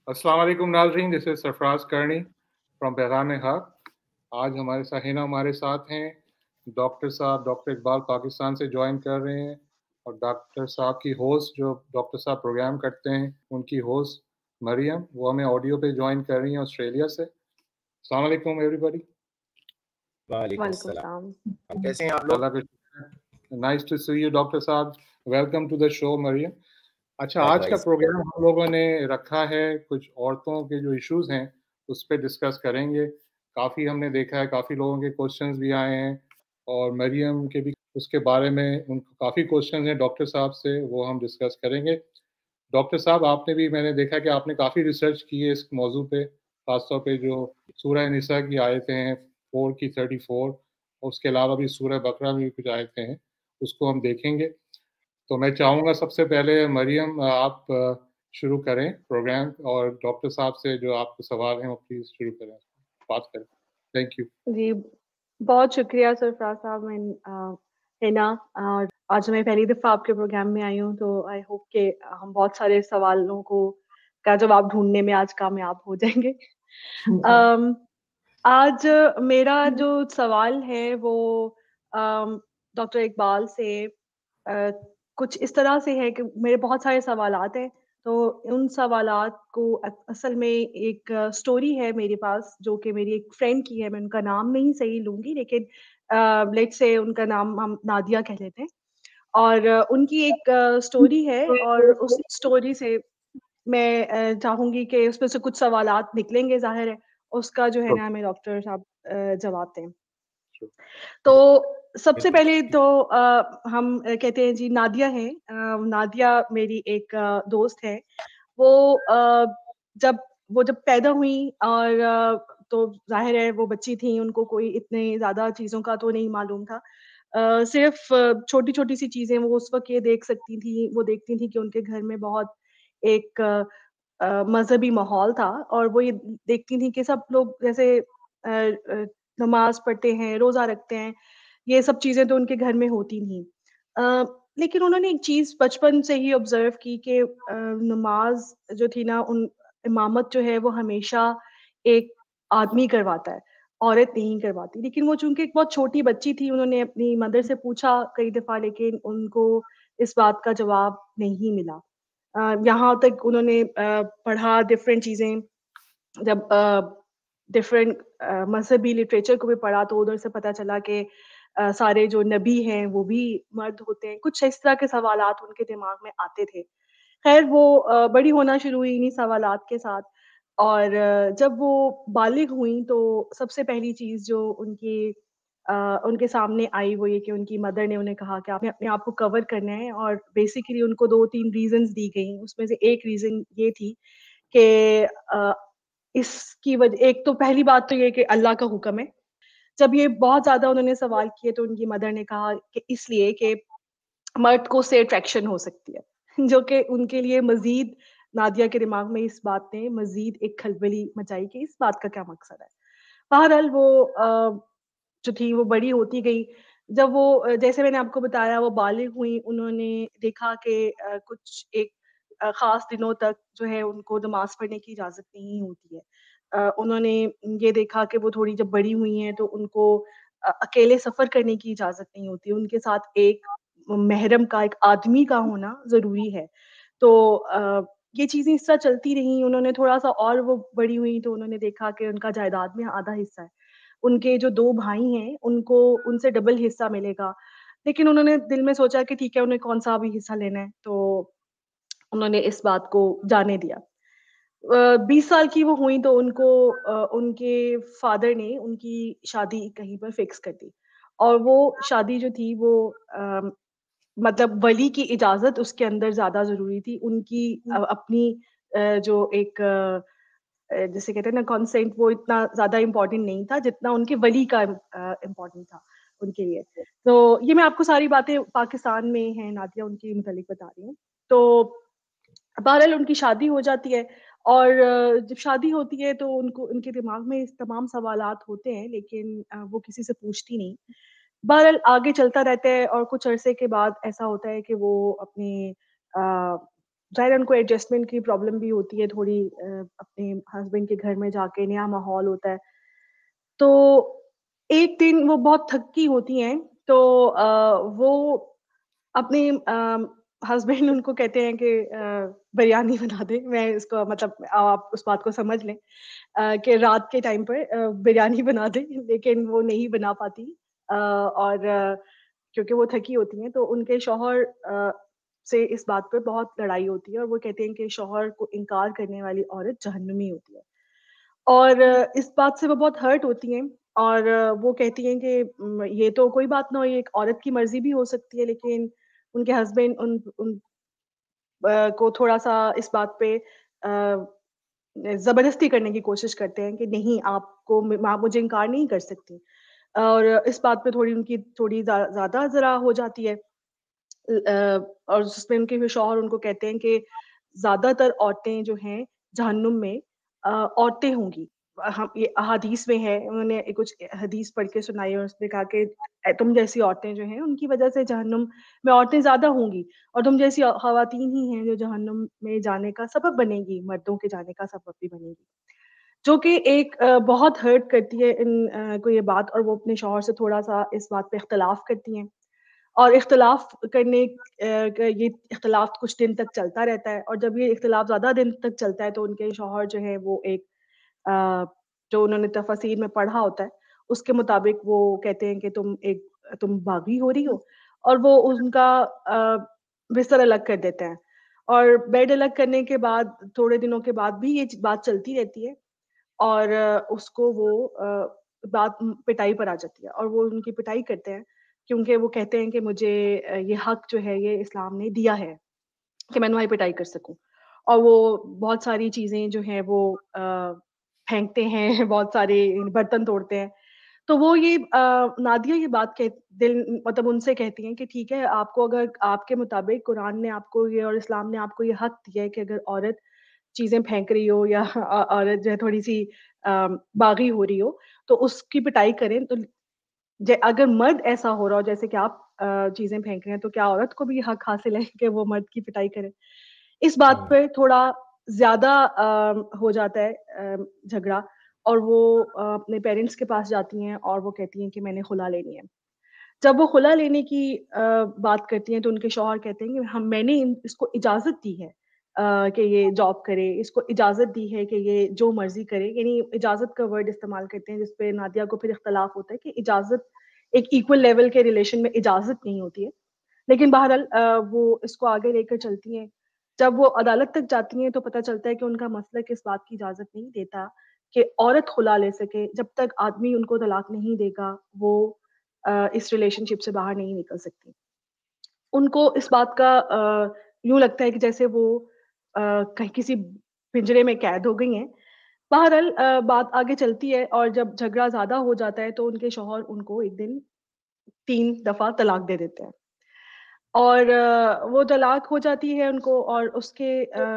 السلام علیکم ناظرین، دس از سرفراز کرنی فرام پیغام حق. آج ہمارے سہینا ہمارے ساتھ ہیں. ڈاکٹر صاحب ڈاکٹر اقبال پاکستان سے جوائن کر رہے ہیں، اور ڈاکٹر صاحب کی ہوسٹ جو ڈاکٹر صاحب پروگرام کرتے ہیں ان کی ہوسٹ مریم، وہ ہمیں آڈیو پہ جوائن کر رہی ہیں آسٹریلیا سے. السلام علیکم ایوری بڈی. وعلیکم السلام. کیسے ہیں آپ لوگ؟ اللہ کا nice to see you doctor صاحب. Welcome to the show Maryam. اچھا، آج کا پروگرام ہم لوگوں نے رکھا ہے کچھ عورتوں کے جو ایشوز ہیں اس پہ ڈسکس کریں گے. کافی ہم نے دیکھا ہے، کافی لوگوں کے کوشچنز بھی آئے ہیں، اور مریم کے بھی اس کے بارے میں ان کو کافی کوشچنز ہیں ڈاکٹر صاحب سے، وہ ہم ڈسکس کریں گے. ڈاکٹر صاحب، آپ نے بھی، میں نے دیکھا کہ آپ نے کافی ریسرچ کی ہے اس موضوع پہ، خاص طور پہ جو سورہ نساء کی آیتیں ہیں 4 کی 34، اور اس کے علاوہ بھی سورہ بقرہ میں بھی کچھ آیتیں ہیں، اس کو ہم دیکھیں گے. تو میں چاہوں گا سب سے پہلے مریم آپ شروع کریں پروگرام، اور ڈاکٹر صاحب سے جو آپ کے سوال ہیں وہ پلیز شروع کریں، بات کریں. Thank you. جی بہت شکریہ سرفراز صاحب. میں ہینا، آج میں پہلی دفعہ آپ کے پروگرام میں آئی ہوں، تو آئی ہوپ کہ ہم بہت سارے سوالوں کا جواب ڈھونڈنے میں آج کامیاب ہو جائیں گے. آج میرا جو سوال ہے وہ ڈاکٹر اقبال سے کچھ اس طرح سے ہے کہ میرے بہت سارے سوالات ہیں، تو ان سوالات کو اصل میں ایک سٹوری ہے میرے پاس جو کہ میری ایک فرینڈ کی ہے. میں ان کا نام نہیں صحیح لوں گی، لیکن لیٹ سے ان کا نام ہم نادیہ کہہ لیتے ہیں. اور ان کی ایک سٹوری ہے، اور اس سٹوری سے میں چاہوں گی کہ اس میں سے کچھ سوالات نکلیں گے، ظاہر ہے اس کا جو ہے نا ہمیں ڈاکٹر صاحب جواب دیں. تو سب سے پہلے تو ہم کہتے ہیں جی نادیہ ہے. نادیہ میری ایک دوست ہے. وہ جب پیدا ہوئی، اور تو ظاہر ہے وہ بچی تھیں، ان کو کوئی اتنے زیادہ چیزوں کا تو نہیں معلوم تھا. صرف چھوٹی چھوٹی سی چیزیں وہ اس وقت یہ دیکھ سکتی تھیں. وہ دیکھتی تھیں کہ ان کے گھر میں بہت ایک مذہبی ماحول تھا، اور وہ یہ دیکھتی تھیں کہ سب لوگ جیسے نماز پڑھتے ہیں، روزہ رکھتے ہیں. یہ سب چیزیں تو ان کے گھر میں ہوتی نہیں. لیکن انہوں نے ایک چیز بچپن سے ہی آبزرو کی کہ نماز جو تھی نا، امامت جو ہے وہ ہمیشہ ایک آدمی کرواتا ہے، عورت نہیں کرواتی. لیکن وہ چونکہ ایک بہت چھوٹی بچی تھی، انہوں نے اپنی مدر سے پوچھا کئی دفعہ، لیکن ان کو اس بات کا جواب نہیں ملا. یہاں تک انہوں نے پڑھا ڈفرینٹ چیزیں، جب ڈفرینٹ مذہبی لٹریچر کو بھی پڑھا تو ادھر سے پتہ چلا کہ سارے جو نبی ہیں وہ بھی مرد ہوتے ہیں. کچھ اس طرح کے سوالات ان کے دماغ میں آتے تھے. خیر وہ بڑی ہونا شروع ہوئی انہیں سوالات کے ساتھ، اور جب وہ بالغ ہوئیں تو سب سے پہلی چیز جو ان کے سامنے آئی وہ یہ کہ ان کی مدر نے انہیں کہا کہ آپ نے اپنے آپ کو کور کرنا ہے. اور بیسیکلی ان کو 2-3 ریزنز دی گئیں. اس میں سے ایک ریزن یہ تھی کہ اس کی وجہ، ایک تو پہلی بات تو یہ کہ اللہ کا حکم ہے. جب یہ بہت زیادہ انہوں نے سوال کیے تو ان کی مدر نے کہا کہ اس لیے کہ مرد کو سے اٹریکشن ہو سکتی ہے، جو کہ ان کے لیے مزید نادیہ کے دماغ میں اس بات نے مزید ایک کھلبلی مچائی کہ اس بات کا کیا مقصد ہے. بہرحال وہ جو تھی وہ بڑی ہوتی گئی. جب وہ، جیسے میں نے آپ کو بتایا، وہ بالغ ہوئی، انہوں نے دیکھا کہ کچھ ایک خاص دنوں تک جو ہے ان کو نماز پڑھنے کی اجازت نہیں ہوتی ہے. انہوں نے یہ دیکھا کہ وہ تھوڑی جب بڑی ہوئی ہیں تو ان کو اکیلے سفر کرنے کی اجازت نہیں ہوتی. ان کے ساتھ ایک محرم کا، ایک آدمی کا ہونا ضروری ہے. تو یہ چیزیں اس طرح چلتی رہیں. انہوں نے تھوڑا سا اور وہ بڑی ہوئی تو انہوں نے دیکھا کہ ان کا جائیداد میں آدھا حصہ ہے. ان کے جو 2 بھائی ہیں ان کو ان سے ڈبل حصہ ملے گا. لیکن انہوں نے دل میں سوچا کہ ٹھیک ہے، انہیں کون سا بھی حصہ لینا ہے، تو انہوں نے اس بات کو جانے دیا. 20 سال کی وہ ہوئی تو ان کو ان کے فادر نے ان کی شادی کہیں پر فکس کر دی. اور وہ شادی جو تھی وہ مطلب ولی کی اجازت اس کے اندر زیادہ ضروری تھی. ان کی اپنی جو ایک جسے کہتے ہیں نا کنسنٹ، وہ اتنا زیادہ امپورٹنٹ نہیں تھا جتنا ان کے ولی کا امپورٹنٹ تھا ان کے لیے. تو یہ میں آپ کو ساری باتیں پاکستان میں ہیں نادیہ ان کے متعلق بتا رہی ہوں. تو بہرحال ان کی شادی ہو جاتی ہے، اور جب شادی ہوتی ہے تو ان کے دماغ میں تمام سوالات ہوتے ہیں، لیکن وہ کسی سے پوچھتی نہیں. بہرحال آگے چلتا رہتا ہے، اور کچھ عرصے کے بعد ایسا ہوتا ہے کہ وہ اپنے ظاہر ان کو ایڈجسٹمنٹ کی پرابلم بھی ہوتی ہے تھوڑی، اپنے ہسبینڈ کے گھر میں جا کے نیا ماحول ہوتا ہے. تو ایک دن وہ بہت تھکی ہوتی ہیں، تو وہ اپنے ہسبینڈ ان کو کہتے ہیں کہ بریانی بنا دیں. میں اس کو مطلب آپ اس بات کو سمجھ لیں کہ رات کے ٹائم پر بریانی بنا دیں، لیکن وہ نہیں بنا پاتی، اور کیونکہ وہ تھکی ہوتی ہیں تو ان کے شوہر سے اس بات پر بہت لڑائی ہوتی ہے، اور وہ کہتے ہیں کہ شوہر کو انکار کرنے والی عورت جہنمی ہوتی ہے. اور اس بات سے وہ بہت ہرٹ ہوتی ہیں، اور وہ کہتی ہیں کہ یہ تو کوئی بات نہ ہوئی، ایک عورت کی مرضی بھی ہو سکتی ہے. لیکن ان کے ہسبینڈ ان کو تھوڑا سا اس بات پہ زبردستی کرنے کی کوشش کرتے ہیں کہ نہیں، آپ مجھے انکار نہیں کر سکتی. اور اس بات پہ تھوڑی ان کی تھوڑی زیادہ ذرا ہو جاتی ہے، اور جس میں ان کے شوہر ان کو کہتے ہیں کہ زیادہ تر عورتیں جو ہیں جہنم میں عورتیں ہوں گی. یہ احادیث میں ہے، انہوں نے کچھ حدیث پڑھ کے سنائی اور اس نے کہا کہ تم جیسی عورتیں جو ہیں ان کی وجہ سے جہنم میں عورتیں زیادہ ہوں گی، اور تم جیسی خواتین ہی ہیں جو جہنم میں جانے کا سبب بنے گی، مردوں کے جانے کا سبب بھی بنے گی. جو کہ ایک بہت ہرٹ کرتی ہے ان کو یہ بات، اور وہ اپنے شوہر سے تھوڑا سا اس بات پہ اختلاف کرتی ہیں. اور اختلاف کرنے یہ اختلاف کچھ دن تک چلتا رہتا ہے، اور جب یہ اختلاف زیادہ دن تک چلتا ہے تو ان کے شوہر جو ہے وہ ایک جو انہوں نے تفاسیر میں پڑھا ہوتا ہے اس کے مطابق وہ کہتے ہیں کہ تم باغی ہو رہی ہو، اور وہ ان کا بستر الگ کر دیتے ہیں. اور بیڈ الگ کرنے کے بعد تھوڑے دنوں کے بعد بھی یہ بات چلتی رہتی ہے، اور اس کو وہ بات پٹائی پر آ جاتی ہے، اور وہ ان کی پٹائی کرتے ہیں کیونکہ وہ کہتے ہیں کہ مجھے یہ حق جو ہے یہ اسلام نے دیا ہے کہ میں تمہاری پٹائی کر سکوں. اور وہ بہت ساری چیزیں جو ہیں وہ پھینکتے ہیں، بہت سارے برتن توڑتے ہیں. تو وہ یہ نادیہ یہ بات مطلب ان سے کہتی ہیں کہ ٹھیک ہے، آپ کو اگر آپ کے مطابق قرآن نے آپ کو یہ اور اسلام نے آپ کو یہ حق دیا ہے کہ اگر عورت چیزیں پھینک رہی ہو یا عورت جو ہے تھوڑی سی باغی ہو رہی ہو تو اس کی پٹائی کریں. تو اگر مرد ایسا ہو رہا ہو جیسے کہ آپ چیزیں پھینک رہے ہیں، تو کیا عورت کو بھی حق حاصل ہے کہ وہ مرد کی پٹائی کرے؟ اس بات پہ تھوڑا زیادہ ہو جاتا ہے جھگڑا، اور وہ اپنے پیرنٹس کے پاس جاتی ہیں اور وہ کہتی ہیں کہ میں نے خلا لینی ہے. جب وہ خلا لینے کی بات کرتی ہیں تو ان کے شوہر کہتے ہیں کہ میں نے اس کو اجازت دی ہے کہ یہ جاب کرے، اس کو اجازت دی ہے کہ یہ جو مرضی کرے. یعنی اجازت کا ورڈ استعمال کرتے ہیں جس پہ نادیہ کو پھر اختلاف ہوتا ہے کہ اجازت ایک ایکول لیول کے ریلیشن میں اجازت نہیں ہوتی ہے. لیکن بہرحال وہ اس کو آگے لے کر چلتی ہیں. جب وہ عدالت تک جاتی ہیں تو پتہ چلتا ہے کہ ان کا مسلک اس بات کی اجازت نہیں دیتا کہ عورت خلا لے سکے. جب تک آدمی ان کو طلاق نہیں دے گا وہ اس ریلیشن شپ سے باہر نہیں نکل سکتی. ان کو اس بات کا یوں لگتا ہے کہ جیسے وہ کہیں کسی پنجرے میں قید ہو گئی ہیں. بہرحال بات آگے چلتی ہے، اور جب جھگڑا زیادہ ہو جاتا ہے تو ان کے شوہر ان کو ایک دن 3 دفعہ طلاق دے دیتے ہیں، اور وہ طلاق ہو جاتی ہے ان کو. اور اس کے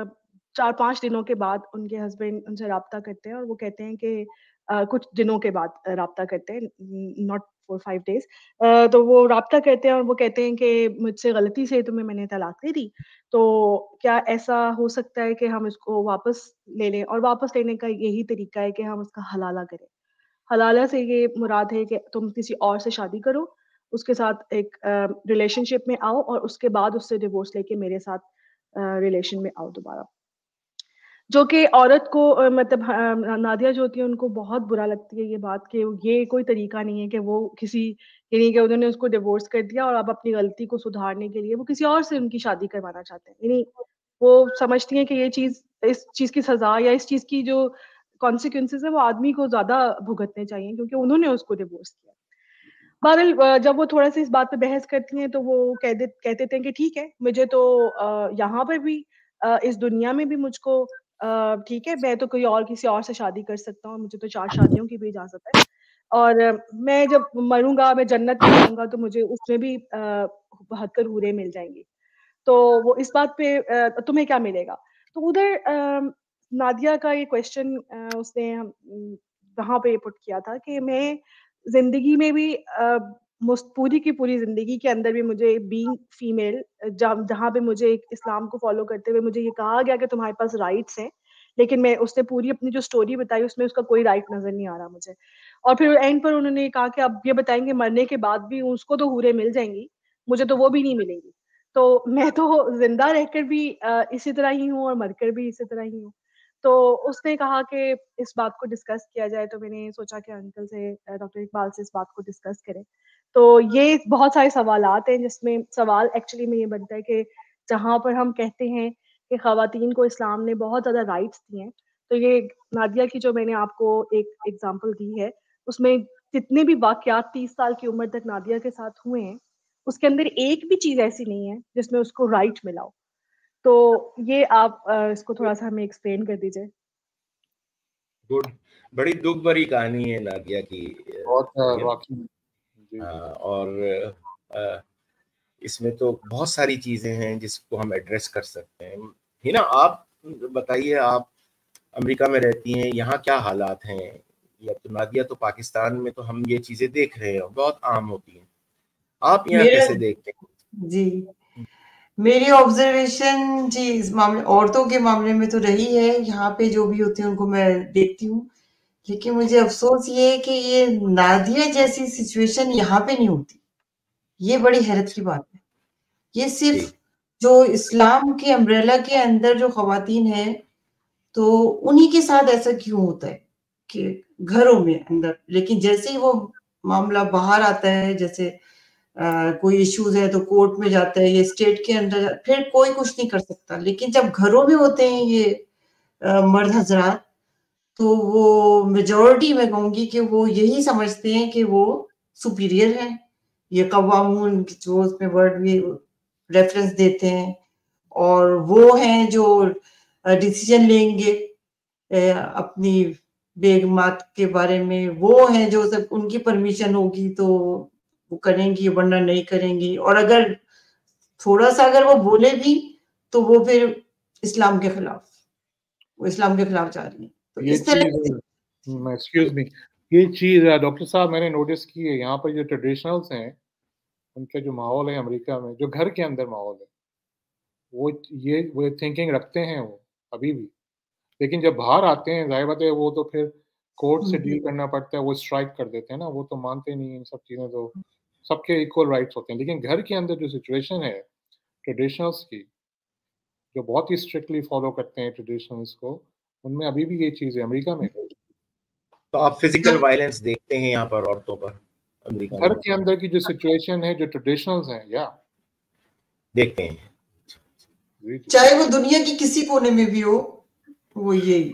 4-5 دنوں کے بعد ان کے ہسبینڈ ان سے رابطہ کرتے ہیں، اور وہ کہتے ہیں کہ کچھ دنوں کے بعد رابطہ کرتے ہیں، not 4-5 days. تو وہ رابطہ کرتے ہیں اور وہ کہتے ہیں کہ مجھ سے غلطی سے تمہیں میں نے طلاق دے دی، تو کیا ایسا ہو سکتا ہے کہ ہم اس کو واپس لے لیں؟ اور واپس لینے کا یہی طریقہ ہے کہ ہم اس کا حلالہ کریں. حلالہ سے یہ مراد ہے کہ تم کسی اور سے شادی کرو، اس کے ساتھ ایک ریلیشن شپ میں آؤ، اور اس کے بعد اس سے ڈیورس لے کے میرے ساتھ ریلیشن میں آؤ دوبارہ. جو کہ عورت کو مطلب نادیہ جو ہوتی ہے ان کو بہت برا لگتی ہے یہ بات کہ یہ کوئی طریقہ نہیں ہے کہ وہ کسی، یعنی کہ انہوں نے اس کو ڈیورس کر دیا اور اب اپنی غلطی کو سدھارنے کے لیے وہ کسی اور سے ان کی شادی کروانا چاہتے ہیں. یعنی وہ سمجھتی ہیں کہ یہ چیز، اس چیز کی سزا یا اس چیز کی جو کانسیکوینسز ہے وہ آدمی کو زیادہ بھگتنے چاہیے کیونکہ انہوں نے اس کو ڈیورس کیا. بہرحال جب وہ تھوڑا سا اس بات پہ بحث کرتی ہیں تو وہ کہتے تھے کہ ٹھیک ہے، مجھے تو یہاں پر بھی اس دنیا میں بھی مجھ کو ٹھیک ہے، میں تو کوئی اور کسی اور سے شادی کر سکتا ہوں، مجھے تو 4 شادیوں کی بھی اجازت ہے، اور میں جب مروں گا، میں جنت میں جاؤں گا تو مجھے اس میں بھی 72 حوریں مل جائیں گی. تو وہ اس بات پہ تمہیں کیا ملے گا؟ تو ادھر نادیہ کا یہ کویشچن اس نے وہاں پہ پٹ کیا تھا کہ میں زندگی میں بھی पूरी की पूरी जिंदगी के अंदर भी मुझे बीइंग फीमेल, जहाँ पे मुझे इस्लाम को फॉलो करते हुए मुझे ये कहा गया कि तुम्हारे पास राइट्स हैं, लेकिन मैं उसने पूरी अपनी जो स्टोरी बताई उसमें उसका कोई राइट नजर नहीं आ रहा मुझे। और फिर एंड पर उन्होंने कहा कि अब ये बताएंगे मरने के बाद भी उसको तो हूरें मिल जाएंगी, मुझे तो वो भी नहीं मिलेंगी। तो मैं तो जिंदा रहकर भी इसी तरह ही हूँ और मरकर भी इसी तरह ही हूँ। तो उसने कहा कि इस बात को डिस्कस किया जाए, तो मैंने सोचा कि अंकल से, डॉक्टर इकबाल से इस बात को डिस्कस करें। तो ये बहुत सारे सवालात हैं जिसमें सवाल एक्चुअली में ये बनता है कि जहाँ पर हम कहते हैं कि ख़वातीन को इस्लाम ने बहुत ज़्यादा राइट्स दिए हैं, तो ये नादिया की जो मैंने आपको एक एग्जांपल दी है, उसमें जितने भी वाक़यात 30 साल की उम्र तक नादिया के साथ हुए हैं, उसके अंदर एक भी चीज़ ऐसी नहीं है जिसमें उसको राइट मिला हो। तो ये आप इसको थोड़ा-सा हमें एक्सप्लेन कर दीजिए। गुड, बड़ी दुख भरी कहानी है नादिया की। और इसमें तो बहुत सारी चीजें हैं जिसको हम एड्रेस कर सकते हैं। हिना, आप बताइए, आप अमेरिका में रहती हैं, यहाँ क्या हालात हैं? या तो नादिया तो पाकिस्तान में तो हम ये चीजें देख रहे हैं, बहुत आम होती हैं, आप यहाँ कैसे देखते हैं? जी, मेरी ऑब्जर्वेशन जी इस मामले, औरतों के मामले में तो रही है, यहाँ पे जो भी होते हैं उनको मैं देखती हूँ, लेकिन मुझे अफसोस ये है कि ये नादिया जैसी सिचुएशन यहाँ पे नहीं होती। ये बड़ी हैरत की बात है। ये सिर्फ जो इस्लाम के अम्ब्रेला के अंदर जो खवातीन हैं, तो उन्हीं के साथ ऐसा क्यों होता है कि घरों में अंदर, लेकिन जैसे ही वो मामला बाहर आता है, जैसे कोई इश्यूज है तो कोर्ट में जाता है, ये स्टेट के अंदर, फिर कोई कुछ नहीं कर सकता। लेकिन जब घरों में होते हैं ये मर्द हजरात, तो वो मेजॉरिटी में कहूंगी कि वो यही समझते हैं कि वो सुपीरियर हैं। ये कवामून जो उसमें वर्ड भी रेफरेंस देते हैं, और वो हैं जो डिसीजन लेंगे अपनी बेगमात के बारे में, वो हैं जो सब उनकी परमिशन होगी तो वो करेंगी, वरना नहीं करेंगी। और अगर थोड़ा सा अगर वो बोले भी तो वो फिर इस्लाम के खिलाफ, वो इस्लाम के खिलाफ जा रही है। तो इस तरह एक्सक्यूज मी, ये चीज डॉक्टर साहब मैंने नोटिस की है, यहाँ पर जो ट्रेडिशनल्स हैं उनका जो माहौल है अमेरिका में, जो घर के अंदर माहौल है, वो थिंकिंग रखते हैं वो अभी भी। लेकिन जब बाहर आते हैं, जाहिर बात है वो तो फिर कोर्ट से डील करना पड़ता है, वो स्ट्राइक कर देते हैं ना, वो तो मानते नहीं इन सब चीज़ें, तो सबके इक्वल राइट्स होते हैं। लेकिन घर के अंदर जो सिचुएशन है ट्रेडिशनल्स की, जो बहुत ही स्ट्रिक्टली फॉलो करते हैं ट्रेडिशनल्स को, उनमें अभी भी ये चीज़ है अमेरिका में। तो आप फिजिकल वायलेंस देखते हैं यहाँ पर औरतों पर अमेरिका में? घर के अंदर की जो सिचुएशन है, जो ट्रेडिशनल्स हैं, या देखते हैं, चाहे वो दुनिया की किसी कोने में भी हो, वो यही।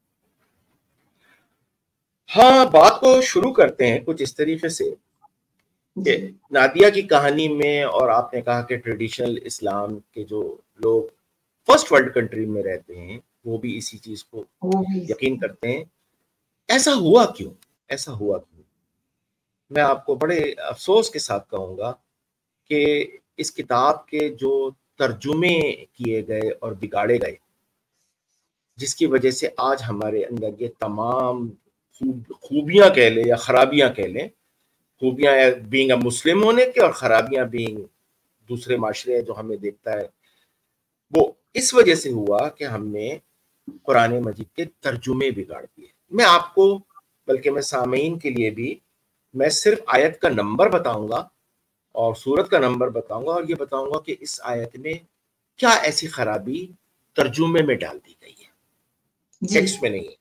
हाँ, बात को शुरू करते हैं कुछ इस तरीके से कि नादिया की कहानी में, और आपने कहा कि ट्रेडिशनल इस्लाम के जो लोग फर्स्ट वर्ल्ड कंट्री में रहते हैं वो भी इसी चीज को यकीन करते हैं। ऐसा हुआ क्यों? ऐसा हुआ क्यों? मैं आपको बड़े अफसोस के साथ कहूंगा कि इस किताब के जो तर्जुमे किए गए और बिगाड़े गए, जिसकी वजह से आज हमारे अंदर ये तमाम खूबियां कह लें या खराबियां कह लें, खूबियां बीइंग अ मुस्लिम होने के और खराबियां बीइंग दूसरे माशरे जो हमें देखता है, वो इस वजह से हुआ कि हमने कुरान मजीद के तर्जुमे बिगाड़ दिए। मैं आपको, बल्कि मैं सामीन के लिए भी, मैं सिर्फ आयत का नंबर बताऊंगा और सूरत का नंबर बताऊंगा, और ये बताऊंगा कि इस आयत में क्या ऐसी खराबी तर्जुमे में डाल दी गई है, टेक्स्ट में नहीं है।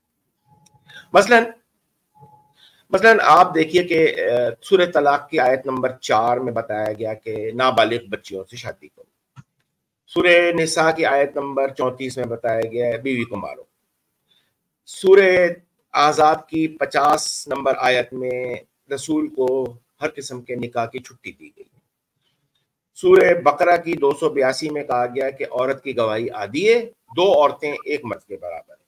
मसलन आप देखिए कि सूरह तलाक की आयत नंबर 4 में बताया गया कि नाबालिग बच्चियों से शादी करो। सूरह निसा की आयत नंबर 34 में बताया गया है बीवी को मारो। सूरह आज़ाब की 50 नंबर आयत में रसूल को हर किस्म के निकाह की छुट्टी दी गई। सूरह बकरा की 282 में कहा गया कि औरत की गवाही आधी है, 2 औरतें एक मर्द के बराबर है।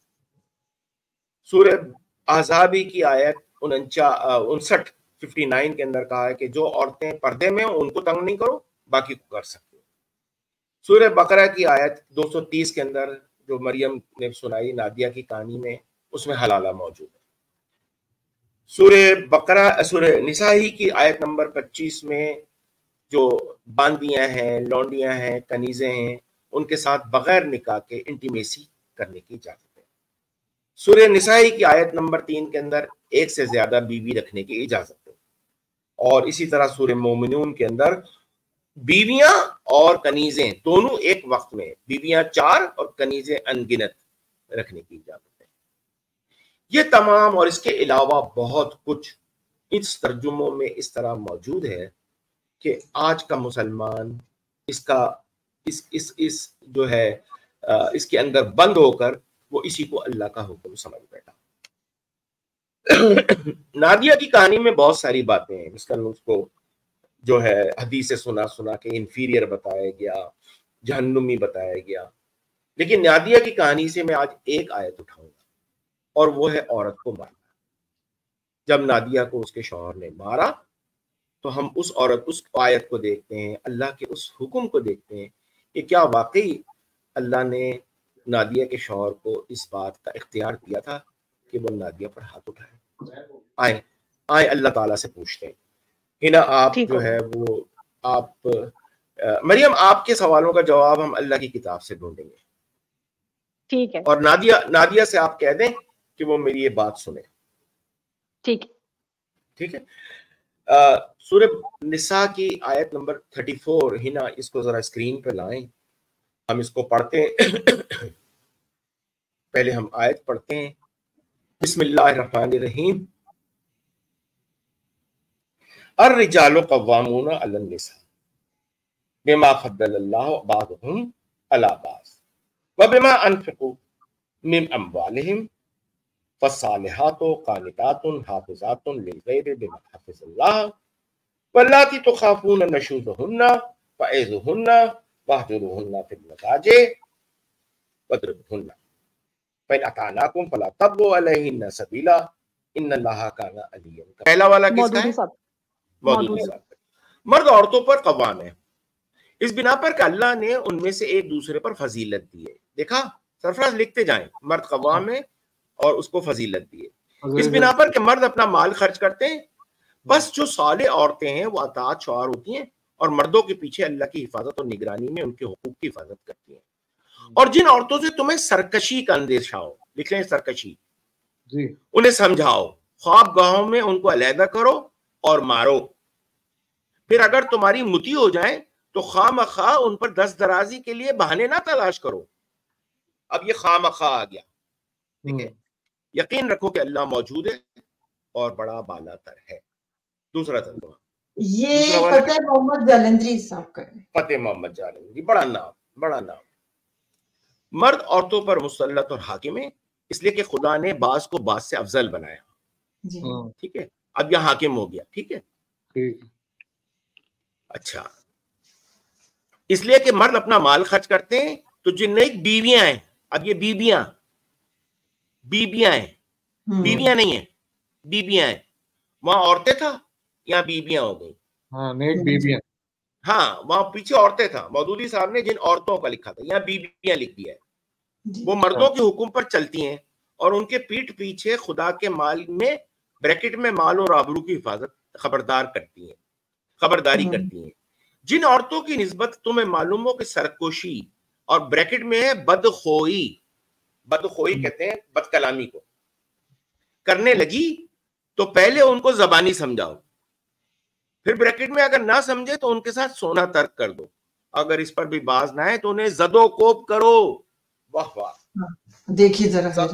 सूरह आज़ाबी की आयत 59 के अंदर कहा है कि जो औरतें पर्दे में हो उनको तंग नहीं करो, बाकी को कर सकते हो। सूरह बकरा की आयत 230 के अंदर जो मरियम ने सुनाई नादिया की कहानी में, उसमें हलाला मौजूद है। سورہ بقرہ سورہ نساء کی آیت نمبر 25 میں جو باندیاں ہیں، لونڈیاں ہیں، کنیزیں ہیں، ان کے ساتھ بغیر نکاح کے انٹیمیسی کرنے کی اجازت ہے۔ سورہ نساء کی آیت نمبر 3 کے اندر ایک سے زیادہ بیوی رکھنے کی اجازت ہے، اور اسی طرح سورہ مومنون کے اندر بیویاں اور کنیزیں دونوں ایک وقت میں، بیویاں 4 اور کنیزیں انگنت رکھنے کی اجازت ہے۔ یہ تمام اور اس کے علاوہ بہت کچھ اس ترجموں میں اس طرح موجود ہے کہ آج کا مسلمان اس کا اس جو ہے اس کے اندر بند ہو کر وہ اسی کو اللہ کا حکم سمجھ بیٹھا۔ نادیہ کی کہانی میں بہت ساری باتیں ہیں، مثلاً اس کو جو ہے حدیث سنا کے انفیریئر بتایا گیا، جہنمی بتایا گیا، لیکن نادیہ کی کہانی سے میں آج ایک آیت اٹھاؤں گا، اور وہ ہے عورت کو مارنا۔ جب نادیہ کو اس کے شوہر نے مارا تو ہم اس آیت کو دیکھتے ہیں، اللہ کے اس حکم کو دیکھتے ہیں کہ کیا واقعی اللہ نے نادیہ کے شوہر کو اس بات کا اختیار دیا تھا کہ وہ نادیہ پر ہاتھ اٹھائے؟ آئے اللہ تعالیٰ سے پوچھتے ہیں۔ ہنا آپ جو ہے وہ آپ مریم آپ کے سوالوں کا جواب ہم اللہ کی کتاب سے ڈھونڈیں گے، ٹھیک ہے، اور نادیہ سے آپ کہہ دیں کہ وہ میری یہ بات سنیں، ٹھیک ہے۔ سورہ نساء کی آیت نمبر 34، ہنا اس کو ذرا اسکرین پہ لائیں، ہم اس کو پڑھتے ہیں۔ پہلے ہم آیت پڑھتے ہیں۔ بسم اللہ الرحمن الرحیم۔ الرجال قوامون علی النساء بما فضل اللہ بعضهم علی بعض وبما انفقوا من اموالهم فالصالحات قانتات حافظات للغیب بما حفظ اللہ واللاتی تخافون نشوزهن فعظوهن واہجروهن فی المضاجع واضربوهن فإن أطعناكم فلا تبغوا عليهن سبیلا ان اللہ کان علیا کبیرا۔ پہلا والا کس کا ہے؟ مودودی صاحب۔ مرد عورتوں پر قوام ہے اس بنا پر کہ اللہ نے ان میں سے ایک دوسرے پر فضیلت دی ہے۔ دیکھا سرفراز لکھتے جائیں، مرد قوام ہے اور اس کو فضیلت دی ہے اس بنا پر کہ مرد اپنا مال خرچ کرتے ہیں، بس جو صالح عورتیں ہیں وہ اطاعت شوہر ہوتی ہیں اور مردوں کے پیچھے اللہ کی حفاظت اور نگرانی میں ان کے حقوق کی حفاظت کرتی ہیں۔ اور جن عورتوں سے تمہیں سرکشی کا اندیشہ ہو، لکھ لیں سرکشی، انہیں سمجھاؤ، خواب گاہوں میں ان کو علیحدہ کرو اور مارو، پھر اگر تمہاری مطیع ہو جائیں تو خواہ مخواہ ان پر دست درازی کے لیے بہانے نہ تلاش کرو۔ اب یہ خواہ مخواہ آ گیا، ٹھیک ہے۔ یقین رکھو کہ اللہ موجود ہے اور بڑا بالا تر ہے۔ دوسرا ترجمہ یہ فتح محمد جالندری صاحب کا ہے۔ فتح محمد جالندری، بڑا نام۔ مرد عورتوں پر مسلط اور حاکم ہے اس لیے کہ خدا نے بعض کو بعض سے افضل بنایا، ٹھیک ہے۔ اب یہ حاکم ہو گیا، ٹھیک ہے۔ اچھا، اس لیے کہ مرد اپنا مال خرچ کرتے ہیں تو جن نئی بیویاں ہیں، اب یہ بیویاں ہیں، بیویاں نہیں ہیں، بیویاں ہیں، وہاں عورتیں تھا یہاں بیویاں ہو گئی، نیک بیویاں، ہاں وہاں پیچھے عورتیں تھا، مودودی صاحب نے جن عورتوں کا لکھا تھا یہاں بیویاں لکھ دیا ہے۔ وہ مردوں کے حکم پر چلتی ہیں اور ان کے پیٹھ پیچھے خدا کے مال میں بریکٹ میں مال اور آبرو کی حفاظت خبرداری کرتی ہیں۔ جن عورتوں کی نسبت تمہیں معلوم ہو کہ سرکوشی اور بریکٹ میں ہے بدخوئی کہتے ہیں بد کلامی کو کرنے لگی تو پہلے ان کو زبانی سمجھاؤ، پھر بریکٹ میں اگر نہ سمجھے تو ان کے ساتھ سونا ترک کر دو، اگر اس پر بھی باز نہ ہے تو انہیں زد و کوب کرو۔ واہ واہ، دیکھیے ذرا، زد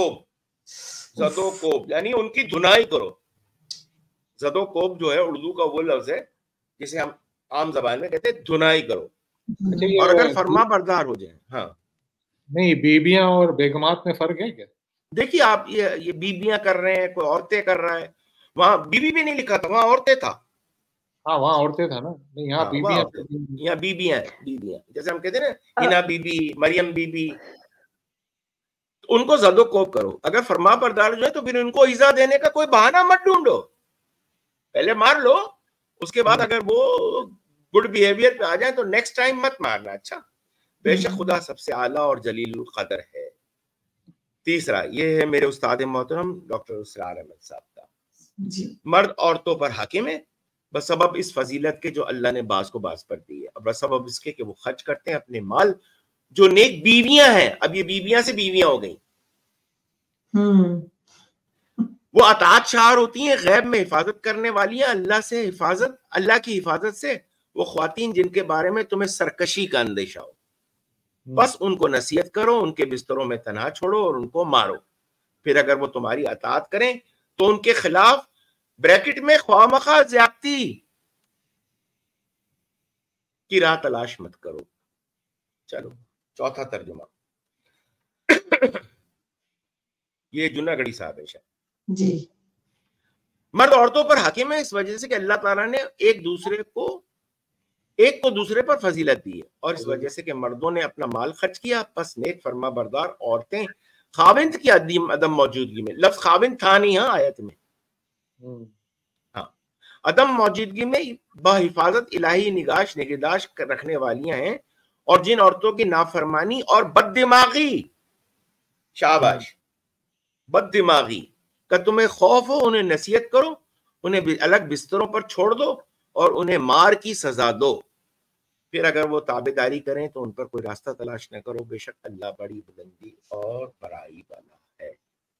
و کوب یعنی ان کی دھنائی کرو۔ زد و کوب جو ہے اردو کا وہ لفظ ہے جسے ہم عام زبان میں کہتے ہیں دھنائی کرو، اور اگر فرما بردار ہو جائیں۔ ہاں نہیں، بیبیاں اور بیگمات میں فرق ہے کیا؟ دیکھیے آپ یہ بیبیاں کر رہے ہیں، کوئی عورتیں کر رہا ہے، وہاں بیوی بھی نہیں لکھا تھا، وہاں عورتیں تھا۔ ہاں وہاں عورتیں تھا نا، یہاں بیبیاں، یہاں بیبیاں جیسے ہم کہتے ہیں نا، ہنا بی بی، مریم بی بی، ان کو زد و کوب کرو۔ اگر فرما بردار جو ہے تو پھر ان کو ایذا دینے کا کوئی بہانہ مت ڈھونڈو، پہلے مار لو، اس کے بعد اگر وہ گڈ بیہیویئر پہ آ جائیں تو نیکسٹ ٹائم مت مارنا۔ اچھا، بے شک خدا سب سے اعلیٰ اور جلیل القدر ہے۔ تیسرا یہ ہے میرے استاد محترم ڈاکٹر اسرار احمد صاحب کا، مرد عورتوں پر حاکم ہے بس سبب اس فضیلت کے جو اللہ نے بعض کو بعض پر دی ہے، بس سبب اس کے کہ وہ خرچ کرتے ہیں اپنے مال. جو نیک بیویاں ہیں، اب یہ بیویاں سے بیویاں ہو گئیں، وہ اطاعت شعار ہوتی ہیں، غیب میں حفاظت کرنے والی ہیں، اللہ سے حفاظت، اللہ کی حفاظت سے. وہ خواتین جن کے بارے میں تمہیں سرکشی کا اندیشہ ہو، بس ان کو نصیحت کرو، ان کے بستروں میں تنہا چھوڑو اور ان کو مارو. پھر اگر وہ تمہاری اطاعت کریں تو ان کے خلاف بریکٹ میں خواہ مخواہ زیادتی کی راہ تلاش مت کرو. چلو چوتھا ترجمہ یہ جناگڑی صاحب ہے شاید. جی. مرد عورتوں پر حاکم ہے اس وجہ سے کہ اللہ تعالیٰ نے ایک کو دوسرے پر فضیلت دی ہے، اور اس وجہ سے کہ مردوں نے اپنا مال خرچ کیا، پس نیک فرما بردار عورتیں خاوند کی عدم موجودگی میں، لفظ خاوند تھا نہیں ہاں آیت میں، ہاں عدم موجودگی میں بحفاظت الہی نگہداشت رکھنے والیاں ہیں، اور جن عورتوں کی نافرمانی اور بد دماغی، شاباش، بد دماغی کا تمہیں خوف ہو، انہیں نصیحت کرو، انہیں الگ بستروں پر چھوڑ دو اور انہیں مار کی سزا دو. پھر اگر وہ تابعداری کریں تو ان پر کوئی راستہ تلاش نہ کرو، بے شک اللہ بڑی بلندی اور بڑائی والا ہے.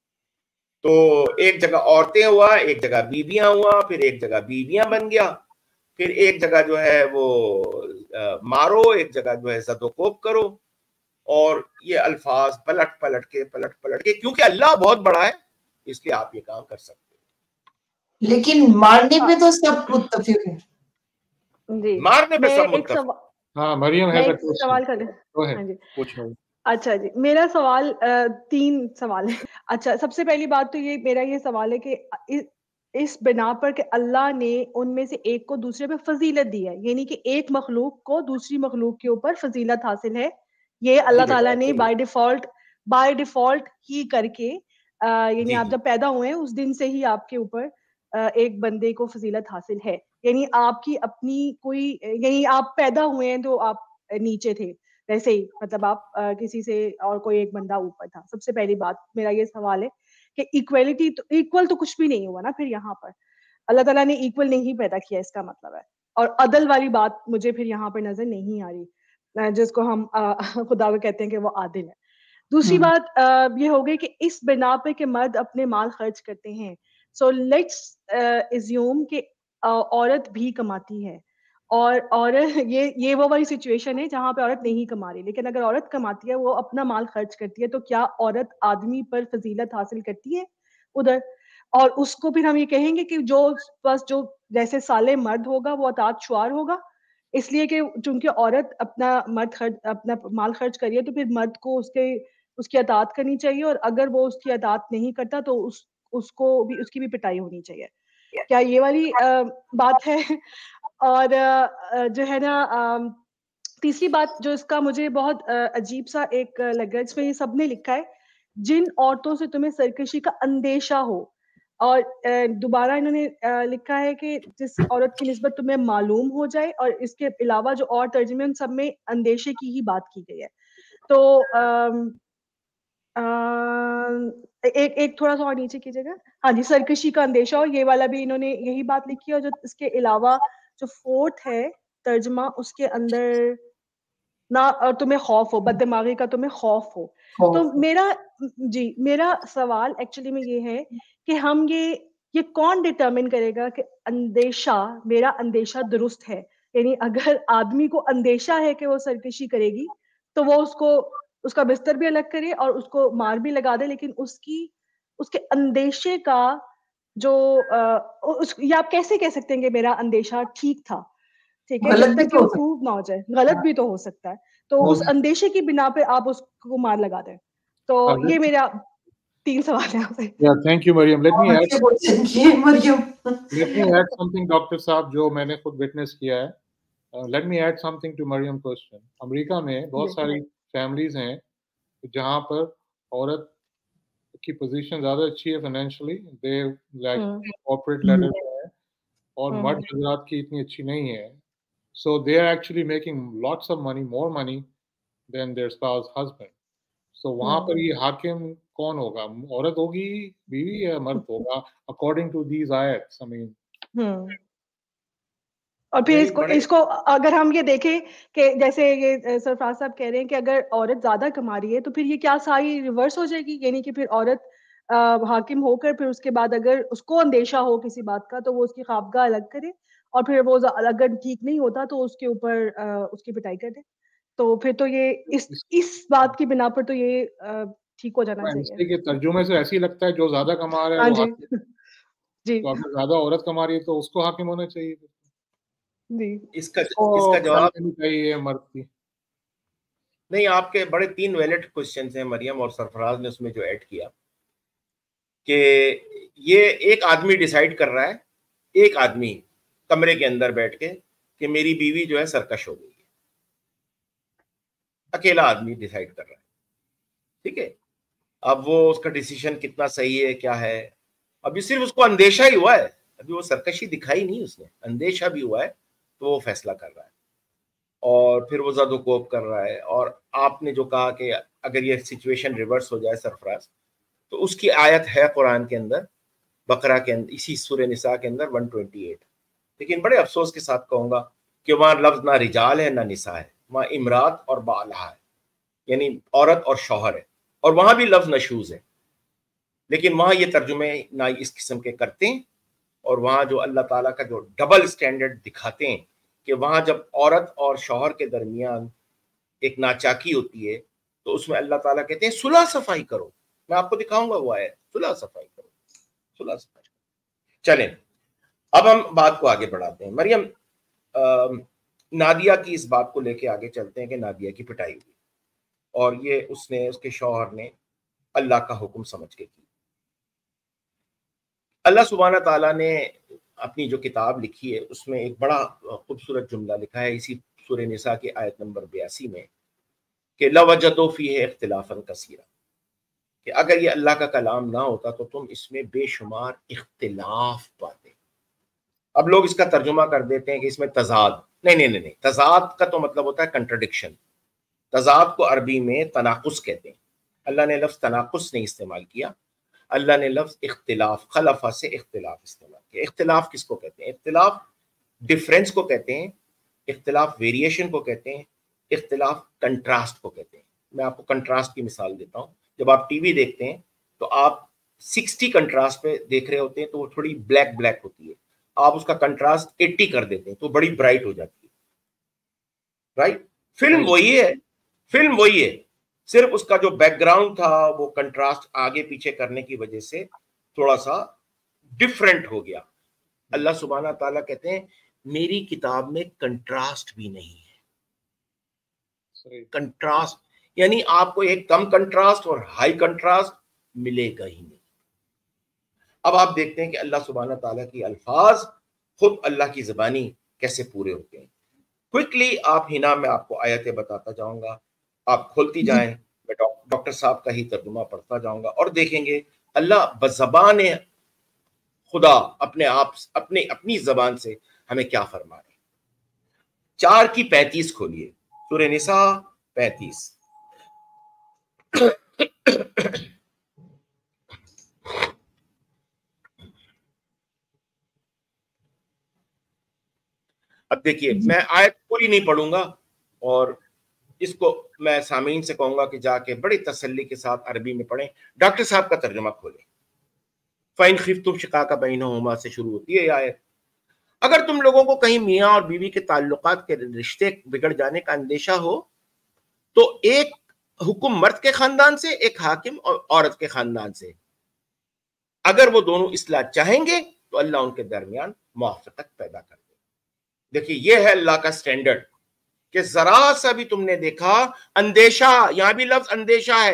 تو ایک جگہ عورتیں ہوا، ایک جگہ بیویاں ہوا، پھر ایک جگہ بیویاں بن گیا، پھر ایک جگہ جو ہے وہ مارو، ایک جگہ جو ہے زد و کوب کرو. اور یہ الفاظ پلٹ کے کیونکہ اللہ بہت بڑا ہے اس لیے آپ یہ کام کر سکتے ہیں. لیکن مارنے پہ تو سب متفق ہیں. جی مارنے پہ سب ایک متفق. ہاں مریم میں ایک سوال کر ہاں جی پوچھو. اچھا جی، میرا سوال 3 سوال ہے. اچھا، سب سے پہلی بات تو میرا یہ سوال ہے کہ اس بنا پر کہ اللہ نے ان میں سے ایک کو دوسرے پہ فضیلت دی ہے، یعنی کہ ایک مخلوق کو دوسری مخلوق کے اوپر فضیلت حاصل ہے، یہ اللہ تعالیٰ نے بائی ڈیفالٹ ہی کر کے، یعنی آپ جب پیدا ہوئے ہیں اس دن سے ہی آپ کے اوپر ایک بندے کو فضیلت حاصل ہے. یعنی آپ کی اپنی کوئی، یعنی آپ پیدا ہوئے ہیں تو آپ نیچے تھے، ویسے ہی مطلب آپ کسی سے اور کوئی ایک بندہ اوپر تھا. سب سے پہلی بات میرا یہ سوال ہے کہ ایکول تو کچھ بھی نہیں ہوا نا. پھر یہاں پر اللہ تعالیٰ نے ایکول نہیں پیدا کیا، اس کا مطلب ہے. اور عدل والی بات مجھے پھر یہاں پر نظر نہیں آ رہی، جس کو ہم خدا کو کہتے ہیں کہ وہ عادل ہے. دوسری بات یہ ہو گئی کہ اس بنا پہ کہ مرد اپنے مال خرچ کرتے ہیں، سو لیٹس ایزیوم کہ عورت بھی کماتی ہے، اور یہ وہ والی سچویشن ہے جہاں پہ عورت نہیں کما رہی. لیکن اگر عورت کماتی ہے، وہ اپنا مال خرچ کرتی ہے، تو کیا عورت آدمی پر فضیلت حاصل کرتی ہے ادھر؟ اور اس کو پھر ہم یہ کہیں گے کہ جو جیسے سالے مرد ہوگا وہ اطاعت شعار ہوگا، اس لیے کہ چونکہ عورت اپنا مال خرچ کری ہے تو پھر مرد کو اس کی اطاعت کرنی چاہیے، اور اگر وہ اس کی اطاعت نہیں کرتا تو اس کی بھی پٹائی ہونی چاہیے. کیا یہ والی بات ہے؟ اور جو ہے نا تیسری بات جو اس کا مجھے بہت عجیب سا ایک لگا، اس میں یہ سب نے لکھا ہے جن عورتوں سے تمہیں سرکشی کا اندیشہ ہو، اور دوبارہ انہوں نے لکھا ہے کہ جس عورت کی نسبت تمہیں معلوم ہو جائے، اور اس کے علاوہ جو اور ترجمے ان سب میں اندیشے کی ہی بات کی گئی ہے. تو ایک تھوڑا سا اور نیچے کیجیے گا. ہاں جی، سرکشی کا اندیشہ، اور یہ والا بھی انہوں نے یہی بات لکھی ہے. اور جو اس کے علاوہ جو 4 ہے ترجمہ، اس کے اندر نہ اور تمہیں خوف ہو، بد دماغی کا تمہیں خوف ہو. تو میرا سوال ایکچولی میں یہ ہے کہ ہم یہ کون ڈٹرمن کرے گا کہ میرا اندیشہ درست ہے؟ یعنی اگر آدمی کو اندیشہ ہے کہ وہ سرکشی کرے گی تو وہ اس کا بستر بھی الگ کرے اور اس کو مار بھی لگا دے، لیکن اس کے اندیشے کا جو یا آپ کیسے کہہ سکتے ہیں کہ میرا اندیشہ ٹھیک تھا؟ ٹھیک ہے، جب تک کہ وہ پروو نہ ہو جائے. غلط بھی تو ہو سکتا ہے، تو اس اندیشے کی بنا پہ آپ اس کو مار لگا دیں. تو یہ میرا 3 سوال ہے آپ سے. Thank you Maryam. Let me add something doctor صاحب جو میں نے خود وٹنس کیا ہے. Let me add something to Maryam question. امریکہ میں بہت ساری فیملیز ہیں جہاں پر عورت کی پوزیشن زیادہ اچھی ہے financially, they like corporate leader ہے، اور مرد حضرات کی اتنی اچھی نہیں ہے. So they are actually making lots of money, more money than their spouse husband. So وہاں پر یہ حاکم कौन होगा, औरत होगी, बीवी या मर्द होगा, अकॉर्डिंग टू दीज आयत्स। आई मीन और फिर इसको अगर हम ये देखें कि जैसे ये सरफराज साहब कह रहे हैं कि अगर औरत ज्यादा कमा रही है तो फिर ये क्या सारी रिवर्स हो जाएगी, यानी कि फिर औरत हाकिम होकर फिर उसके बाद अगर उसको अंदेशा हो किसी बात का तो वो उसकी ख्वाबगाह अलग करे, और फिर वो अगर ठीक नहीं होता तो उसके ऊपर उसकी पिटाई कर दे, तो फिर तो ये इस बात की बिना पर तो ये ठीक हो जाना चाहिए। के तर्जुमे से ऐसे ही लगता है जो ज्यादा कमा रहा है हाँ वो जी जी तो अगर ज्यादा औरत कमा रही है तो उसको हाकिम होना चाहिए जी। इसका जवाब चाहिए मर्द की नहीं। आपके बड़े 3 वैलिड क्वेश्चन हैं मरियम और सरफराज ने उसमें जो ऐड किया कि ये एक आदमी डिसाइड कर रहा है, एक आदमी कमरे के अंदर बैठ के कि मेरी बीवी जो है सरकश हो गई है, अकेला आदमी डिसाइड कर रहा है, ठीक है। अब वो उसका डिसीजन कितना सही है क्या है, अभी सिर्फ उसको अंदेशा ही हुआ है, अभी वो सरकशी दिखाई नहीं, उसने अंदेशा भी हुआ है, तो वो फैसला कर रहा है और फिर वो ज़द-ओ-कोब कर रहा है। और आपने जो कहा कि अगर ये सिचुएशन रिवर्स हो जाए सरफराज, तो उसकी आयत है कुरान के अंदर, बकरा के अंदर, इसी सूरह निसा के अंदर 128। लेकिन बड़े अफसोस के साथ कहूँगा कि वहाँ लफ्ज़ ना रिजाल है ना निसा है, वहाँ इमरात और बाला है, यानी औरत और शौहर है, और वहाँ भी लफ्ज़ नशूज़ है। लेकिन वहाँ ये तर्जुमे ना इस किस्म के करते हैं, और वहाँ जो अल्लाह ताला का जो डबल स्टैंडर्ड दिखाते हैं कि वहाँ जब औरत और शौहर के दरमियान एक नाचाकी होती है तो उसमें अल्लाह ताला कहते हैं सुलह सफाई करो। मैं आपको दिखाऊंगा वो है, सुलह सफाई करो, सुलह सफाई। चलें अब हम बात को आगे बढ़ाते हैं। मरियम, नादिया की इस बात को लेके आगे चलते हैं कि नादिया की पिटाई हुई और ये उसने, उसके शौहर ने अल्लाह का हुक्म समझ के की। अल्लाह सुब्हाना ताला ने अपनी जो किताब लिखी है उसमें एक बड़ा खूबसूरत जुमला लिखा है इसी सूरह निसा की आयत नंबर 82 में कि लवजदू फीही इख्तिलाफन कसीरा, कि अगर ये अल्लाह का कलाम ना होता तो तुम इसमें बेशुमार इख्तिलाफ पाते। अब लोग इसका तर्जुमा कर देते हैं कि इसमें तजाद, नहीं, तजाद का तो मतलब होता है कंट्रडिक्शन। तजाद को अरबी में तनाकुस कहते हैं। अल्लाह ने लफ्ज़ तनाकुस नहीं इस्तेमाल किया, अल्लाह ने लफ्ज़ इख्तिलाफ, खलफा से इख्तिलाफ इस्तेमाल किया। इख्तिलाफ किसको कहते हैं? इख्तिलाफ डिफरेंस को कहते हैं, इख्तिलाफ वेरिएशन को कहते हैं, इख्तिलाफ कंट्रास्ट को कहते हैं। मैं आपको कंट्रास्ट की मिसाल देता हूँ। जब आप टीवी देखते हैं तो आप 60 कंट्रास्ट पे देख रहे होते हैं तो वो थोड़ी ब्लैक ब्लैक होती है, आप उसका कंट्रास्ट 80 कर देते हैं तो बड़ी ब्राइट हो जाती है, राइट। फिल्म वही है, फिल्म वही है, सिर्फ उसका जो बैकग्राउंड था वो कंट्रास्ट आगे पीछे करने की वजह से थोड़ा सा डिफरेंट हो गया। अल्लाह सुब्हाना ताला कहते हैं मेरी किताब में कंट्रास्ट भी नहीं है। कंट्रास्ट यानी आपको एक कम कंट्रास्ट और हाई कंट्रास्ट मिलेगा ही नहीं। अब आप देखते हैं कि अल्लाह सुब्हाना ताला की अल्फाज खुद अल्लाह की ज़बानी कैसे पूरे होते हैं। क्विकली आप हिना में आपको आयतें बताता जाऊंगा, आप खोलती जाएं, मैं डॉक्टर साहब का ही तर्जुमा पढ़ता जाऊंगा और देखेंगे अल्लाह बज़बान खुदा अपने आप अपनी जबान से हमें क्या फरमा रहे। 4 की 35 खोलिए, सूरह निसा 35। अब देखिए, मैं आयत पूरी नहीं पढ़ूंगा और इसको मैं सामीन से कहूंगा कि जाके बड़ी तसल्ली के साथ अरबी में पढ़ें। डॉक्टर साहब का तर्जुमा खोलें। फ़इन खिफ्तुम शिकाका बैनहुमा से शुरू होती है आयत। अगर तुम लोगों को कहीं मियाँ और बीवी के ताल्लुकात के रिश्ते बिगड़ जाने का अंदेशा हो तो एक हुक्म मर्द के खानदान से, एक हाकिम और औरत के खानदान से, अगर वो दोनों इस्लाह चाहेंगे तो अल्लाह उनके दरमियान मुआफ़क़त पैदा कर दे। देखिए ये है अल्लाह का स्टैंडर्ड कि जरा सा भी तुमने देखा अंदेशा, यहां भी लफ्ज अंदेशा है।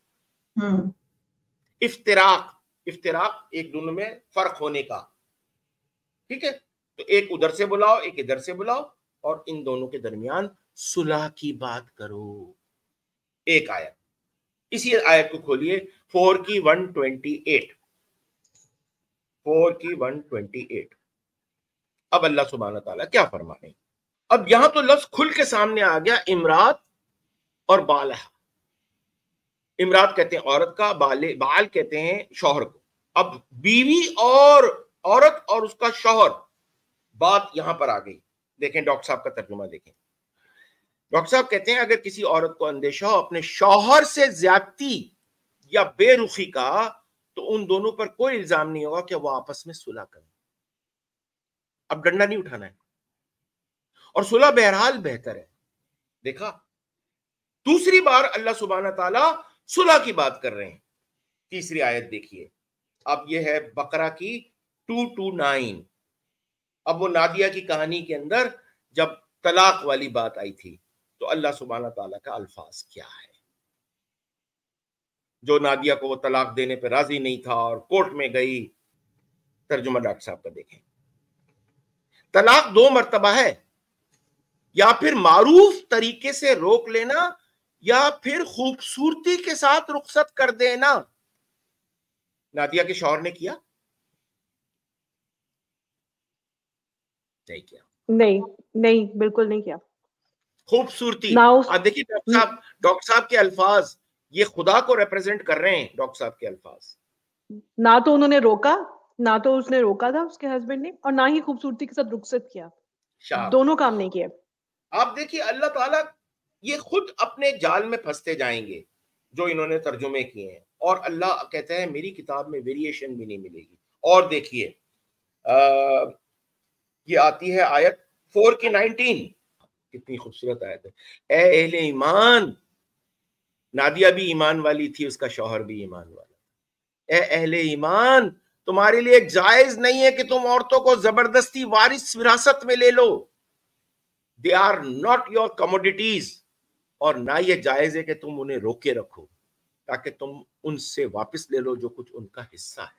इफ्तिराक, इफ्तिराक एक दोनों में फर्क होने का, ठीक है। तो एक उधर से बुलाओ, एक इधर से बुलाओ और इन दोनों के दरमियान सुलह की बात करो। एक आयत, इसी आयत को खोलिए 4 की 128, 4 की 128। अब अल्लाह सुब्हानहू व तआला क्या फरमा रहे हैं। अब यहां तो लफ्ज खुल के सामने आ गया, इमरात और बाला। امرات کہتے ہیں عورت کا، بال کہتے ہیں شوہر کو. اب بیوی اور عورت اور اس کا شوہر، بات یہاں پر آ گئی. دیکھیں ڈاکٹر صاحب کا ترجمہ دیکھیں. ڈاکٹر صاحب کہتے ہیں اگر کسی عورت کو اندیشہ ہو اپنے شوہر سے زیادتی یا بے رخی کا، تو ان دونوں پر کوئی الزام نہیں ہوگا کہ وہ آپس میں صلح کریں. اب ڈنڈا نہیں اٹھانا ہے، اور صلح بہرحال بہتر ہے. دیکھا، دوسری بار اللہ سبحانہ تعالیٰ صلح کی بات کر رہے ہیں. تیسری آیت دیکھیے. اب یہ ہے بقرہ کی 229. اب وہ نادیہ کی کہانی کے اندر جب طلاق والی بات آئی تھی تو اللہ سبحانہ تعالیٰ کا الفاظ کیا ہے. جو نادیہ کو وہ طلاق دینے پہ راضی نہیں تھا اور کورٹ میں گئی. ترجمہ ڈاکٹر صاحب کا دیکھیں. طلاق 2 مرتبہ ہے، یا پھر معروف طریقے سے روک لینا یا پھر خوبصورتی کے ساتھ رخصت کر دینا. نادیہ کے شوہر نے کیا؟ نہیں کیا. نہیں بالکل نہیں کیا. خوبصورتی. اب دیکھیے ڈاکٹر صاحب کے الفاظ یہ خدا کو ریپرزینٹ کر رہے ہیں. ڈاکٹر صاحب کے الفاظ، نہ تو انہوں نے روکا، نہ تو اس نے روکا تھا اس کے ہسبینڈ نے، اور نہ ہی خوبصورتی کے ساتھ رخصت کیا. دونوں کام نہیں کیے. آپ دیکھیے اللہ تعالیٰ یہ خود اپنے جال میں پھنستے جائیں گے جو انہوں نے ترجمے کیے ہیں. اور اللہ کہتا ہے میری کتاب میں ویریشن بھی نہیں ملے گی. اور دیکھیے یہ آتی ہے آیت 4 کی 19. کتنی خوبصورت آیت ہے. اے اہل ایمان، نادیہ بھی ایمان والی تھی، اس کا شوہر بھی ایمان والا. اے اہل ایمان، تمہارے لیے جائز نہیں ہے کہ تم عورتوں کو زبردستی وارث وراثت میں لے لو. They are not your commodities. اور نہ یہ جائز ہے کہ تم انہیں روکے رکھو تاکہ تم ان سے واپس لے لو جو کچھ ان کا حصہ ہے.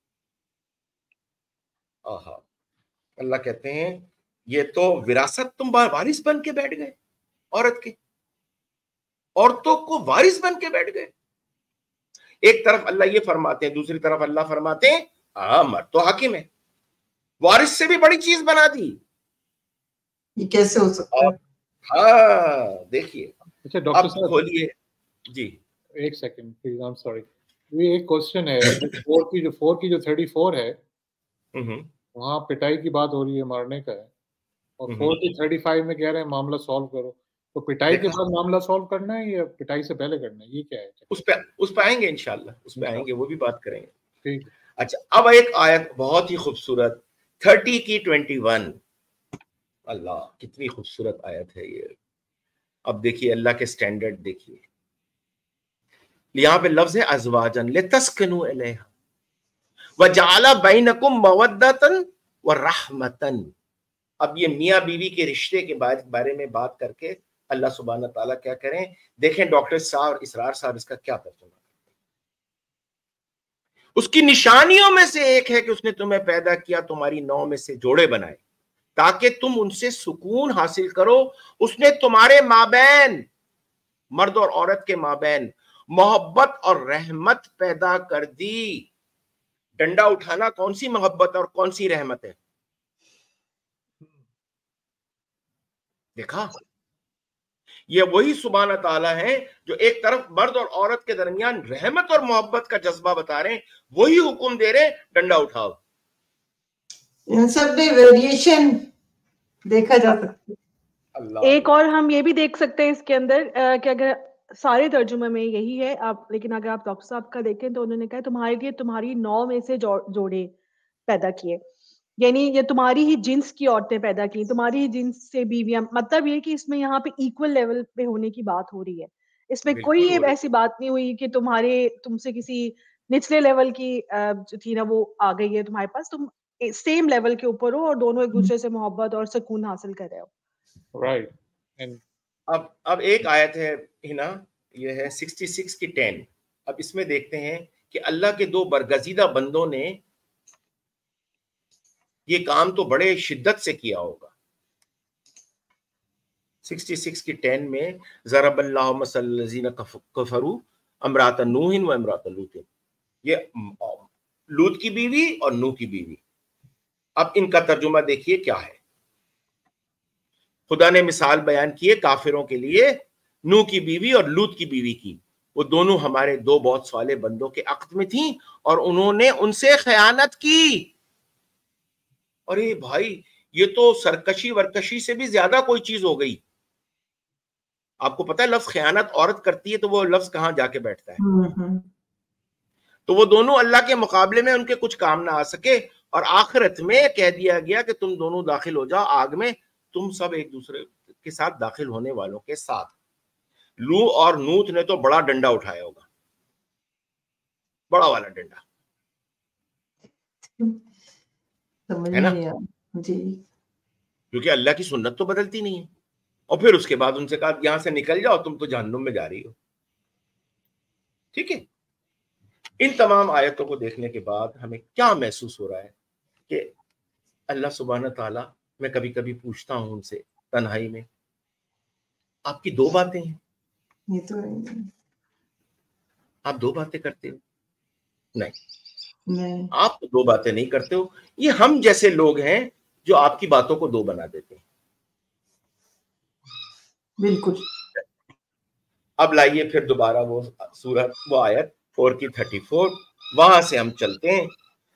آہا، اللہ کہتے ہیں یہ تو وراثت تم وارث بن کے بیٹھ گئے. عورت کے، عورتوں کو وارث بن کے بیٹھ گئے. ایک طرف اللہ یہ فرماتے ہیں، دوسری طرف اللہ فرماتے ہیں مرد تو حاکم ہے. وارث سے بھی بڑی چیز بنا دی. یہ کیسے ہو سکتا ہے؟ ہاں دیکھیے. اچھا ڈاکٹر صاحب کھولیے جی ایک second please. I am sorry, یہ ایک کوسچن ہے. 4 کی جو 34 ہے وہاں پٹائی کی بات ہو رہی ہے، مارنے کا ہے، اور 4 کی 35 میں کہہ رہے ہیں معاملہ سالو کرو. تو پٹائی کے بعد معاملہ سالو کرنا ہے یا پٹائی سے پہلے کرنا ہے؟ یہ کیا ہے؟ اس پہ آئیں گے انشاءاللہ، اس پہ آئیں گے، وہ بھی بات کریں گے. ٹھیک. اچھا اب ایک آیت بہت ہی خوبصورت 30 کی 21. اللہ کتنی خوبصورت آیت ہے یہ. اب دیکھیے اللہ کے سٹینڈرڈ دیکھیے. یہاں پہ لفظ ہے ازواجن لتسکنوا الیہا وجعل بینکم مودۃ ورحمۃ. اب یہ میاں بیوی کے رشتے کے بارے میں بات کر کے اللہ سبحانہ تعالیٰ کیا کریں. دیکھیں ڈاکٹر صاحب اسرار صاحب اس کا کیا ترجمہ. اس کی نشانیوں میں سے ایک ہے کہ اس نے تمہیں پیدا کیا، تمہاری نو میں سے جوڑے بنائے تاکہ تم ان سے سکون حاصل کرو. اس نے تمہارے مابین، مرد اور عورت کے مابین، محبت اور رحمت پیدا کر دی. ڈنڈا اٹھانا کون سی محبت اور کون سی رحمت ہے؟ دیکھا، یہ وہی سبحانہ تعالیٰ ہے جو ایک طرف مرد اور عورت کے درمیان رحمت اور محبت کا جذبہ بتا رہے ہیں، وہی حکم دے رہے ڈنڈا اٹھاؤ. ان سب میں ویریشن دیکھا جا سکتا ہے. ایک اور ہم یہ بھی دیکھ سکتے ہیں اس کے اندر کہ اگر سارے ترجمے میں یہی ہے آپ، لیکن اگر آپ ڈاکٹر صاحب کا دیکھیں تو انہوں نے کہا تمہارے لیے تمہاری 9 میں سے جوڑے پیدا کیے، یعنی یہ تمہاری ہی جنس کی عورتیں پیدا کی، تمہاری ہی جنس سے بیویاں. مطلب یہ کہ اس میں یہاں پہ ایکول لیول پہ ہونے کی بات ہو رہی ہے. اس میں کوئی ایسی بات نہیں ہوئی کہ تم سے کسی نچلے لیول کی جو تھی نا وہ آ گئی ہے تمہارے پاس، تم سیم لیول کے اوپر ہو اور دونوں ایک دوسرے سے محبت اور سکون حاصل کر رہے ہو. رائٹ. اب ایک آیت ہے ہنا، یہ ہے 66 کی 10. اب اس میں دیکھتے ہیں کہ اللہ کے 2 برگزیدہ بندوں نے یہ کام تو بڑے شدت سے کیا ہوگا. 66 کی 10 میں ضرب اللہ مثل الذین کفروا امرأۃ نوح و امرأۃ لوط. یہ لوط کی بیوی اور نوح کی بیوی. اب ان کا ترجمہ دیکھیے کیا ہے. خدا نے مثال بیان کی ہے کافروں کے لیے نوح کی بیوی اور لوط کی بیوی کی. وہ دونوں ہمارے دو بہت صالح بندوں کے عقد میں تھیں اور انہوں نے ان سے خیانت کی. ارے بھائی یہ تو سرکشی ورکشی سے بھی زیادہ کوئی چیز ہو گئی. آپ کو پتا ہے لفظ خیانت عورت کرتی ہے تو وہ لفظ کہاں جا کے بیٹھتا ہے. تو وہ دونوں اللہ کے مقابلے میں ان کے کچھ کام نہ آ سکے اور آخرت میں کہہ دیا گیا کہ تم دونوں داخل ہو جاؤ آگ میں, تم سب ایک دوسرے کے ساتھ داخل ہونے والوں کے ساتھ. لو اور نوت نے تو بڑا ڈنڈا اٹھایا ہوگا, بڑا والا ڈنڈا, ہے نا, جی, کیونکہ اللہ کی سنت تو بدلتی نہیں ہے. اور پھر اس کے بعد ان سے کہا یہاں سے نکل جاؤ, تم تو جہنم میں جا رہی ہو. ٹھیک ہے. ان تمام آیتوں کو دیکھنے کے بعد ہمیں کیا محسوس ہو رہا ہے کہ اللہ سبحانہ تعالیٰ, میں کبھی کبھی پوچھتا ہوں ان سے تنہائی میں, آپ کی دو باتیں ہیں, یہ تو آپ دو باتیں کرتے ہو؟ نہیں, آپ دو باتیں نہیں کرتے ہو. یہ ہم جیسے لوگ ہیں جو آپ کی باتوں کو دو بنا دیتے ہیں. بالکل. اب لائیے پھر دوبارہ وہ سورت, وہ آیت 4 کی 34, وہاں سے ہم چلتے ہیں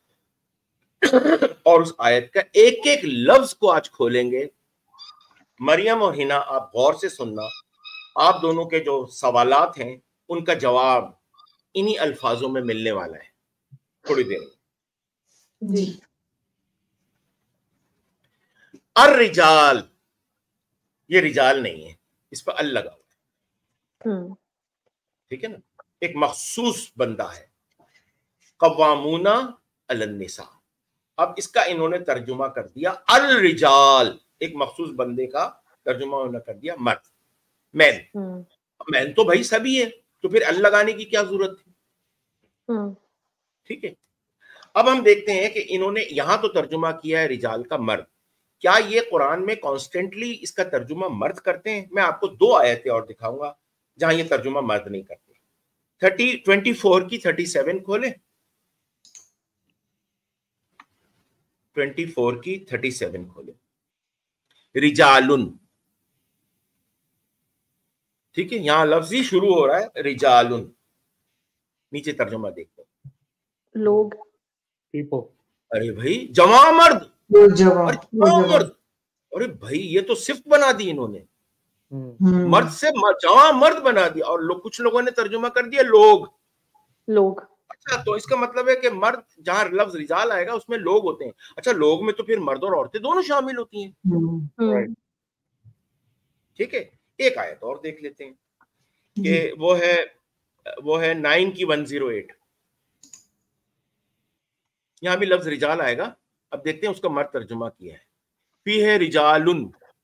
اور اس آیت کا ایک ایک لفظ کو آج کھولیں گے. مریم اور ہنا, آپ غور سے سننا, آپ دونوں کے جو سوالات ہیں ان کا جواب انہی الفاظوں میں ملنے والا ہے تھوڑی دیر میں. جی. الرجال, یہ رجال نہیں ہے, اس پر ال لگا ہوا ہے, ٹھیک ہے نا, ایک مخصوص بندہ ہے. قوامون علی النساء, اب اس کا انہوں نے ترجمہ کر دیا الرجال, ایک مخصوص بندے کا ترجمہ انہوں نے کر دیا مرد, مین. مین تو بھائی سبھی ہے, تو پھر ال لگانے کی کیا ضرورت تھی. ٹھیک ہے. اب ہم دیکھتے ہیں کہ انہوں نے یہاں تو ترجمہ کیا ہے رجال کا مرد. کیا یہ قرآن میں کانسٹنٹلی اس کا ترجمہ مرد کرتے ہیں؟ میں آپ کو دو آیتیں اور دکھاؤں گا جہاں یہ ترجمہ مرد نہیں کرتے. 24 کی 37 کھولیں, 24 کی 37 کھولیں. رجالن, ٹھیک ہے, یہاں لفظ ہی شروع ہو رہا ہے رجالن, نیچے ترجمہ دیکھو, لوگ. ارے بھائی جمع مرد, جواب, جمع مرد, ارے بھائی یہ تو صفت بنا دی انہوں نے, مرد سے جمع مرد بنا دیا. اور کچھ لوگوں نے ترجمہ کر دیا لوگ. لوگ, اچھا, تو اس کا مطلب ہے کہ مرد, جہاں لفظ رجال آئے گا اس میں لوگ ہوتے ہیں. اچھا, لوگ میں تو پھر مرد اور عورتیں دونوں شامل ہوتی ہیں. ٹھیک ہے. ایک آیت اور دیکھ لیتے ہیں کہ وہ ہے 9 کی 108, یہاں بھی لفظ رجال آئے گا. اب دیکھتے ہیں اس کا مرد ترجمہ کیا ہے. فی ہے رجالن,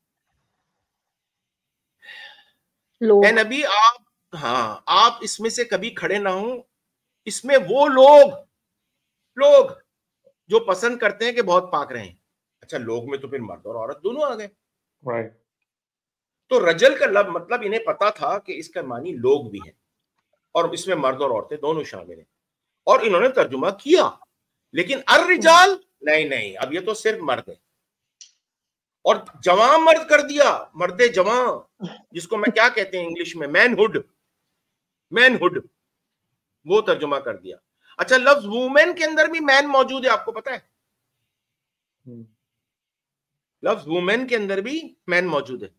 اے نبی آپ اس میں سے کبھی کھڑے نہ ہوں, اس میں وہ لوگ جو پسند کرتے ہیں کہ بہت پاک رہیں. اچھا, لوگ میں تو پھر مرد اور عورت دونوں آ گئے. تو رجل کا مطلب انہیں پتا تھا کہ اس کا معنی لوگ بھی ہیں اور اس میں مرد اور عورتیں دونوں شامل ہیں, اور انہوں نے ترجمہ کیا. لیکن الرجال نہیں, اب یہ تو صرف مرد ہے, اور جوان مرد کر دیا, مرد جوان, جس کو میں کیا کہتے ہیں انگلش میں مین ہوڈ, وہ ترجمہ کر دیا. اچھا, لفظ وومن کے اندر بھی مین موجود ہے, آپ کو پتا ہے, لفظ وومن کے اندر بھی مین موجود ہے,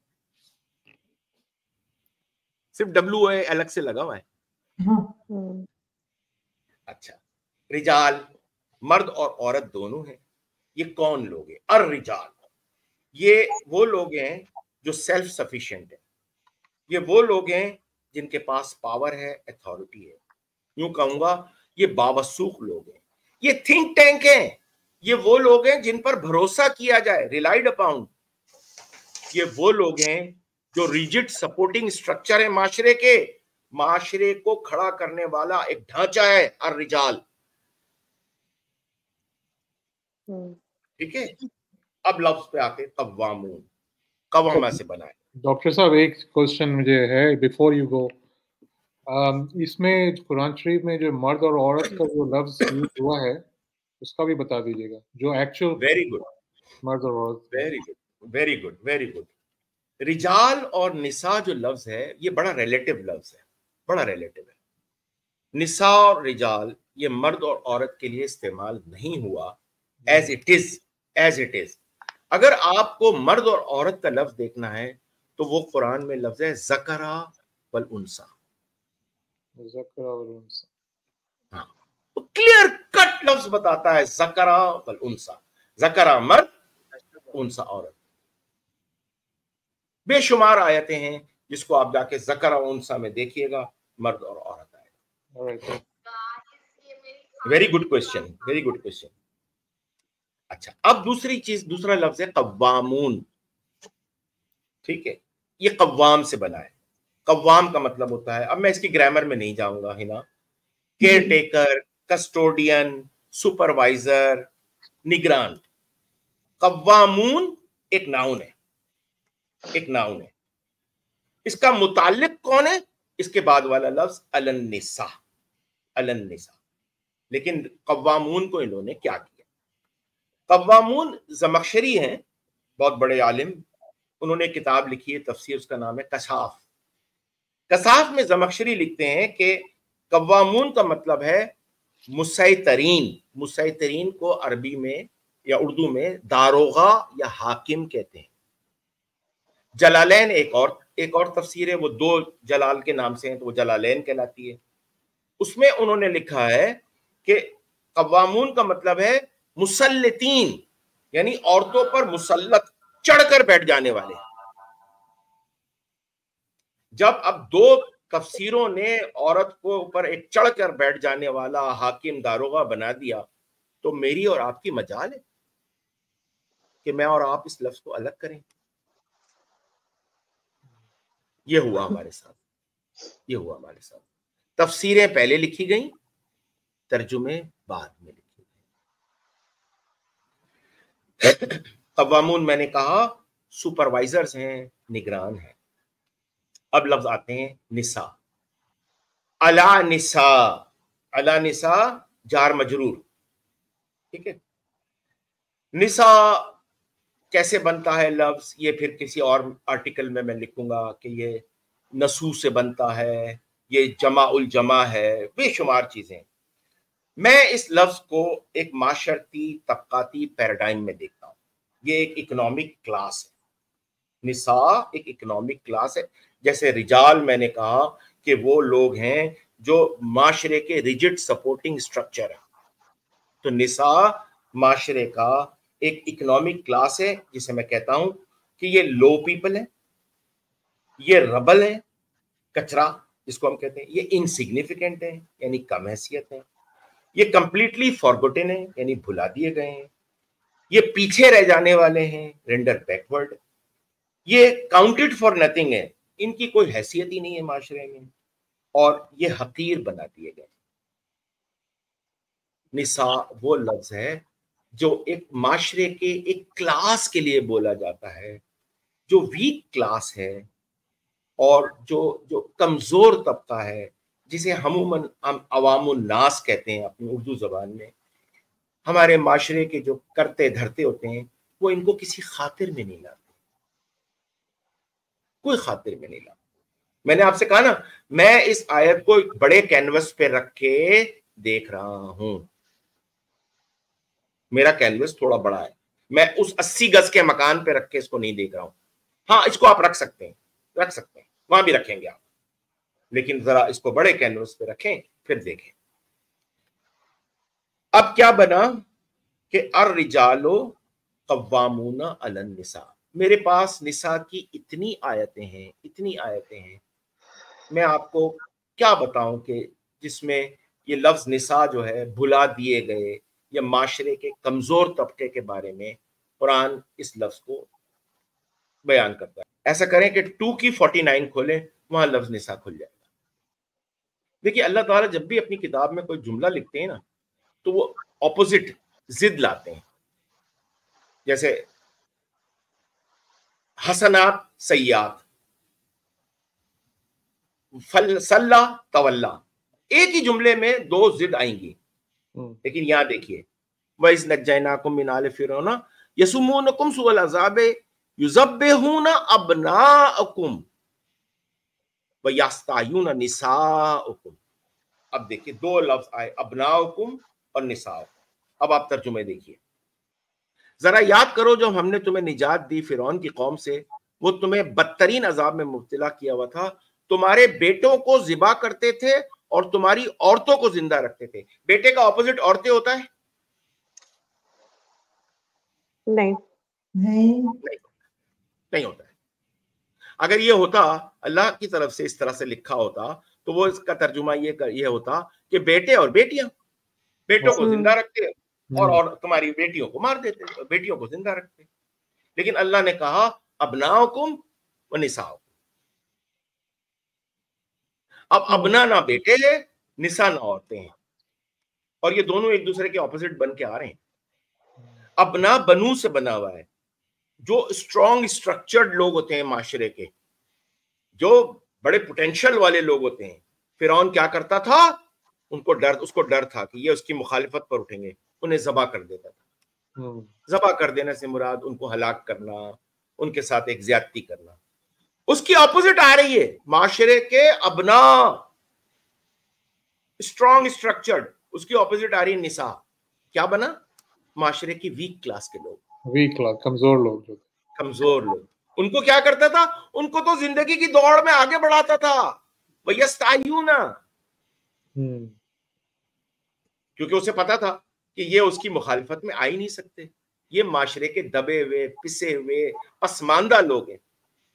صرف WA الگ سے لگا ہوا ہے. اچھا, رجال مرد اور عورت دونوں ہیں. یہ کون لوگ ہیں؟ الرجال, یہ وہ لوگ ہیں جو سیلف سفیشینٹ ہیں, یہ وہ لوگ ہیں جن کے پاس پاور ہے, اتھارٹی ہے. یوں کہوں گا یہ باوسوخ لوگ ہیں, یہ تھنک ٹینک ہیں, یہ وہ لوگ ہیں جن پر بھروسہ کیا جائے, ریلائڈ اپاؤن. یہ وہ لوگ ہیں جو ریجڈ سپورٹنگ سٹرکچر ہے معاشرے کو کھڑا کرنے والا ایک ڈھانچہ ہے الرجال. ٹھیک ہے. اب لفظ پہ آتے قوامون, قوامہ سے بنا ہے. ڈاکٹر صاحب ایک کوشچن مجھے ہے بیفور یو گو, اس میں قرآن شریف میں جو مرد اور عورت کا جو لفظ یوز ہوا ہے اس کا بھی بتا دیجیے گا, جو ایکچوئل ویری گڈ, مرد اور عورت. Very good. رجال اور نساء جو لفظ ہے یہ بڑا ریلیٹو لفظ ہے, بڑا ریلیٹو ہے. निसा और रिजाल ये मर्द और औरत के लिए इस्तेमाल नहीं हुआ, एज इट इज। अगर आपको मर्द और औरत का लफ्ज देखना है तो वो कुरान में लफ्ज है ज़करा वल उनसा। हाँ, तो क्लियर कट लफ्ज बताता है ज़करा वल उनसा, ज़करा मर्द, उनसा औरत। बेशुमार आयतें हैं जिसको आप जाके ज़करा उनसा में देखिएगा, मर्द और औरत आएगा। Very good question, very good question. अच्छा, अब दूसरी चीज, दूसरा लफ्ज है कव्वामून। ठीक है, ये कव्वाम से बना है। कव्वाम का मतलब होता है, अब मैं इसकी ग्रामर में नहीं जाऊंगा Hina, care taker, custodian, supervisor, निगरान। कव्वामून एक नाउन है, एक नाउन है। इसका मुताल्लिक कौन है? इसके बाद वाला लफ्ज अलन निसा, अलन निसा। लेकिन कव्वामून को इन्होंने क्या किया? कव्वामून ज़मख़शरी हैं, बहुत बड़े आलिम, उन्होंने किताब लिखी है तफसीर, उसका नाम है कसाफ। कसाफ में ज़मख़शरी लिखते हैं कि कव्वामून का मतलब है मुसैतरीन। मुसैतरीन को अरबी में या उर्दू में दारोगा या हाकिम कहते हैं। जलालैन एक और तफसीर है, वो दो जलाल के नाम से है तो वो जलालैन कहलाती है। उसमें उन्होंने लिखा है कि कव्वामून का मतलब है मुसल्लतीन, यानी औरतों पर मुसल्लत, चढ़कर बैठ जाने वाले। जब अब दो तफसीरों ने औरत को ऊपर एक चढ़कर बैठ जाने वाला हाकिम दारोगा बना दिया, तो मेरी और आपकी मजाल है कि मैं और आप इस लफ्ज को अलग करें। ये हुआ हमारे साथ, ये हुआ हमारे साथ। तफसीरें पहले लिखी गई, तर्जुमे बाद में लिखे गए। कव्वामून मैंने कहा सुपरवाइजर्स हैं, निगरान हैं। अब लफ्ज आते हैं निसा। अला निसा, अला निसा जार मजरूर। ठीक है, निसा कैसे बनता है लफ्ज, ये फिर किसी और आर्टिकल में मैं लिखूंगा कि ये नसू से बनता है, ये जमा उल जमा है, बेशुमार चीजें। मैं इस लफ्ज को एक माशरती तबकाती पैराडाइम में देखता हूँ। ये एक इकोनॉमिक क्लास है, निसा एक इकोनॉमिक क्लास है। जैसे रिजाल मैंने कहा कि वो लोग हैं जो माशरे के रिजिड सपोर्टिंग स्ट्रक्चर है, तो निसा माशरे का एक इकोनॉमिक क्लास है जिसे मैं कहता हूं कि ये लो पीपल है, ये रबल है, कचरा जिसको हम कहते हैं, ये इनसिग्निफिकेंट है यानी कम हैसियत है, ये कंप्लीटली फॉरगॉटन है यानी भुला दिए गए हैं, ये पीछे रह जाने वाले हैं, रेंडर बैकवर्ड, ये काउंटेड फॉर नथिंग है, इनकी कोई हैसियत ही नहीं है माशरे में, और ये हकीर बना दिए गए। निसा वो लफ्ज है जो एक माशरे के एक क्लास के लिए बोला जाता है, जो वीक क्लास है और जो कमजोर तबका है, जिसे अमूमन हम अवामुन नास कहते हैं अपनी उर्दू जबान में। हमारे माशरे के जो करते धरते होते हैं वो इनको किसी खातिर में नहीं लाते, कोई खातिर में नहीं लाते। मैंने आपसे कहा ना, मैं इस आयत को एक बड़े कैनवस पे रख के देख रहा हूं। मेरा कैनवस थोड़ा बड़ा है, मैं उस 80 गज के मकान पे रख के इसको नहीं देख रहा हूं। हाँ, इसको आप रख सकते हैं, रख सकते हैं, वहां भी रखेंगे आप, लेकिन जरा इसको बड़े कैनवस पे रखें फिर देखें। अब क्या बना कि अर रिजालो कव्वामूना अलन निसा। मेरे पास निसा की इतनी आयतें हैं, इतनी आयतें हैं, मैं आपको क्या बताऊं कि जिसमें ये लफ्ज निसा जो है भुला दिए गए या माशरे के कमजोर तबके के बारे में कुरान इस लफ्ज को बयान करता है। ऐसा करें कि 2 की 49 खोलें, वहां लफ्ज निसा खुल जाएगा। देखिए, अल्लाह ताला जब भी अपनी किताब में कोई जुमला लिखते हैं ना, तो वो ऑपोजिट जिद लाते हैं। जैसे हसनात सय्यात, सल्ला तवल्ला, एक ही जुमले में दो जिद आएंगी। लेकिन यहां देखिए, वइज़ नज्जैनाकुम मिन आलि फिरौना यसुमूनकुम सुअल अज़ाब युज़ब्बिहूना अबनाअकुम व यस्तायूना निसाअकुम। اب دیکھیے دو لفظ آئے, ابناؤکم اور نساؤکم. اب آپ ترجمے دیکھیے, ذرا یاد کرو جب ہم نے تمہیں نجات دی فرعون کی قوم سے, وہ تمہیں بدترین عذاب میں مبتلا کیا ہوا تھا, تمہارے بیٹوں کو ذبح کرتے تھے اور تمہاری عورتوں کو زندہ رکھتے تھے. بیٹے کا اپوزٹ عورتیں ہوتا ہے؟ نہیں ہوتا ہے. اگر یہ ہوتا اللہ کی طرف سے اس طرح سے لکھا ہوتا تو وہ اس کا ترجمہ یہ ہوتا کہ بیٹے اور بیٹیاں, بیٹوں کو زندہ رکھتے اور تمہاری بیٹیوں کو مار دیتے, بیٹیوں کو زندہ رکھتے. لیکن اللہ نے کہا ابناؤکم و نساؤکم. اب ابنا نہ بیٹے ہیں, نساء نہ عورتیں ہیں, اور یہ دونوں ایک دوسرے کے اپوزٹ بن کے آ رہے ہیں. ابنا بنو سے بنا ہوا ہے, جو اسٹرانگ اسٹرکچرڈ لوگ ہوتے ہیں معاشرے کے, جو بڑے پوٹینشل والے لوگ ہوتے ہیں. فرعون کیا کرتا تھا, اس کو ڈر تھا کہ یہ اس کی مخالفت پر اٹھیں گے, انہیں ذبح کر دیتا تھا. ذبح کر دینے سے مراد ان کو ہلاک کرنا, ان کے ساتھ ایک زیادتی کرنا. اس کی اپوزٹ آ رہی ہے معاشرے کے ابنا, اسٹرانگ اسٹرکچرڈ, اس کی اپوزٹ آ رہی ہے نساء. کیا بنا, معاشرے کی ویک کلاس کے لوگ, ویک کلاس, کمزور لوگ. ان کو کیا کرتا تھا, ان کو تو زندگی کی دوڑ میں آگے بڑھاتا تھا. وَيَسْتَعْيُونَ, کیونکہ اسے پتا تھا کہ یہ اس کی مخالفت میں آ ہی نہیں سکتے, یہ معاشرے کے دبے ہوئے پسے ہوئے پسماندہ لوگ ہیں.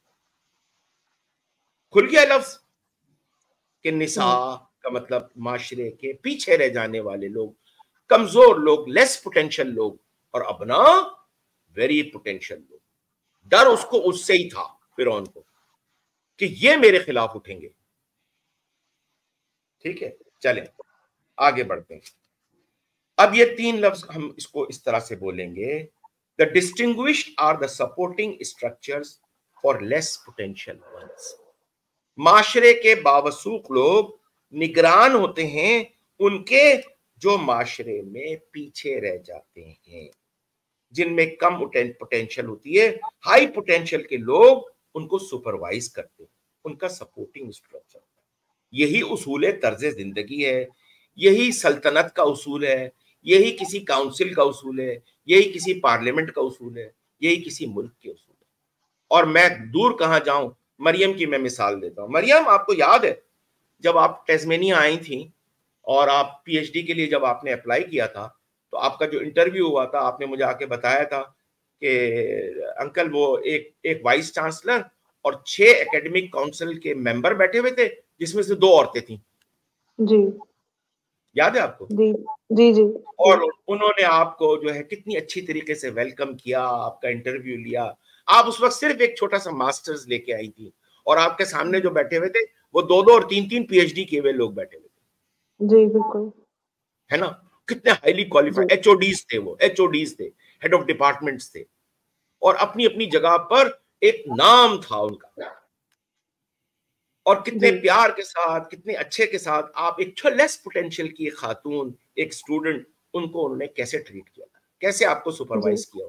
کھل گیا لفظ کہ نساء کا مطلب معاشرے کے پیچھے رہ جانے والے لوگ, کمزور لوگ, لیس پوٹینشل لوگ, اور ابنا ویری پوٹینشل لوگ. ڈر اس سے ہی تھا فرعون کو کہ یہ میرے خلاف اٹھیں گے. ٹھیک ہے, چلیں آگے بڑھتے ہیں. اب یہ تین لفظ ہم اس کو اس طرح سے بولیں گے, the distinguished are the supporting structures for less potential ones. معاشرے کے باوثوق لوگ نگران ہوتے ہیں ان کے جو معاشرے میں پیچھے رہ جاتے ہیں, جن میں کم پوٹینشل ہوتی ہے. ہائی پوٹینشل کے لوگ ان کو سپروائز کرتے ہیں, ان کا سپورٹنگ اسٹرکچر. یہی اصول طرز زندگی ہے, یہی سلطنت کا اصول ہے, یہی کسی کاؤنسل کا اصول ہے, یہی کسی پارلیمنٹ کا اصول ہے, یہی کسی ملک کے اصول ہے. اور میں دور کہاں جاؤں, مریم کی میں مثال دیتا ہوں. مریم, آپ کو یاد ہے جب آپ ٹیسمینیا آئی تھیں اور آپ پی ایچ ڈی کے لیے جب آپ نے اپلائی کیا تھا, تو آپ کا جو انٹرویو ہوا تھا, آپ نے مجھے آ کے بتایا تھا کہ انکل وہ ایک وائس چانسلر اور 6 اکیڈمک کاؤنسل کے ممبر بیٹھے ہوئے تھے, جس میں سے 2 عورتیں تھیں. جی, یاد ہے آپ کو؟ جی. اور انہوں نے آپ کو جو ہے کتنی اچھی طریقے سے ویلکم کیا, آپ کا انٹرویو لیا. آپ اس وقت صرف ایک چھوٹا سا ماسٹرز لے کے آئی تھی, اور آپ کے سامنے جو بیٹھے ہوئے تھے وہ 2 اور 3 پی ایچ ڈی کیے ہوئے لوگ بیٹھے ہوئے تھے. جی بالکل, ہے نا, کتنے highly qualified H O Ds تھے, وہ ایچ او ڈیز تھے, ہیڈ آف ڈپارٹمنٹس تھے, اور اپنی اپنی جگہ پر ایک نام تھا ان کا. اور کتنے پیار کے ساتھ, کتنے اچھے کے ساتھ آپ ایک لیس پوٹینشیل کی خاتون, ایک اسٹوڈنٹ, ان کو انہوں نے کیسے ٹریٹ کیا, کیسے آپ کو سپروائز کیا.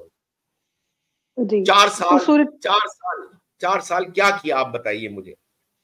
4 سال کیا کیا, آپ بتائیے مجھے.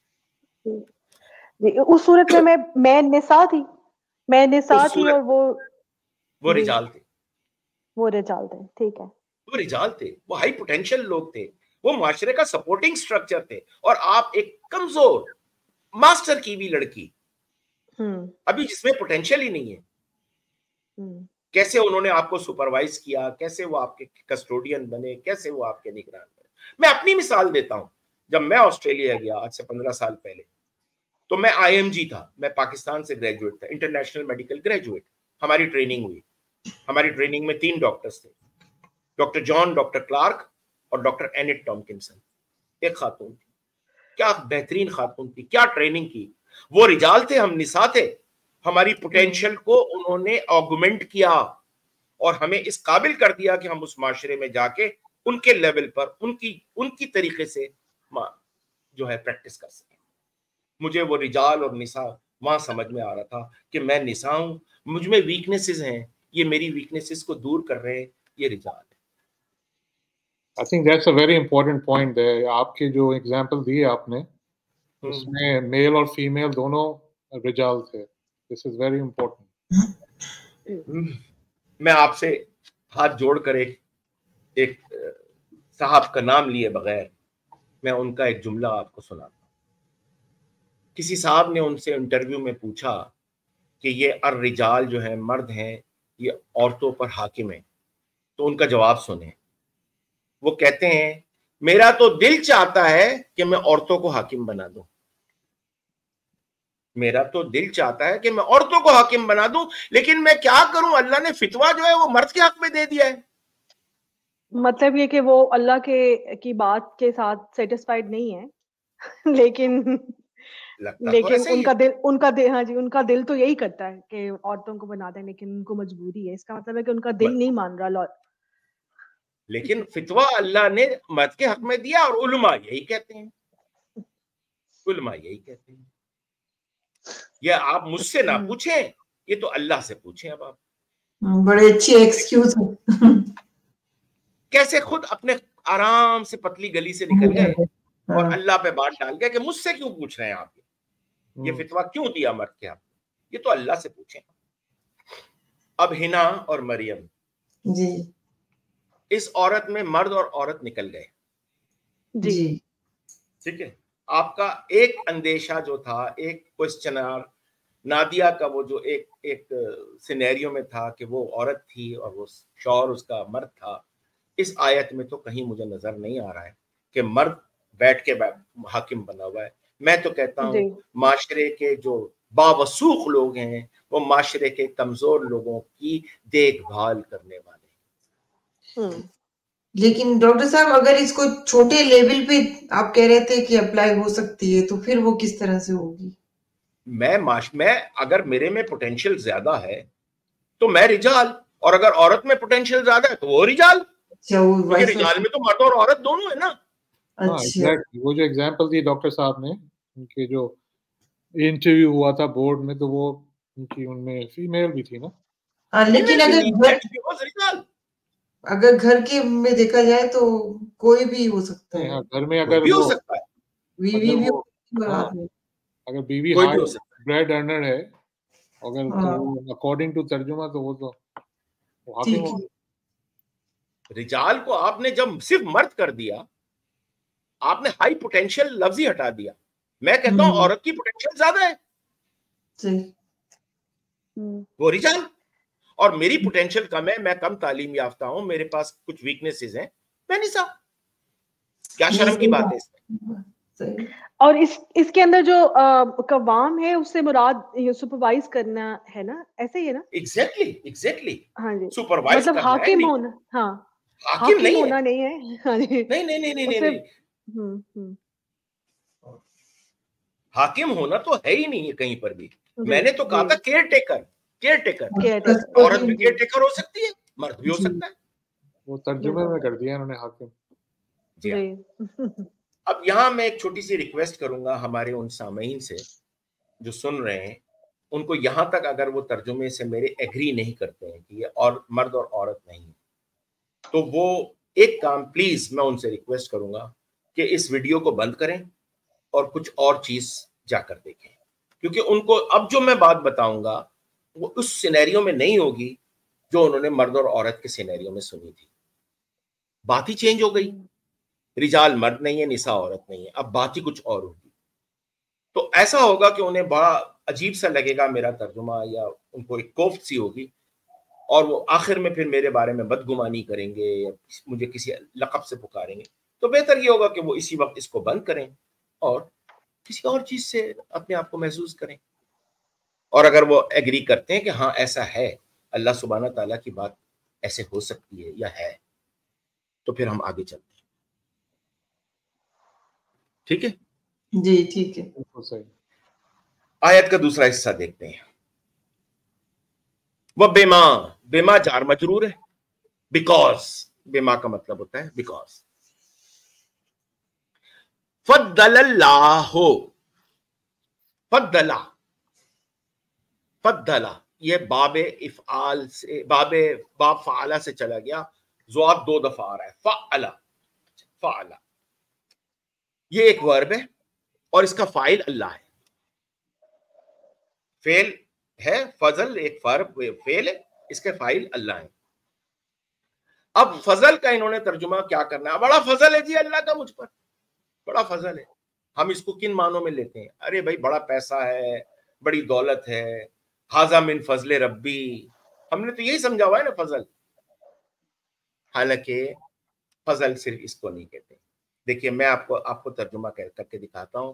اس صورت میں نساء تھی اور وہ رجال تھے. ٹھیک ہے, وہ رجال تھے, وہ ہائی پوٹینشیل لوگ تھے, وہ معاشرے کا سپورٹنگ سٹرکچر تھے. اور آپ ایک کمزور ماسٹر کی بھی لڑکی, ابھی جس میں پوٹینشیل ہی نہیں ہے, کیسے انہوں نے آپ کو سپروائز کیا, کیسے وہ آپ کے کسٹوڈین بنے, کیسے وہ آپ کے نگران بنے. میں اپنی مثال دیتا ہوں. جب میں آسٹریلیا گیا آج سے 15 سال پہلے, تو میں آئی ایم جی تھا, میں پاکستان سے گریجویٹ تھا, انٹرنیشنل میڈیکل گریجویٹ. ہماری ٹریننگ ہوئی, ہماری ٹریننگ میں 3 ڈاکٹرز تھے, ڈاکٹر جان, ڈاکٹر کلارک اور ڈاکٹر اینٹ ٹامکنسن. ایک خاتون تھی, کیا بہترین خاتون تھی, کیا ٹریننگ کی. وہ رجال تھے, ہم نساء تھے. ہماری پوٹینشیل کو انہوں نے آگمنٹ کیا اور ہمیں اس قابل کر دیا کہ ہم اس معاشرے میں جا کے ان کے لیول پر ان کی طریقے سے جو ہے پریکٹس کر سکیں. مجھے وہ رجال اور نساء وہاں سمجھ میں آ رہا تھا کہ میں نساء ہوں, مجھ میں ویکنیسز ہیں, یہ میری ویکنیسز کو دور کر رہے ہیں, یہ رجال ہے. I think that's a very important point there. آپ کے جو ایگزامپل دیے آپ نے, اس میں میل اور فیمیل دونوں رجال تھے. This is very important. मैं आपसे हाथ जोड़कर एक साहब का नाम लिए बगैर मैं उनका एक जुमला आपको सुनाता हूँ। किसी साहब ने उनसे इंटरव्यू में पूछा कि ये अर्रिजाल जो है, मर्द हैं, ये औरतों पर हाकिम है, तो उनका जवाब सुने। वो कहते हैं, मेरा तो दिल चाहता है कि मैं औरतों को हाकिम बना दूं, मेरा तो दिल चाहता है कि मैं औरतों को हाकिम बना दूं, लेकिन मैं क्या करूं, अल्लाह ने फितवा जो है वो मर्द के हक में दे दिया है। मतलब ये कि वो अल्लाह की बात के साथ सेटिस्फाइड नहीं है, लेकिन उनका दिल हाँ जी, उनका दिल तो यही करता है कि औरतों को बना दें, लेकिन उनको मजबूरी है। इसका मतलब है कि उनका दिल नहीं मान रहा। लेकिन फितवा अल्लाह ने मर्द के हक में दिया और उलमा यही कहते हैं, उलमा यही कहते हैं। ये आप मुझसे ना पूछें, ये तो अल्लाह से पूछें। अब आप बड़े अच्छे एक्सक्यूज कैसे खुद अपने आराम से पतली गली से निकल गए और अल्लाह पे बात डाल गए कि मुझसे क्यों पूछ रहे हैं आप, ये फितवा क्यों दिया मर्द के हक, ये तो अल्लाह से पूछें। अब हिना और मरियम जी, इस औरत में मर्द और औरत निकल गए जी, ठीक है। आपका एक अंदेशा जो था, एक क्वेश्चनर नादिया का, वो जो एक सिनेरियो में था कि वो औरत थी और वो शौहर उसका मर्द था, इस आयत में तो कहीं मुझे नजर नहीं आ रहा है कि मर्द बैठ के हाकिम बना हुआ है। मैं तो कहता हूँ माशरे के जो बावसूख लोग हैं वो माशरे के कमजोर लोगों की देखभाल करने वाले। लेकिन डॉक्टर साहब, अगर इसको छोटे लेवल पे आप कह रहे थे कि अप्लाई हो सकती है, तो फिर वो किस तरह से होगी? मैं अगर मेरे में पोटेंशियल ज्यादा है तो मैं रिजाल, और अगर औरत में पोटेंशियल ज्यादा है तो वो रिजाल। क्योंकि रिजाल में तो मर्द और औरत दोनों है ना। अच्छा, वो जो एग्जांपल दी डॉक्टर साहब ने, उनके जो इंटरव्यू हुआ था बोर्ड में, तो वो उनकी उनमें फीमेल भी थी ना। लेकिन अगर घर के में देखा जाए तो कोई भी हो सकता है। घर में अगर भी हो सकता है, बीवी भी अगर बीवी हाई ब्रेड अर्नर है, अगर तो अकॉर्डिंग टू तर्जुमा तो वो तो हाकिम हो। रिजाल को आपने जब सिर्फ मर्द कर दिया, आपने हाई पोटेंशियल लफ्ज ही हटा दिया। मैं कहता हूं औरत की पोटेंशियल ज्यादा है, वो रिजाल, और मेरी पोटेंशियल कम है, मैं कम तालीम याफ्ता हूं, मेरे पास कुछ वीकनेसेस हैं, मैं निसा। क्या शर्म की बात है इसमें? और इसके अंदर जो कवाम है उससे मुराद सुपरवाइज करना है ना, ऐसे ही है ना? एग्जैक्टली हाँ जी, सुपरवाइज मतलब हाकिम होना, हाँ हाकिम नहीं होना नहीं है। हाँ जी, नहीं। हाकिम होना तो है ही नहीं है कहीं पर भी। मैंने तो कहा था केयर टेकर। औरत भी केयर टेकर हो सकती है, मर्द भी हो सकता है। वो तर्जुमे में कर दिया इन्होंने हाकिम जी। अब यहाँ मैं एक छोटी सी रिक्वेस्ट करूंगा हमारे उन सामईन से जो सुन रहे हैं, उनको यहाँ तक अगर वो तर्जुमे से मेरे एग्री नहीं करते हैं कि ये और मर्द और औरत नहीं है, तो वो एक काम प्लीज मैं उनसे रिक्वेस्ट करूंगा कि इस वीडियो को बंद करें और कुछ और चीज जाकर देखें, क्योंकि उनको अब जो मैं बात बताऊंगा वो उस सिनेरियो में नहीं होगी जो उन्होंने मर्द और औरत के सिनेरियो में सुनी थी। बात ही चेंज हो गई, रिजाल मर्द नहीं है, निसा औरत नहीं है, अब बात ही कुछ और होगी। तो ऐसा होगा कि उन्हें बड़ा अजीब सा लगेगा मेरा तर्जुमा, या उनको एक कोफ्त सी होगी, और वो आखिर में फिर मेरे बारे में बदगुमानी करेंगे या मुझे किसी लक़ब से पुकारेंगे। तो बेहतर ये होगा कि वो इसी वक्त इसको बंद करें और किसी और चीज से अपने आप को महसूस करें। और अगर वो एग्री करते हैं कि हाँ ऐसा है, अल्लाह सुब्हाना ताला की बात ऐसे हो सकती है या है, तो फिर हम आगे चलते हैं। ठीक है जी, ठीक है, सही। आयत का दूसरा हिस्सा देखते हैं। वह बेमा जार मजरूर है, बिकॉज, बेमा का मतलब होता है बिकॉज। फद्दला ये बाबे इफ़आल से, बाब फ़अला से चला गया, ज़ुआद 2 दफा आ रहा है, फ़अला ये एक वर्ब है और इसका फाइल अल्लाह है। फेल है, फजल एक फेल है, इसके फाइल अल्लाह है। अब फजल का इन्होंने तर्जुमा क्या करना है, बड़ा फजल है जी अल्लाह का मुझ पर, बड़ा फजल है। हम इसको किन मानों में लेते हैं? अरे भाई बड़ा पैसा है, बड़ी दौलत है, हाजा मिन फजले रब्बी, हमने तो यही समझा हुआ है ना फजल। हालांकि फजल सिर्फ इसको नहीं कहते। देखिए मैं आपको तर्जुमा करके दिखाता हूं।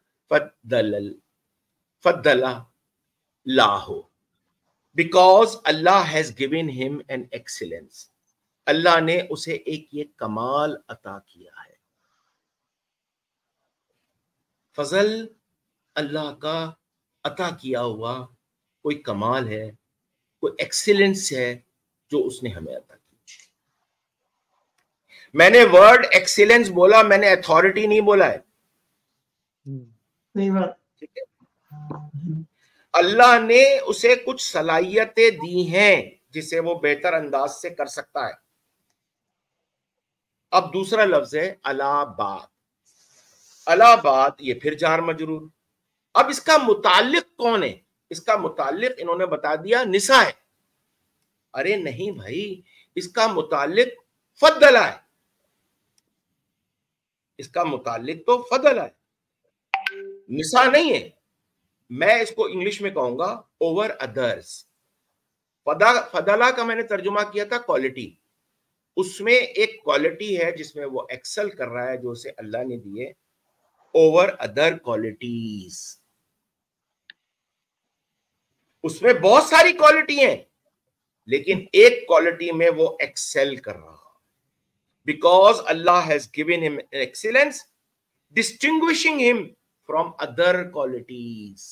फद्दला लाहो, बिकॉज अल्लाह has given him an excellence, अल्लाह ने उसे एक ये कमाल अता किया है। फजल अल्लाह का अता किया हुआ कोई कमाल है, कोई एक्सीलेंस है जो उसने हमें अता की। मैंने वर्ड एक्सीलेंस बोला, मैंने अथॉरिटी नहीं बोला है। ठीक है, अल्लाह ने उसे कुछ सलाहियतें दी हैं जिसे वो बेहतर अंदाज से कर सकता है। अब दूसरा लफ्ज है अलाबाद। अलाबाद ये फिर जार मजरूर। अब इसका मुतालिक कौन है? इसका मुतालिक इन्होंने बता दिया निसा है। अरे नहीं भाई, इसका मुतालिक फद्दला है, इसका मुतालिक तो फदला है, निसा नहीं है। मैं इसको इंग्लिश में कहूंगा ओवर अदर्स। फदला का मैंने तर्जुमा किया था क्वालिटी। उसमें एक क्वालिटी है जिसमें वो एक्सेल कर रहा है, जो उसे अल्लाह ने दिए, ओवर अदर क्वालिटीज। उसमें बहुत सारी क्वालिटी हैं, लेकिन एक क्वालिटी में वो एक्सेल कर रहा है। बिकॉज अल्लाह has given him excellence, distinguishing him from other qualities.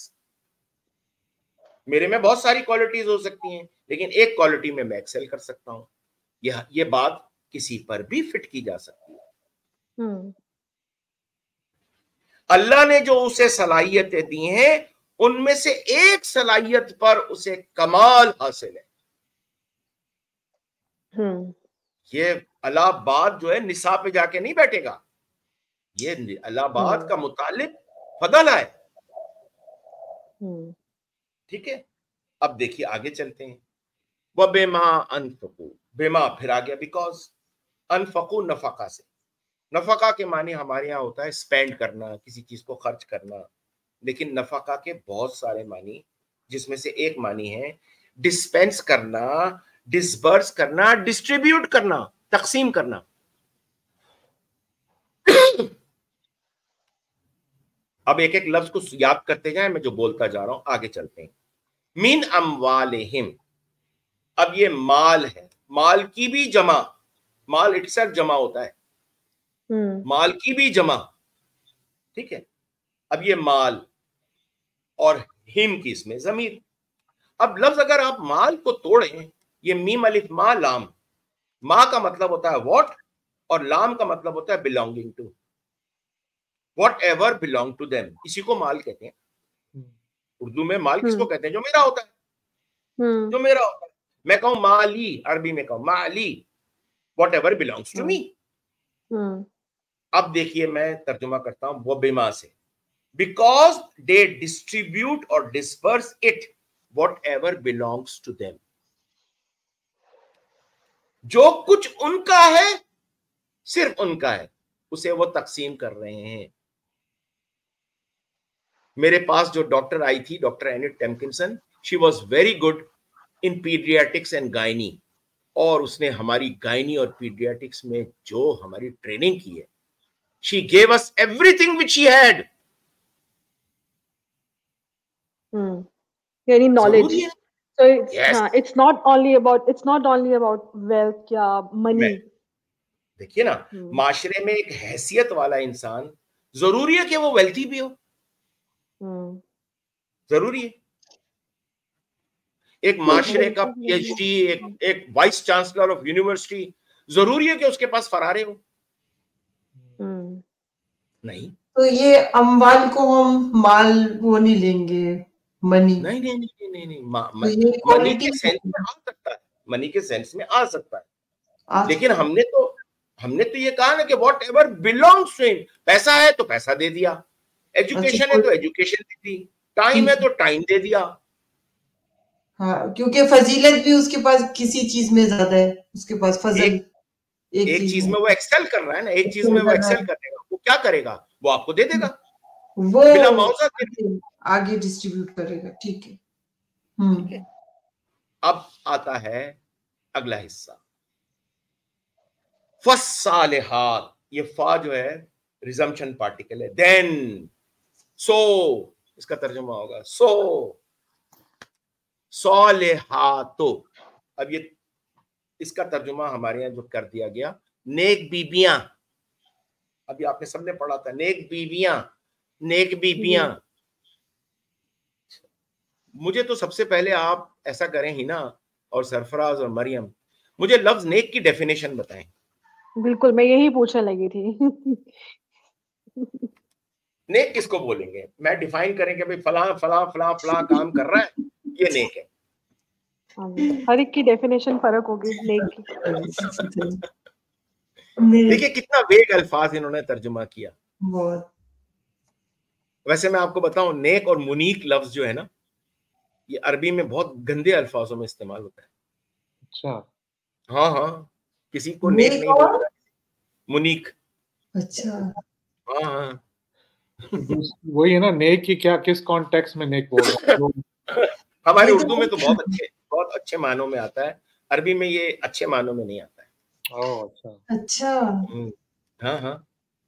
मेरे में बहुत सारी क्वालिटीज हो सकती हैं, लेकिन एक क्वालिटी में मैं एक्सेल कर सकता हूं। ये बात किसी पर भी फिट की जा सकती है। अल्लाह ने जो उसे सलाहियतें दी हैं, उनमें से एक सलाहियत पर उसे कमाल हासिल है। ये अलाबाद जो है निसा पे जाके नहीं बैठेगा, ये अलाबाद का मुतालिक फदला है। ठीक है, अब देखिए आगे चलते हैं। वह बेमा अनफकू, बेमा फिर आ गया बिकॉज, अनफकू नफका से। नफका के माने हमारे यहाँ होता है स्पेंड करना, किसी चीज को खर्च करना, लेकिन नफका के बहुत सारे मानी, जिसमें से एक मानी है डिस्पेंस करना, डिसबर्स करना, डिस्ट्रीब्यूट करना, तकसीम करना। अब एक एक लफ्ज को याद करते जाएं, मैं जो बोलता जा रहा हूं, आगे चलते हैं। मिन अमवालिहिम, अब ये माल है, माल की भी जमा, माल इटसेल्फ जमा होता है, माल की भी जमा। ठीक है, अब ये माल और हिम की इसमें जमीर। अब लफ्ज अगर आप माल को तोड़ें, ये मीम अलिफ मा लाम, मा का मतलब होता है व्हाट और लाम का मतलब होता है belonging to, whatever belong to them, इसी को माल कहते हैं। उर्दू में माल किसको कहते हैं? जो मेरा होता है, जो मेरा होता है। मैं कहूं माली, अरबी में कहूं माली, whatever belongs to me. अब देखिए मैं तर्जुमा करता हूं वो बेमा से, बिकॉज दे डिस्ट्रीब्यूट और disperse it whatever belongs to them. जो कुछ उनका है, सिर्फ उनका है, उसे वो तकसीम कर रहे हैं। मेरे पास जो डॉक्टर आई थी, doctor Annette Tomkinson, she was very good in paediatrics and gynae, और उसने हमारी गायनी और पीडियाट्रिक्स में जो हमारी ट्रेनिंग की है, she gave us everything which she had. यानी knowledge. So it's not only about wealth या money. देखिए ना, माशरे में एक हैसियत वाला इंसान जरूरी है कि वो वेल्थी भी हो, जरूरी है। एक माशरे का PhD, एक वाइस चांसलर ऑफ यूनिवर्सिटी, जरूरी है कि उसके पास फरारे हो? नहीं। तो ये अम्वाल को हम माल वो नहीं लेंगे, मनी? नहीं नहीं नहीं नहीं, नहीं। मनी के सेंस में आ सकता है, मनी के सेंस में आ सकता है, लेकिन हमने तो ये कहा ना कि whatever belongs to him. पैसा है तो पैसा दे दिया, एजुकेशन है तो एजुकेशन दे दी, टाइम है तो टाइम दे दिया। हाँ, क्योंकि फजीलत भी उसके पास किसी चीज में ज्यादा है, उसके पास फजल एक चीज में वो एक्सेल कर रहा है ना, एक चीज में वो एक्सेल करेगा, वो क्या करेगा, वो आपको दे देगा, वो बिना मुआवजा के आगे डिस्ट्रीब्यूट करेगा। ठीक है। ठीक है। अब आता है अगला हिस्सा, फस्सालिहात। ये फा जो है रिजम्पशन पार्टिकल है, देन, सो, इसका तर्जुमा होगा सो, सालिहातो। अब ये इसका तर्जुमा हमारे यहाँ जो कर दिया गया, नेक बीबियां। अभी आपने सबने पढ़ा था, नेक बीबियां, नेक बीबियां। मुझे तो सबसे पहले आप ऐसा करें ही ना, और सरफराज और मरियम, मुझे लफ्ज नेक की डेफिनेशन बताएं। बिल्कुल, मैं यही पूछने लगी थी। नेक किसको बोलेंगे? मैं डिफाइन करें कि भाई फला फला फला फला काम कर रहा है, ये नेक है। हर एक की डेफिनेशन फर्क होगी नेक की। देखिए कितना वेग अल्फाज इन्होंने तर्जुमा किया। वैसे मैं आपको बताऊं, नेक और मुनीक लफ्ज जो है ना, ये अरबी में बहुत गंदे अल्फाजों में इस्तेमाल होता है। अच्छा। हाँ हाँ, किसी को नेक नहीं बोलता, मुनीक। अच्छा। हाँ हाँ, वही है ना, नेक की क्या, किस कॉन्टेक्स्ट में नेक बोल रहे हैं? हमारे उर्दू में तो बहुत अच्छे मानों में आता है, अरबी में ये अच्छे मानों में नहीं आता है। ओह अच्छा। अच्छा। हाँ हाँ।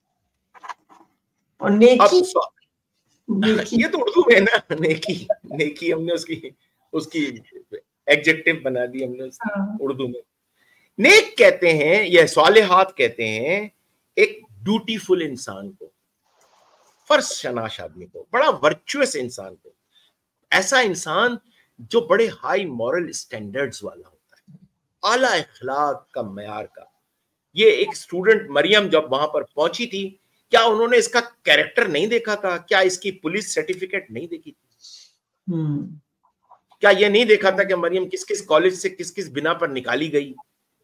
और नेकी, ये तो उर्दू में है ना, नेकी, नेकी हमने उसकी एडजेक्टिव बना दी हमने उर्दू में। नेक कहते हैं, यह सालिहात कहते हैं एक ड्यूटीफुल इंसान को, फर्ज शनाश आदमी को, बड़ा वर्चुअस इंसान को, ऐसा इंसान जो बड़े हाई मॉरल स्टैंडर्ड्स वाला होता है, आला इखलाक का मयार का। ये एक स्टूडेंट मरियम जब वहां पर पहुंची थी, क्या उन्होंने इसका कैरेक्टर नहीं देखा था? क्या इसकी पुलिस सर्टिफिकेट नहीं देखी थी? क्या ये नहीं देखा था कि मरियम किस किस कॉलेज से किस किस बिना पर निकाली गई?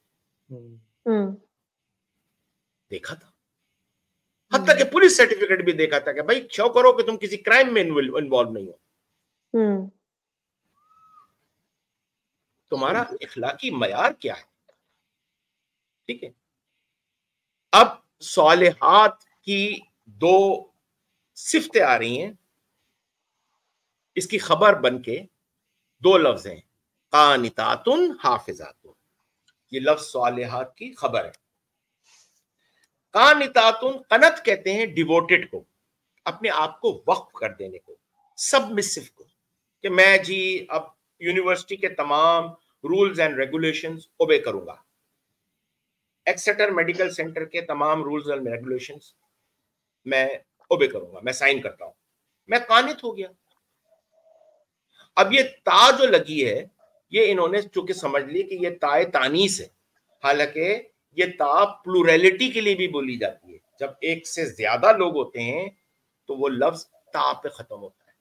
देखा था। हत्ता कि पुलिस सर्टिफिकेट भी देखा था कि भाई शो करो कि तुम किसी क्राइम में इन्वॉल्व नहीं हो। तुम्हारा इखलाकी मयार क्या है? ठीक है। अब सालिहात की दो सिफ्तें आ रही हैं, इसकी खबर बनके दो लफ्ज हैं, कानितातुन हाफिजातुन। ये लफ्ज सालिहात की खबर है। कानितातुन, कनत कहते हैं डिवोटेड को, अपने आप को वक्फ कर देने को, सबमिसिव को, कि मैं जी अब यूनिवर्सिटी के तमाम रूल्स एंड रेगुलेशंस ओबे करूंगा, एक्सेटर मेडिकल सेंटर के तमाम रूल्स एंड रेगुलेशंस मैं ओबे करूंगा, मैं साइन करता हूं, मैं कानित हो गया। अब ये ता जो लगी है, ये इन्होंने चूंकि समझ ली कि ये ताए तानीस है, हालांकि ये ता प्लूरैलिटी के लिए भी बोली जाती है। जब एक से ज्यादा लोग होते हैं तो वो लफ्ज ता पे खत्म होता है।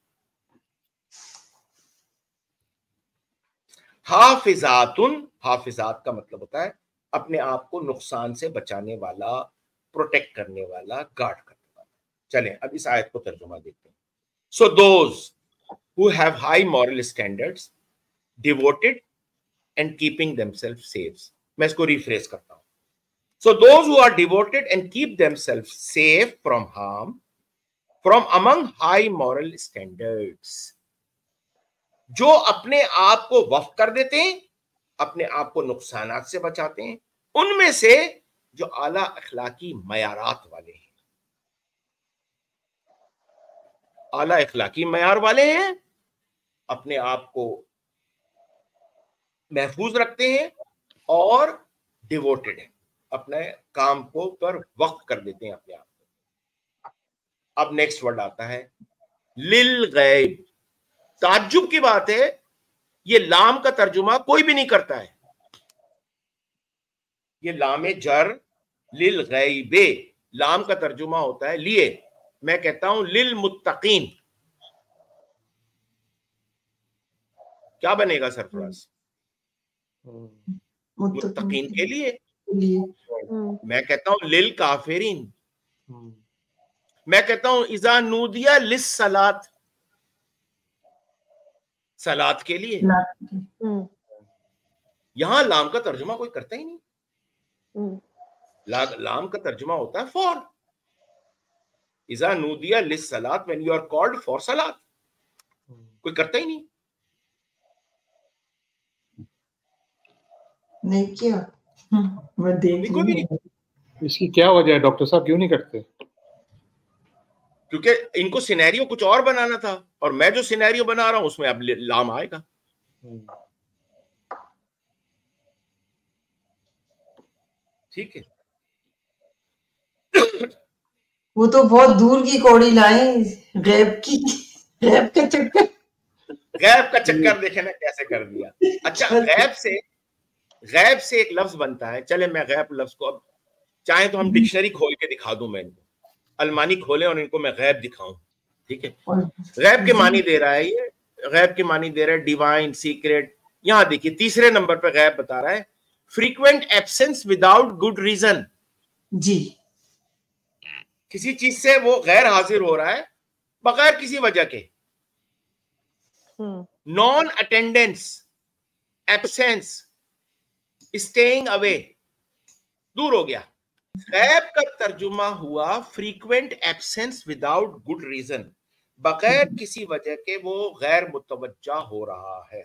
हाफिजातुन, हाफिजात का मतलब होता है अपने आप को नुकसान से बचाने वाला, प्रोटेक्ट करने वाला, गार्ड करने वाला। चलें अब इस आयत को तर्जुमा देखते हैं। So those who have high moral standards, devoted and keeping themselves safe. मैं इसको रिफ्रेश करता हूं। So those who are devoted and keep themselves safe from harm, from among high moral standards, जो अपने आप को वफ कर देते हैं, अपने आप को नुकसानात से बचाते हैं, उनमें से जो आला अखलाकी मयारात वाले हैं, आला अखलाकी मयार वाले हैं, अपने आप को महफूज रखते हैं और डिवोटेड है, अपने काम को पर वक्त कर देते हैं अपने आप को। अब नेक्स्ट वर्ड आता है लिल गैब। ताज्जुब की बात है, ये लाम का तर्जुमा कोई भी नहीं करता है। ये लामे जर लिल गैबे, लाम का तर्जुमा होता है लिए। मैं कहता हूं लिल मुत्तकीन, क्या बनेगा सरफराज? मुत्तकीन के लिए। मैं कहता हूं लिल काफिरीन। मैं कहता हूं इज़ा नूदिया लिस सलात, सलात के लिए। यहां लाम का तर्जुमा कोई करता ही नहीं। लाम का तर्जुमा होता है फॉर। इज़ा नूदिया लिस सलात, when you are called for सलात, कोई करता ही नहीं। नहीं किया, मैं देख नहीं। इसकी क्या वजह है डॉक्टर साहब, क्यों नहीं करते? क्योंकि इनको सिनेरियो कुछ और बनाना था, और मैं जो सिनेरियो बना रहा हूं उसमें अब लाम आएगा। ठीक है, वो तो बहुत दूर की कौड़ी लाए, गैब का चक्कर। गैब का चक्कर देखे ना कैसे कर दिया। अच्छा, गैब से एक लफ्ज बनता है। चले मैं गैब लफ्ज को, अब चाहे तो हम डिक्शनरी खोल के दिखा दूं, मैं इनको अलमानी खोले और इनको मैं गैब दिखाऊं। ठीक है, गैब के मानी दे रहा है ये, गैब के मानी दे रहा है डिवाइन, सीक्रेट। यहां देखिए तीसरे नंबर पे गैब बता रहा है frequent absence without good reason. जी, किसी चीज से वो गैर हाजिर हो रहा है बगैर किसी वजह के। Non attendance, absence, staying away, दूर हो गया। गैब का तर्जुमा हुआ frequent absence without good reason, बगैर किसी वजह के वो गैर मुतवज्जा हो रहा है।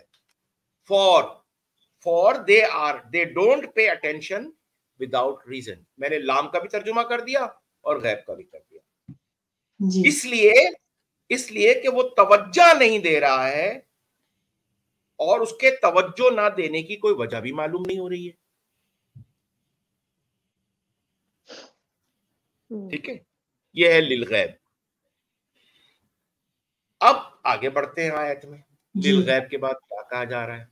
For they don't pay attention without reason. मैंने लाम का भी तर्जुमा कर दिया और गैब का भी कर दिया जी। इसलिए कि वो तवज्जो नहीं दे रहा है और उसके तवज्जो ना देने की कोई वजह भी मालूम नहीं हो रही है। ठीक है, यह है लिल गैब। अब आगे बढ़ते हैं आयत में। लिल गैब के बाद क्या कहा जा रहा है?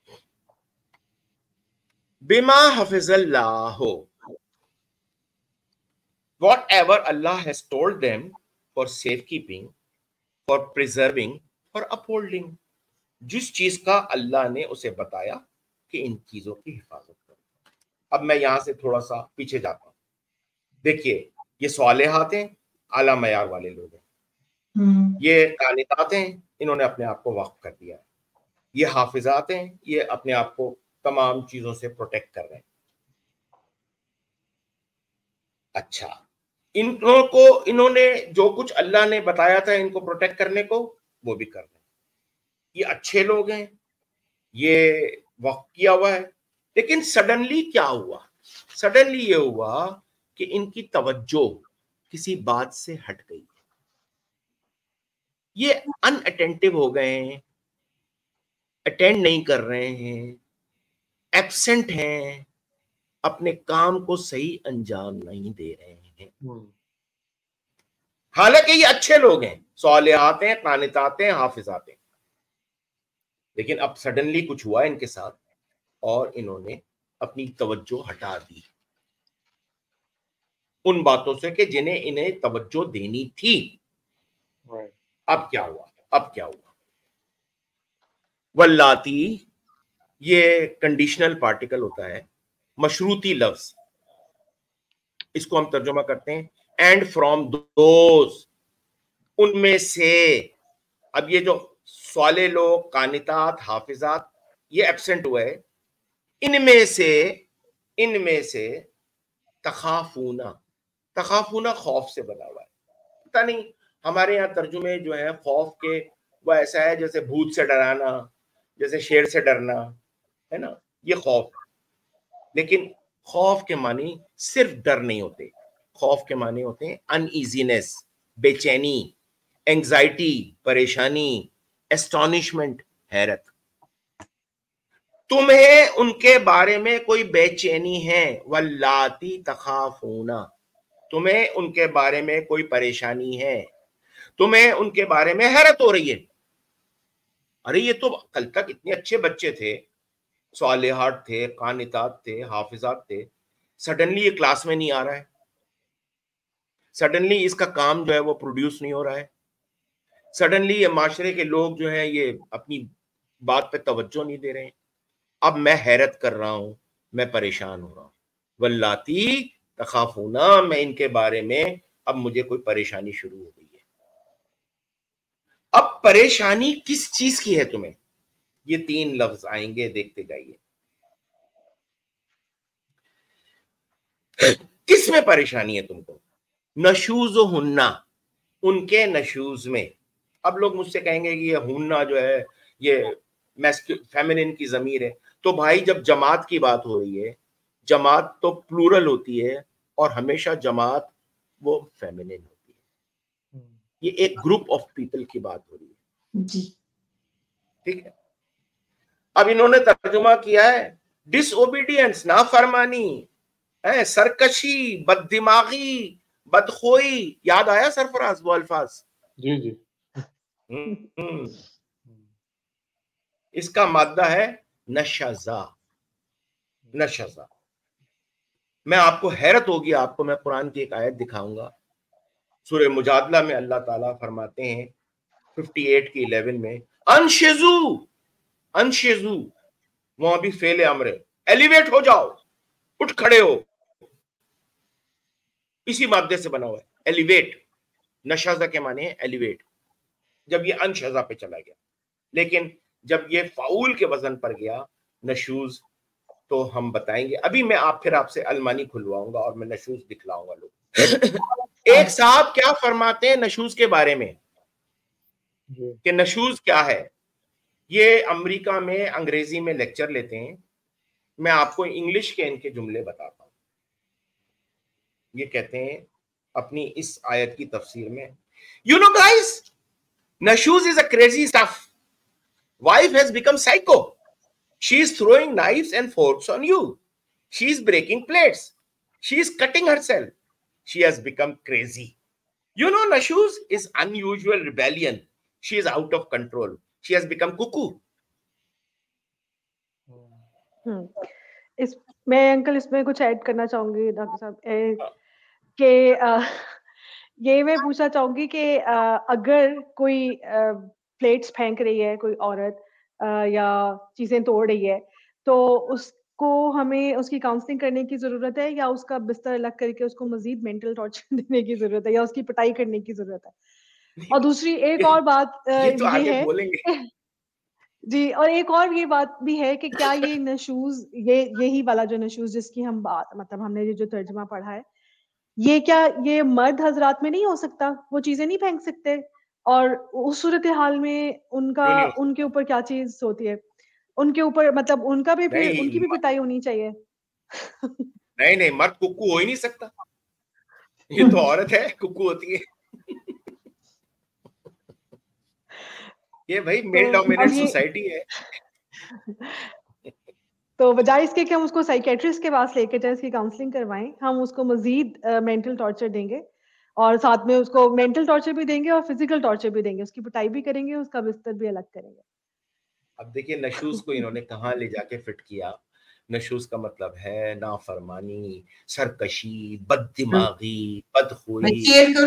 बिमा हफिज़ल्लाहु, whatever Allah has told them for safekeeping, for preserving, for upholding। जिस चीज का अल्लाह ने उसे बताया कि इन चीजों की हिफाजत करो। अब मैं यहां से थोड़ा सा पीछे जाता हूं। देखिए, ये सालेहात हैं, आला मयार वाले लोग हैं। ये कानितात हैं, इन्होंने अपने आप को वक्फ कर दिया है। ये हाफिजात हैं, ये अपने आप को तमाम चीजों से प्रोटेक्ट कर रहे हैं। अच्छा, इन्होंने जो कुछ अल्लाह ने बताया था इनको प्रोटेक्ट करने को, वो भी कर रहे हैं। ये अच्छे लोग हैं, ये वक्त किया हुआ है। लेकिन सडनली क्या हुआ? सडनली ये हुआ कि इनकी तवज्जो किसी बात से हट गई। ये अनअटेंटिव हो गए हैं, अटेंड नहीं कर रहे हैं, एब्सेंट हैं, अपने काम को सही अंजाम नहीं दे रहे हैं। हालांकि ये अच्छे लोग हैं, सालेहात हैं, कानितात हैं, हाफिजात हैं, लेकिन अब सडनली कुछ हुआ इनके साथ और इन्होंने अपनी तवज्जो हटा दी उन बातों से कि जिन्हें इन्हें तवज्जो देनी थी। अब क्या हुआ? वल्लाती, ये कंडीशनल पार्टिकल होता है, मशरूती लफ्ज, इसको हम तर्जुमा करते हैं एंड फ्रॉम दोज, उनमें से। अब ये जो साले लोग, कानितात, हाफिजात, ये एब्सेंट हुए। इनमें से तखाफूना खौफ से बना हुआ है। पता नहीं हमारे यहाँ तर्जुमे जो है खौफ के, वो ऐसा है जैसे भूत से डराना, जैसे शेर से डरना, है ना, ये खौफ। लेकिन खौफ के मानी सिर्फ डर नहीं होते, खौफ के मानी होते हैं अनईजीनेस, बेचैनी, एंजाइटी, परेशानी, एस्टॉनिशमेंट, हैरत। तुम्हें उनके बारे में कोई बेचैनी है, वल्लाती तखाफूना, तुम्हें उनके बारे में कोई परेशानी है, तुम्हें उनके बारे में हैरत हो रही है। अरे ये तो कल तक इतने अच्छे बच्चे थे, सालेहात थे, कानितात थे, हाफिजात थे, सडनली ये क्लास में नहीं आ रहा है, सडनली इसका काम जो है वो प्रोड्यूस नहीं हो रहा है, सडनली ये माशरे के लोग जो हैं ये अपनी बात पे तवज्जो नहीं दे रहे हैं। अब मैं हैरत कर रहा हूं, मैं परेशान हो रहा हूं। वल्लाती तखाफूना, मैं इनके बारे में अब मुझे कोई परेशानी शुरू हो गई है। अब परेशानी किस चीज की है तुम्हें? یہ 3 لفظ آئیں گے, دیکھتے جائیے. کس میں پریشانی ہے تم کو؟ نشوز و ہننا, ان کے نشوز میں. اب لوگ مجھ سے کہیں گے کہ یہ ہننا جو ہے یہ فیمنن کی ضمیر ہے. تو بھائی جب جماعت کی بات ہو رہی ہے, جماعت تو پلورل ہوتی ہے اور ہمیشہ جماعت وہ فیمنن ہوتی ہے. یہ ایک گروپ آف پیپل کی بات ہو رہی ہے جی, ٹھیک ہے. اب انہوں نے ترجمہ کیا ہے ڈس اوبیڈینس, نافرمانی, سرکشی, بد دماغی, بدخوئی. یاد آیا سرفراز وہ الفاظ؟ جی جی. اس کا مادہ ہے نشزا. نشزا. میں آپ کو حیرت ہوگی, آپ کو میں قرآن کی ایک آیت دکھاؤں گا. سورہ مجادلہ میں اللہ تعالیٰ فرماتے ہیں 58 کی 11 میں, انشزو. انشزو وہاں بھی فعل امر ہے, ایلیویٹ ہو جاؤ, اٹھ کھڑے ہو. اسی مادے سے بنا ہوا ہے ایلیویٹ. نشزا کے معنی ہے ایلیویٹ. جب یہ انشزا پہ چلا گیا, لیکن جب یہ فعول کے وزن پر گیا نشوز, تو ہم بتائیں گے. ابھی میں آپ سے المانی کھلواؤں گا اور میں نشوز دکھلاؤں گا لوگ. ایک صاحب کیا فرماتے ہیں نشوز کے بارے میں کہ نشوز کیا ہے. یہ امریکہ میں انگریزی میں لیکچر لیتے ہیں. میں آپ کو انگلش کے ان کے جملے بتاتا ہوں. یہ کہتے ہیں اپنی اس آیت کی تفسیر میں, You know guys, Nashuz is a crazy stuff. Wife has become psycho. She is throwing knives and forks on you. She is breaking plates. She is cutting herself. She has become crazy. You know Nashuz is unusual rebellion. She is out of control. She has become cuckoo. میں uncle اس میں کچھ add کرنا چاہوں گی doctor صاحب, کہ یہ میں پوچھنا چاہوں گی کہ اگر کوئی پلیٹس پھینک رہی ہے کوئی عورت یا چیزیں توڑ رہی ہے, تو اس کو ہمیں اس کی کاؤنسلنگ کرنے کی ضرورت ہے, یا اس کا بستر الگ کر کے اس کو مزید مینٹل ٹارچر دینے کی ضرورت ہے, یا اس کی پٹائی کرنے کی ضرورت ہے؟ اور دوسری ایک اور بات یہ ہے جی, اور ایک اور یہ بات بھی ہے کہ کیا یہ نشوز, یہی والا جو نشوز جس کی ہم بات مطلب ہم نے جو ترجمہ پڑھا ہے, یہ کیا یہ مرد حضرات میں نہیں ہو سکتا؟ وہ چیزیں نہیں پھینک سکتے؟ اور اس صورتحال میں ان کے اوپر کیا چیز ہوتی ہے؟ ان کے اوپر مطلب ان کا بھی پھر ان کی بھی پٹائی ہونی چاہیے؟ نہیں, مرد ککو ہو ہی نہیں سکتا. یہ تو عورت ہے ککو ہوتی ہے. یہ بھائی میل ڈومیننٹ سوسائٹی ہے. تو بجائے اس کے کہ ہم اس کو سائیکیٹرسٹ کے پاس لے کے جائیں, اس کی کاؤنسلنگ کروائیں, ہم اس کو مزید مینٹل ٹارچر دیں گے, اور ساتھ میں اس کو مینٹل ٹارچر بھی دیں گے اور فزیکل ٹارچر بھی دیں گے, اس کی پٹائی بھی کریں گے, اس کا بستر بھی الگ کریں گے. اب دیکھیے نشوز کو انہوں نے کہاں لے جا کے فٹ کیا. نشوز کا مطلب ہے نافرمانی, سرکشی, بد دماغی, بدخوئی,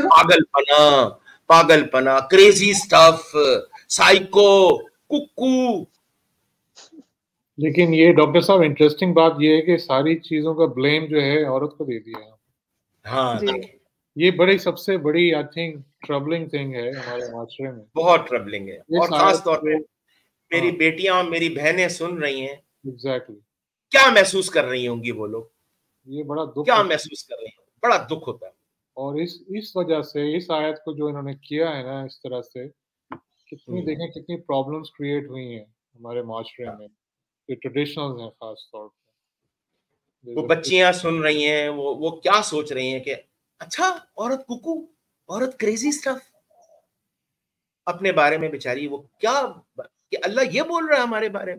پاگل پنا, کریزی سٹف, سائیکو, ککو. لیکن یہ ڈاکٹر صاحب انٹرسٹنگ بات یہ ہے کہ ساری چیزوں کا بلیم جو ہے عورت کو دے دیا. ہاں, یہ بڑی سب سے بڑی آئی تھنک ٹربلنگ تھنگ ہے ہمارے معاشرے میں. بہت ٹربلنگ ہے, اور خاص طور پہ میری بیٹیاں اور میری بہنیں سن رہی ہیں. ایگزیکٹلی. کیا محسوس کر رہی ہوں گی وہ لوگ؟ یہ بڑا دکھ, کیا محسوس کر رہی ہیں؟ بڑا دکھ ہوتا ہے. اور اس وجہ سے اس آیت کو جو انہوں نے کیا ہے نا اس طرح سے, کتنی دیکھیں کتنی پرابلمس کریٹ ہوئی ہیں ہمارے معاشرے میں, یہ ٹریڈیشنل ہیں خاص طور پہ. وہ بچیاں سن رہی ہیں, وہ کیا سوچ رہی ہیں کہ اچھا عورت ککو, عورت کریزی سٹف. اپنے بارے میں بیچاری وہ کیا کہ اللہ یہ بول رہا ہے ہمارے بارے میں.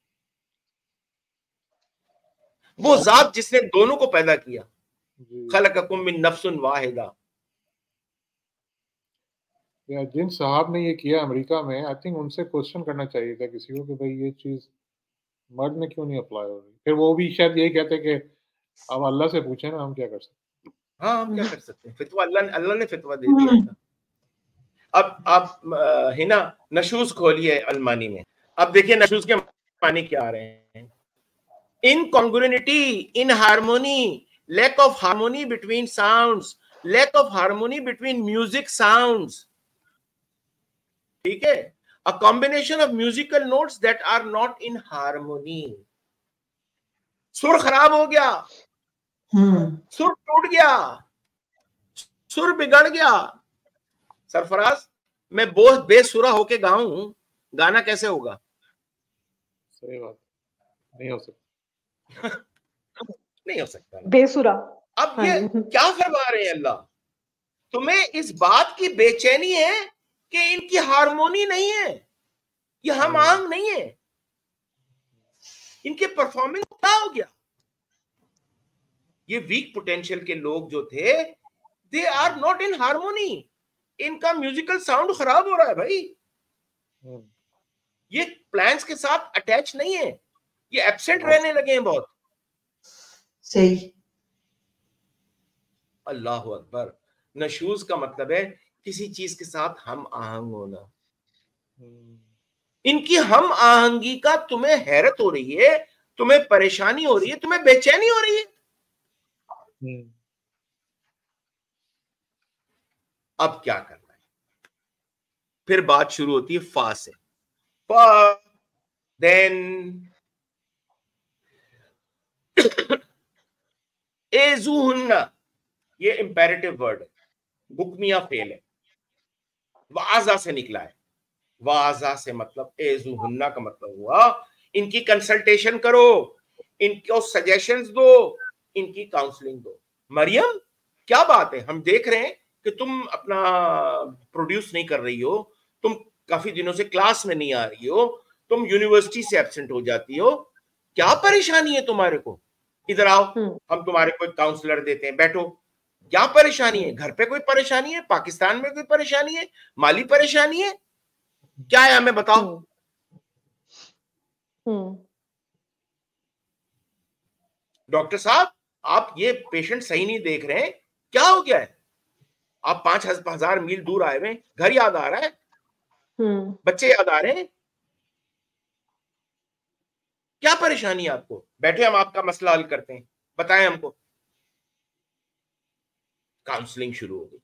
وہ ذات جس نے دونوں کو پیدا کیا, خلقکم من نفس واحدہ. جن صاحب نے یہ کیا امریکہ میں, آئی تھنک ان سے کوشچن کرنا چاہیے تھا کسی کو کہ بھائی یہ چیز مرد میں کیوں نہیں اپلائی ہو رہی. پھر وہ بھی شاید یہی کہتے کہ اب اللہ سے پوچھیں نا, ہم کیا کر سکتے. ہاں ہم کیا کر سکتے ہیں, فتویٰ اللہ نے فتویٰ دے دیا تھا. اب آپ ہنا نشوز کھولیے المانی میں, اب دیکھیے نشوز کے معنی کیا آ رہے ہیں. Incongruity, inharmony, lack of harmony between sounds, lack of harmony between music sounds. ٹھیک ہے, a combination of musical notes that are not in harmony. सुर खराब हो गया, सुर टूट गया, सुर बिगड़ गया। सरफराज, मैं बहुत बेसुरा होके गाऊं, गाना कैसे होगा? सही बात, नहीं हो सकता। नहीं हो सकता ना। बेसुरा। अब ये क्या फरमा रहे हैं अल्लाह? तुम्हें इस बात की बेचैनी है कि इनकी हारमोनी नहीं है, ये हम आंग नहीं है, इनके परफॉर्मेंस क्या हो गया? ये वीक पोटेंशियल के लोग जो थे, they are not in harmony, इनका म्यूजिकल साउंड खराब हो रहा है भाई, ये प्लान्स के साथ अटैच नहीं है, ये एब्सेंट रहने लगे हैं बहुत। सही। अल्लाह अकबर। नशूज का मतलब है किसी चीज के साथ हम आहंग होना। इनकी हम आहंगी का तुम्हें हैरत हो रही है, तुम्हें परेशानी हो रही है, तुम्हें बेचैनी हो रही है। अब क्या करना है? फिर बात शुरू होती है फा से। फा, देन एजुहुन्ना, ये इंपेरेटिव वर्ड है, बुकमिया फेल है, वाजा से निकला है। वाजा से मतलब एजुहुन्ना का मतलब हुआ इनकी कंसल्टेशन करो, इनको सजेशंस दो, इनकी काउंसलिंग दो। मरियम, क्या बात है, हम देख रहे हैं कि तुम अपना प्रोड्यूस नहीं कर रही हो, तुम काफी दिनों से क्लास में नहीं आ रही हो, तुम यूनिवर्सिटी से एब्सेंट हो जाती हो, क्या परेशानी है तुम्हारे को? इधर आओ, हम तुम्हारे को एक काउंसलर देते हैं, बैठो। क्या परेशानी है? घर पे कोई परेशानी है? पाकिस्तान में कोई परेशानी है? माली परेशानी है? क्या है, हमें बताओ। डॉक्टर साहब, आप ये पेशेंट सही नहीं देख रहे हैं, क्या हो गया है? आप 5,000 मील दूर आए हुए, घर याद आ रहा है, बच्चे याद आ रहे हैं, क्या परेशानी है आपको? बैठे, हम आपका मसला हल करते हैं, बताएं हमको। काउंसलिंग शुरू हो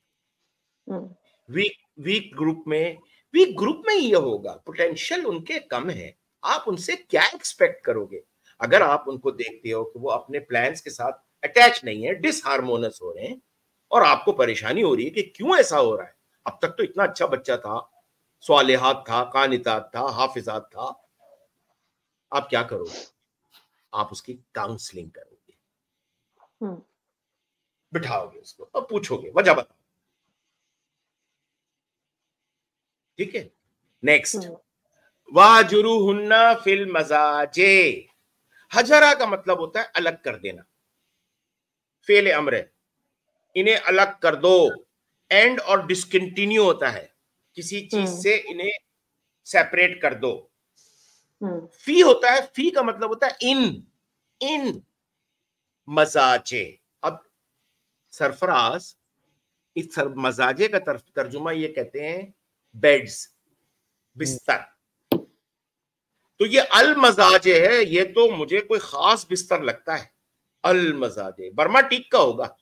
गई। वीक ग्रुप में ये होगा, पोटेंशियल उनके कम है, आप उनसे क्या एक्सपेक्ट करोगे? अगर आप उनको देखते हो कि वो अपने प्लान्स के साथ अटैच नहीं है, डिसहार्मोनियस हो रहे हैं, और आपको परेशानी हो रही है कि क्यों ऐसा हो रहा है, अब तक तो इतना अच्छा बच्चा था, स्वालिहात था, कानितात था, हाफिजात था, आप क्या करोगे? आप उसकी काउंसलिंग करोगे, बिठाओगे उसको और पूछोगे वजह बताओ। ठीक है, नेक्स्ट, वाजुरुहुन्ना फिल मजाजे। हजरा का मतलब होता है अलग कर देना, फेल अम्र है, इन्हें अलग कर दो। एंड और डिसकंटिन्यू होता है, किसी चीज से इन्हें सेपरेट कर दो। फी होता है, फी का मतलब होता है इन मजाजे। अब सरफराज, इस मजाजे का तर्जुमा ये कहते हैं बेड्स, बिस्तर। तो ये अल मजाजे है, ये तो मुझे कोई खास बिस्तर लगता है। अल मजाजे बर्मा टीक का होगा।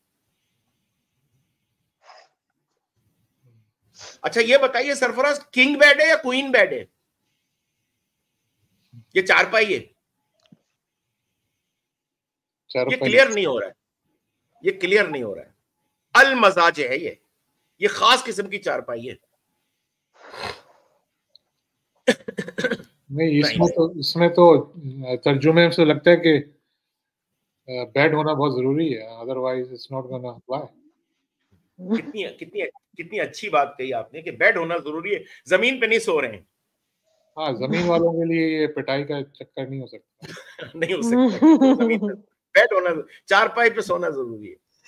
अच्छा ये बताइए सरफराज, किंग बेड है या क्वीन बेड है? ये चारपाई है? ये क्लियर नहीं हो रहा है, ये क्लियर नहीं हो रहा है। अल मजाजे है ये खास किस्म की चारपाई है। नहीं, इसमें तो तर्जुमे से लगता है कि बेड होना बहुत जरूरी है, otherwise it's not gonna apply. कितनी अच्छी बात कही आपने कि बेड होना जरूरी है, जमीन पे नहीं सो रहे हैं। हाँ, जमीन वालों के लिए ये पिटाई का चक्कर नहीं हो सकता। नहीं हो सकता, जमीन पे बेड होना, चारपाई पे सोना जरूरी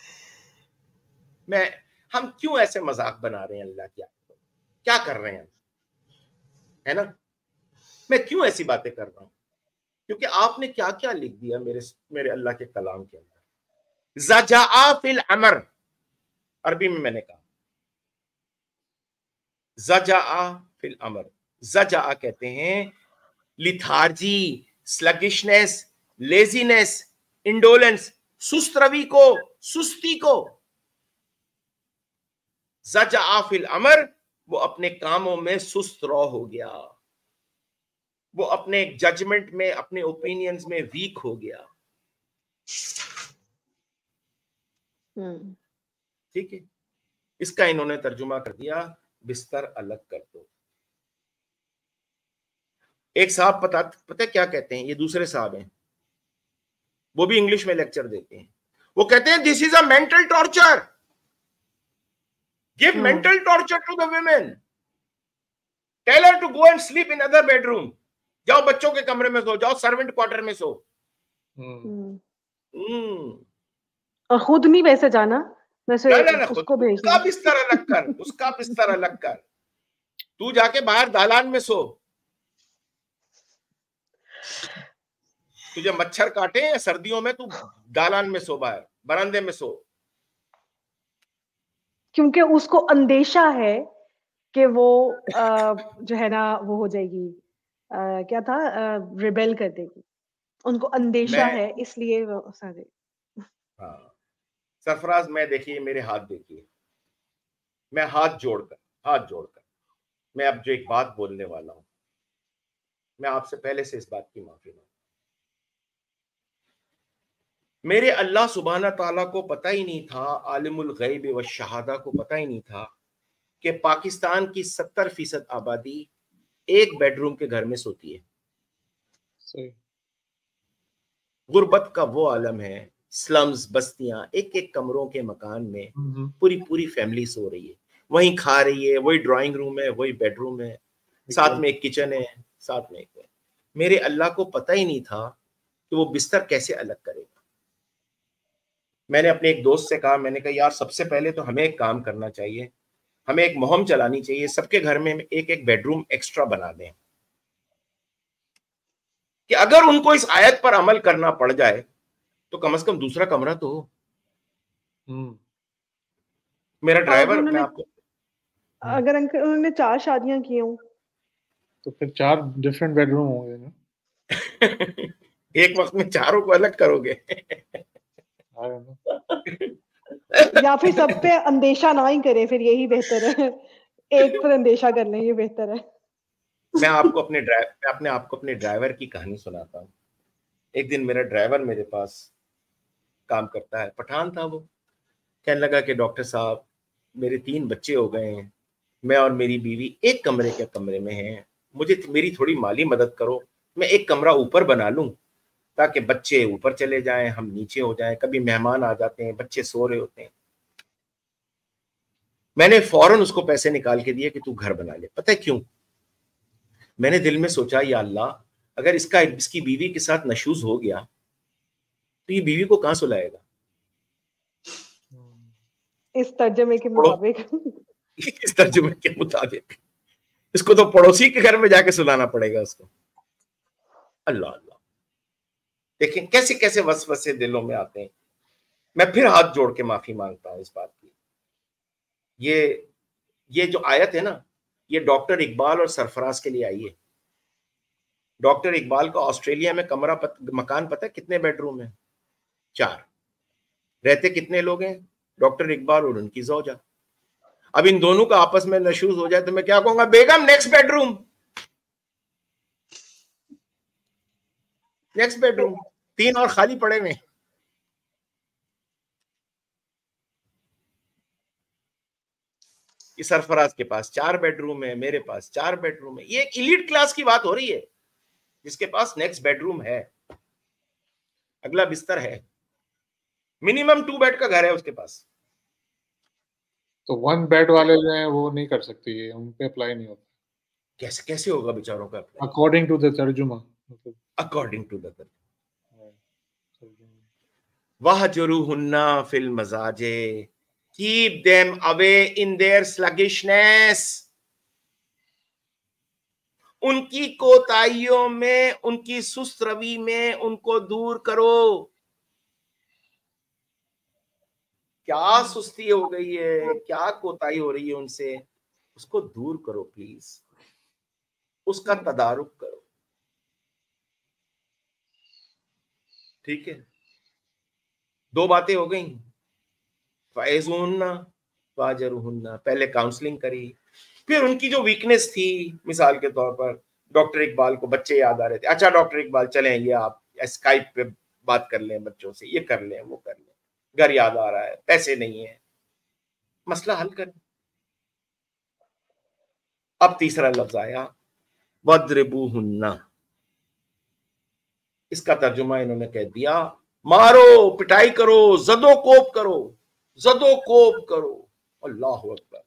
है। हम क्यों ऐसे मजाक बना रहे हैं अल्लाह की? क्या कर रहे हैं, है ना? मैं क्यों ऐसी बातें कर रहा हूं? क्योंकि आपने क्या क्या लिख दिया मेरे अल्लाह के कलाम के अंदर। ज़जाआ फिल अमर, अरबी में मैंने कहा ज़जाआ फिल अमर। ज़जाआ कहते हैं लिथार्जी, स्लगिशनेस, लेजीनेस, इंडोलेंस, सुस्त रवि को, सुस्ती को। ज़जाआ फिल अमर وہ اپنے کاموں میں سست رو ہو گیا، وہ اپنے ججمنٹ میں، اپنے اوپینینز میں ویک ہو گیا. ٹھیک ہے، اس کا انہوں نے ترجمہ کر دیا بستر الگ کر دو. ایک صاحب پتہ کیا کہتے ہیں، یہ دوسرے صاحب ہیں، وہ بھی انگلش میں لیکچر دیتے ہیں. وہ کہتے ہیں this is a mental torture, give mental torture to the women, tell her to go and sleep in other bedroom. جاؤ بچوں کے کمرے میں سو، جاؤ سرونٹ کوارٹر میں سو. اور خود نہیں ویسے جانا، ویسے اس کو بھیجنا، اس کا بستر الگ کر، اس کا بستر الگ کر. تو جا کے باہر دالان میں سو. تجھے مچھر کاٹے یا سردیوں میں، تو دالان میں سو، باہر برندے میں سو. کیونکہ اس کو اندیشہ ہے کہ وہ جو ہے نا وہ ہو جائے گی، کیا تھا، ریبیل کر دے گی. ان کو اندیشہ ہے، اس لیے وہ سارے. ہاں سرفراز، میں دیکھیے میرے ہاتھ دیکھیے، میں ہاتھ جوڑ کر میں اب جو ایک بات بولنے والا ہوں، میں آپ سے پہلے سے اس بات کی معافی مانگتا ہوں. میرے اللہ سبحانہ تعالیٰ کو پتہ ہی نہیں تھا، عالم الغیب والشہادہ کو پتہ ہی نہیں تھا کہ پاکستان کی 70% آبادی ایک بیڈ روم کے گھر میں سوتی ہے. غربت کا وہ عالم ہے، سلمز، بستیاں، ایک ایک کمروں کے مکان میں پوری فیملی سو رہی ہے، وہیں کھا رہی ہے، وہی ڈرائنگ روم ہے، وہی بیڈ روم ہے، ساتھ میں ایک کچن ہے، ساتھ میں ایک. میرے اللہ کو پتہ ہی نہیں تھا کہ وہ بستر کیسے الگ کرے گا. میں نے اپنے ایک دوست سے کہا، میں نے کہا یار سب سے پہلے تو ہمیں ایک کام کرنا چاہیے، ہمیں ایک مہم چلانی چاہیے، سب کے گھر میں ایک ایک بیڈ روم ایکسٹرا بنا دیں، کہ اگر ان کو اس آیت پر عمل کرنا پڑ جائے تو کم از کم دوسرا کمرہ تو ہو. میرا ڈرائیور، میں آپ کو، اگر انہوں نے 4 شادیاں کی ہوں تو پھر 4 ڈفرینٹ بیڈ روم ہوں گے نا. ایک وقت میں 4 کو الگ کرو گے. یا پھر سب پہ اندیشہ نہ ہی کرے، پھر یہی بہتر ہے، ایک پر اندیشہ کر لیں، یہ بہتر ہے. میں آپ کو اپنے ڈرائیور کی کہانی سناتا ہوں. ایک دن میرا ڈرائیور میرے پاس کام کرتا ہے، پٹھان تھا وہ. کہنے لگا کہ ڈاکٹر صاحب میرے 3 بچے ہو گئے ہیں، میں اور میری بیوی ایک کمرے میں ہیں، مجھے میری تھوڑی مالی مدد کرو، میں ایک کمرہ اوپر بنا لوں تاکہ بچے اوپر چلے جائیں، ہم نیچے ہو جائیں، کبھی مہمان آ جاتے ہیں، بچے سو رہے ہوتے ہیں. میں نے فوراً اس کو پیسے نکال کے دیے کہ تو گھر بنا لے. پتہ ہے کیوں؟ میں نے دل میں سوچا یا اللہ، اگر اس کی بیوی کے ساتھ نشوز ہو گیا تو یہ بیوی کو کہاں سلائے گا؟ اس ترجمے کے مطابق اس کو تو پڑوسی کے گھر میں جا کے سلانا پڑے گا اس کو. اللہ اللہ، دیکھیں کیسے کیسے وسوسے دلوں میں آتے ہیں. میں پھر ہاتھ جوڑ کے معافی مانگتا ہوں اس بات کی. یہ جو آیت ہے نا، یہ ڈاکٹر اقبال اور سرفراز کے لیے آئی ہے. ڈاکٹر اقبال کا آسٹریلیا میں مکان پتہ ہے کتنے بیڈ روم ہیں؟ 4. رہتے کتنے لوگ ہیں؟ ڈاکٹر اقبال اور ان کی زوجہ. اب ان دونوں کا آپس میں نشوز ہو جائے تو میں کیا کہوں گا؟ بیگم next bedroom, next bedroom. 3 اور خالی پڑے ہوئے. سرفراز کے پاس 4 بیڈ روم ہے، میرے پاس 4 بیڈ روم ہے. یہ ایک ایلیٹ کلاس کی بات ہو رہی ہے جس کے پاس نیکسٹ بیڈ روم ہے، اگلا بستر ہے. منیمم 2 بیڈ کا گھر ہے اس کے پاس. تو 1 بیڈ والے جو ہیں وہ نہیں کر سکتے، یہ ان پہ اپلائی نہیں ہوتا. کیسے ہوگا بیچاروں کا؟ اکارڈنگ ٹو دا ترجمہ، اکارڈنگ ٹو دا ترجمہ. وَهْجُرُوهُنَّ فِي الْمَضَاجِعِ، keep them away in their sluggishness. ان کی کوتاہیوں میں، ان کی سست روی میں ان کو دور کرو. کیا سستی ہو گئی ہے، کیا کوتاہی ہو رہی ہے ان سے، اس کو دور کرو پلیز، اس کا تدارک کرو. ٹھیک ہے، 2 باتیں ہو گئیں. فَعِظُوهُنَّ وَاهْجُرُوهُنَّ، پہلے کاؤنسلنگ کری، پھر ان کی جو ویکنیس تھی، مثال کے طور پر ڈاکٹر اقبال کو بچے یاد آ رہے تھے، اچھا ڈاکٹر اقبال چلیں یہ آپ اسکائپ پہ بات کر لیں بچوں سے، یہ کر لیں وہ کر لیں، گھر یاد آ رہا ہے، پیسے نہیں ہیں، مسئلہ حل کریں۔ اب تیسرا لفظ آیا وَاضْرِبُوهُنَّ، اس کا ترجمہ انہوں نے کہہ دیا مارو، پٹائی کرو، زد و کوب کرو، زد و کوب کرو۔ اللہ اکبر۔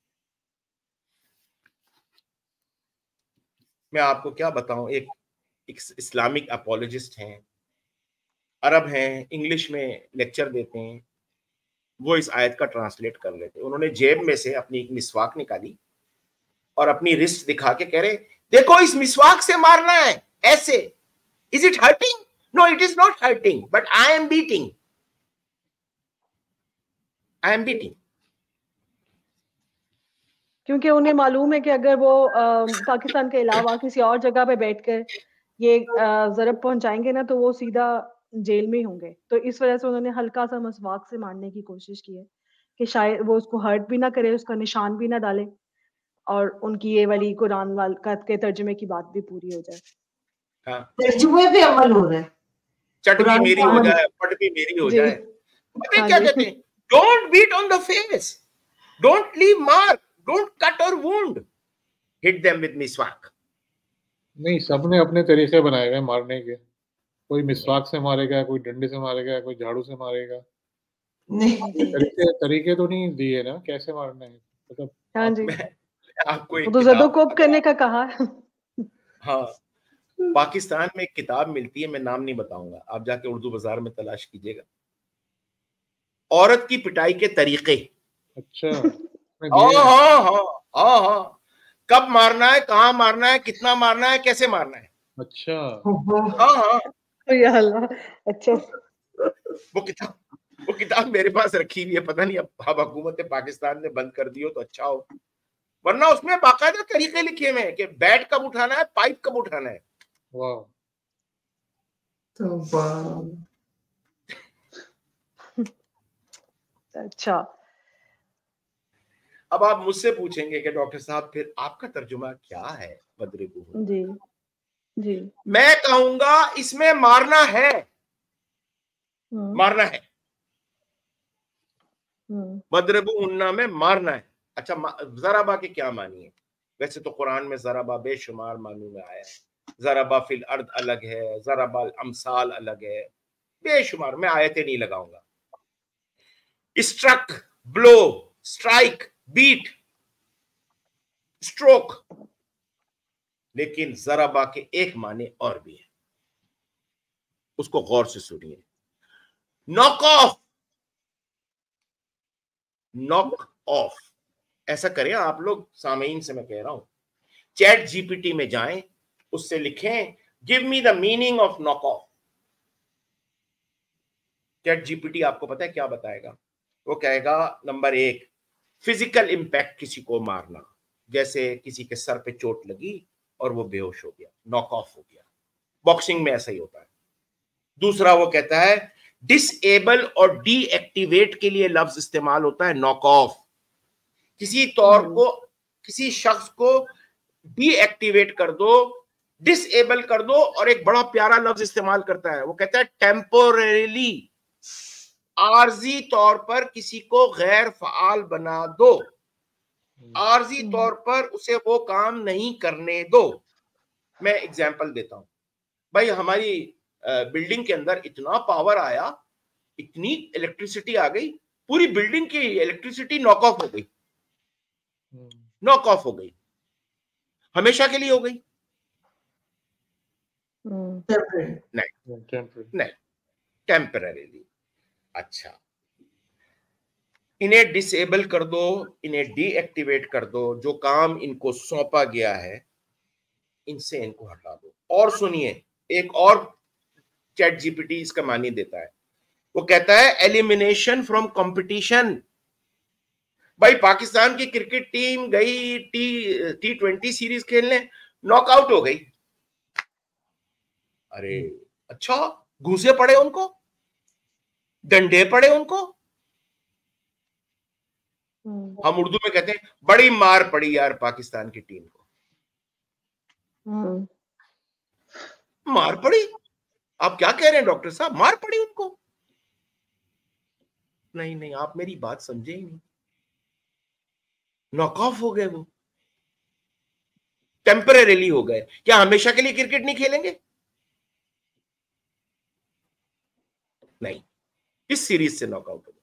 میں آپ کو کیا بتاؤں، ایک اسلامک اپولوجسٹ ہیں، عرب ہیں، انگلش میں لیکچر دیتے ہیں، وہ اس آیت کا ٹرانسلیٹ کر لیتے، انہوں نے جیب میں سے اپنی ایک مسواک نکالی اور اپنی رسٹ دکھا کے کہہ رہے دیکھو اس مسواک سے مارنا ہے ایسے، is it hurting? No it is not hurting but I am beating, I am beating. کیونکہ انہیں معلوم ہے کہ اگر وہ پاکستان کے علاوہ کسی اور جگہ پہ بیٹھ کر یہ ضرب پہنچائیں گے نا تو وہ سیدھا جیل میں ہوں گے، تو اس وجہ سے انہوں نے ہلکا سا مسواک سے مارنے کی کوشش کی ہے کہ شاید وہ اس کو ہرٹ بھی نہ کرے، اس کا نشان بھی نہ ڈالے، اور ان کی یہ والی قرآن کے ترجمے کی بات بھی پوری ہو جائے۔ ترجمے پہ عمل ہو رہا ہے، چٹ بھی میری ہو جائے، پٹ بھی میری ہو جائے۔ پتہ کیا کہتے ہیں؟ Don't beat on the face, don't leave mark, don't cut or wound, hit them with مسواک۔ نہیں، سب نے اپنے طریقے بنائے ہوئے مارنے کے، کوئی مسواک سے مارے گا، کوئی ڈنڈے سے مارے گا، کوئی جھاڑو سے مارے گا، طریقے تو نہیں دیے نا کیسے مارنا ہے، مطلب ہاں جی آپ کو تو زد و کوب کرنے کا کہا۔ ہاں، پاکستان میں ایک کتاب ملتی ہے، میں نام نہیں بتاؤں گا، آپ جا کے اردو بازار میں تلاش کیجیے گا، عورت کی پٹائی کے طریقے۔ اچھا، ہاں ہاں ہاں ہاں، کب مارنا ہے، کہاں مارنا ہے، کتنا مارنا ہے، کیسے مارنا ہے۔ اچھا ہاں ہاں، یا اللہ، اچھا وہ کتاب میرے پاس رکھی ہوئی ہے، پتہ نہیں اب حکومت پاکستان نے بند کر دی ہو تو اچھا ہو، ورنہ اس میں باقاعدہ طریقے لکھے ہوئے ہیں کہ بیٹ کب اٹھانا ہے، پائپ کب اٹھانا ہے۔ واہ، اچھا۔ اب آپ مجھ سے پوچھیں گے کہ ڈاکٹر صاحب پھر آپ کا ترجمہ کیا ہے وَاضْرِبُوهُنَّ؟ جی جی، میں کہوں گا اس میں مارنا ہے، مارنا ہے، وَاضْرِبُوهُنَّ میں مارنا ہے۔ اچھا ضربہ کے کیا معنی ہے؟ ویسے تو قرآن میں ضربہ بے شمار معنی میں آیا ہے، ضربہ فی الارض الگ ہے، ضربہ الامثال الگ ہے، بے شمار، میں آیتیں نہیں لگاؤں گا۔ Struck, blow, strike, beat, stroke, لیکن ضربہ کے ایک معنی اور بھی ہے، اس کو غور سے سنیے۔ ناک آف، ناک آف، ایسا کریں آپ لوگ سامعین سے، میں کہہ رہا ہوں چیٹ جی پی ٹی میں جائیں، اس سے لکھیں give me the meaning of knock off, chat G P T آپ کو پتا ہے کیا بتائے گا؟ وہ کہے گا نمبر 1 فزیکل امپیکٹ، کسی کو مارنا، جیسے کسی کے سر پہ چوٹ لگی اور وہ بے ہوش ہو گیا، ناک آف ہو گیا، باکسنگ میں ایسا ہی ہوتا ہے۔ دوسرا وہ کہتا ہے ڈس ایبل اور ڈی ایکٹیویٹ کے لیے لفظ استعمال ہوتا ہے ناک آف، کسی طور کو کسی شخص کو ڈی ایکٹیویٹ کر دو، ڈس ایبل کر دو، اور ایک بڑا پیارا لفظ استعمال کرتا ہے، وہ کہتا ہے ٹیمپوریلی، عارضی طور پر کسی کو غیر فعال بنا دو، عارضی طور پر اسے وہ کام نہیں کرنے دو۔ میں ایگزامپل دیتا ہوں، بھائی ہماری بلڈنگ کے اندر اتنا پاور آیا، اتنی الیکٹریسٹی آ گئی، پوری بلڈنگ کی الیکٹریسٹی ناک آف ہو گئی، ناک آف ہو گئی، ہمیشہ کے لیے ہو گئی؟ نہیں، ٹیمپرریلی۔ اچھا، انہیں ڈس ایبل کر دو، انہیں ڈی ایکٹیویٹ کر دو، جو کام ان کو سونپا گیا ہے ان سے ان کو ہٹا دو۔ اور سنیے، ایک اور چیٹ جی پی ٹی اس کا معنی دیتا ہے، وہ کہتا ہے ایلیمینیشن فرام کمپٹیشن۔ بھائی پاکستان کی کرکٹ ٹیم گئی T20 سیریز کھیلنے، ناک آؤٹ ہو گئی، ارے اچھا، گھوسے پڑے ان کو، ڈنڈے پڑے ان کو، ہم اردو میں کہتے ہیں بڑی مار پڑی یار پاکستان کی ٹیم کو. مار پڑی؟ آپ کیا کہہ رہے ہیں ڈاکٹر صاحب؟ مار پڑی ان کو؟ نہیں آپ میری بات سمجھے ہی نہیں. ناک آف ہو گئے، وہ ٹیمپریریلی ہو گئے. کیا ہمیشہ کے لیے کرکٹ نہیں کھیلیں گے؟ نہیں، اس سیریز سے ناک آؤٹ ہو گئے.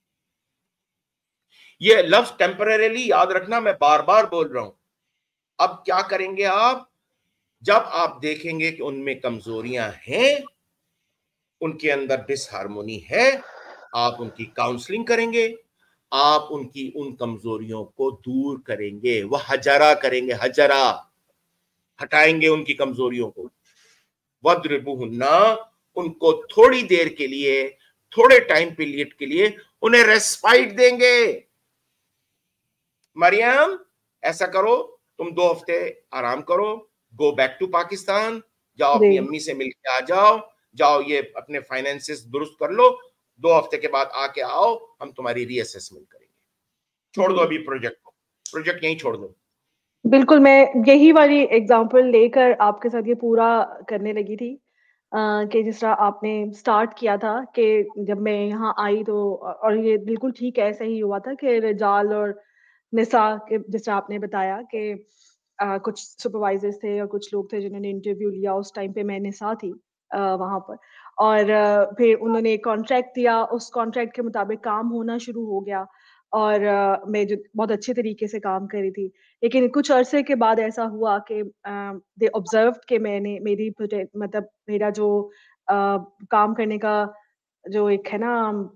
یہ لفظ ٹیمپریریلی یاد رکھنا، میں بار بار بول رہا ہوں. اب کیا کریں گے آپ؟ جب آپ دیکھیں گے کہ ان میں کمزوریاں ہیں، ان کے اندر ڈس ہارمونی ہے، آپ ان کی کاؤنسلنگ کریں گے، آپ ان کی ان کمزوریوں کو دور کریں گے. وہ حجرہ کریں گے، حجرہ ہٹائیں گے ان کی کمزوریوں کو. وَضْرِبُوهُنَّ، ان کو تھوڑی دیر کے لیے، تھوڑے ٹائم پیریڈ کے لیے انہیں ریسپائٹ دیں گے. مریم ایسا کرو، تم 2 ہفتے آرام کرو، گو بیک ٹو پاکستان، جاؤ اپنی امی سے مل کے آ جاؤ، جاؤ یہ اپنے فائنینسز درست کر لو، 2 ہفتے کے بعد آ کے آؤ، ہم تمہاری ری اسیسمنٹ کریں گے. چھوڑ دو ابھی پروجیکٹ یہیں چھوڑ دو. بالکل، میں یہی والی ایگزامپل لے کر آپ کے ساتھ یہ پورا کرنے لگی تھی کہ جس طرح آپ نے سٹارٹ کیا تھا کہ جب میں یہاں آئی تو، اور یہ بالکل ٹھیک ایسا ہی ہوا تھا کہ رجال اور نساء کے، جس طرح آپ نے بتایا کہ کچھ سپروائزرز تھے اور کچھ لوگ تھے جنہوں نے انٹرویو لیا. اس ٹائم پہ میں نساء تھی وہاں پر، اور پھر انہوں نے ایک کانٹریکٹ دیا، اس کانٹریکٹ کے مطابق کام ہونا شروع ہو گیا، اور میں جو بہت اچھے طریقے سے کام کر رہی تھی. لیکن کچھ عرصے کے بعد ایسا ہوا کہ دے آبزروڈ کہ میں نے میری مطلب میرا جو کام کرنے کا جو ایک ہے نا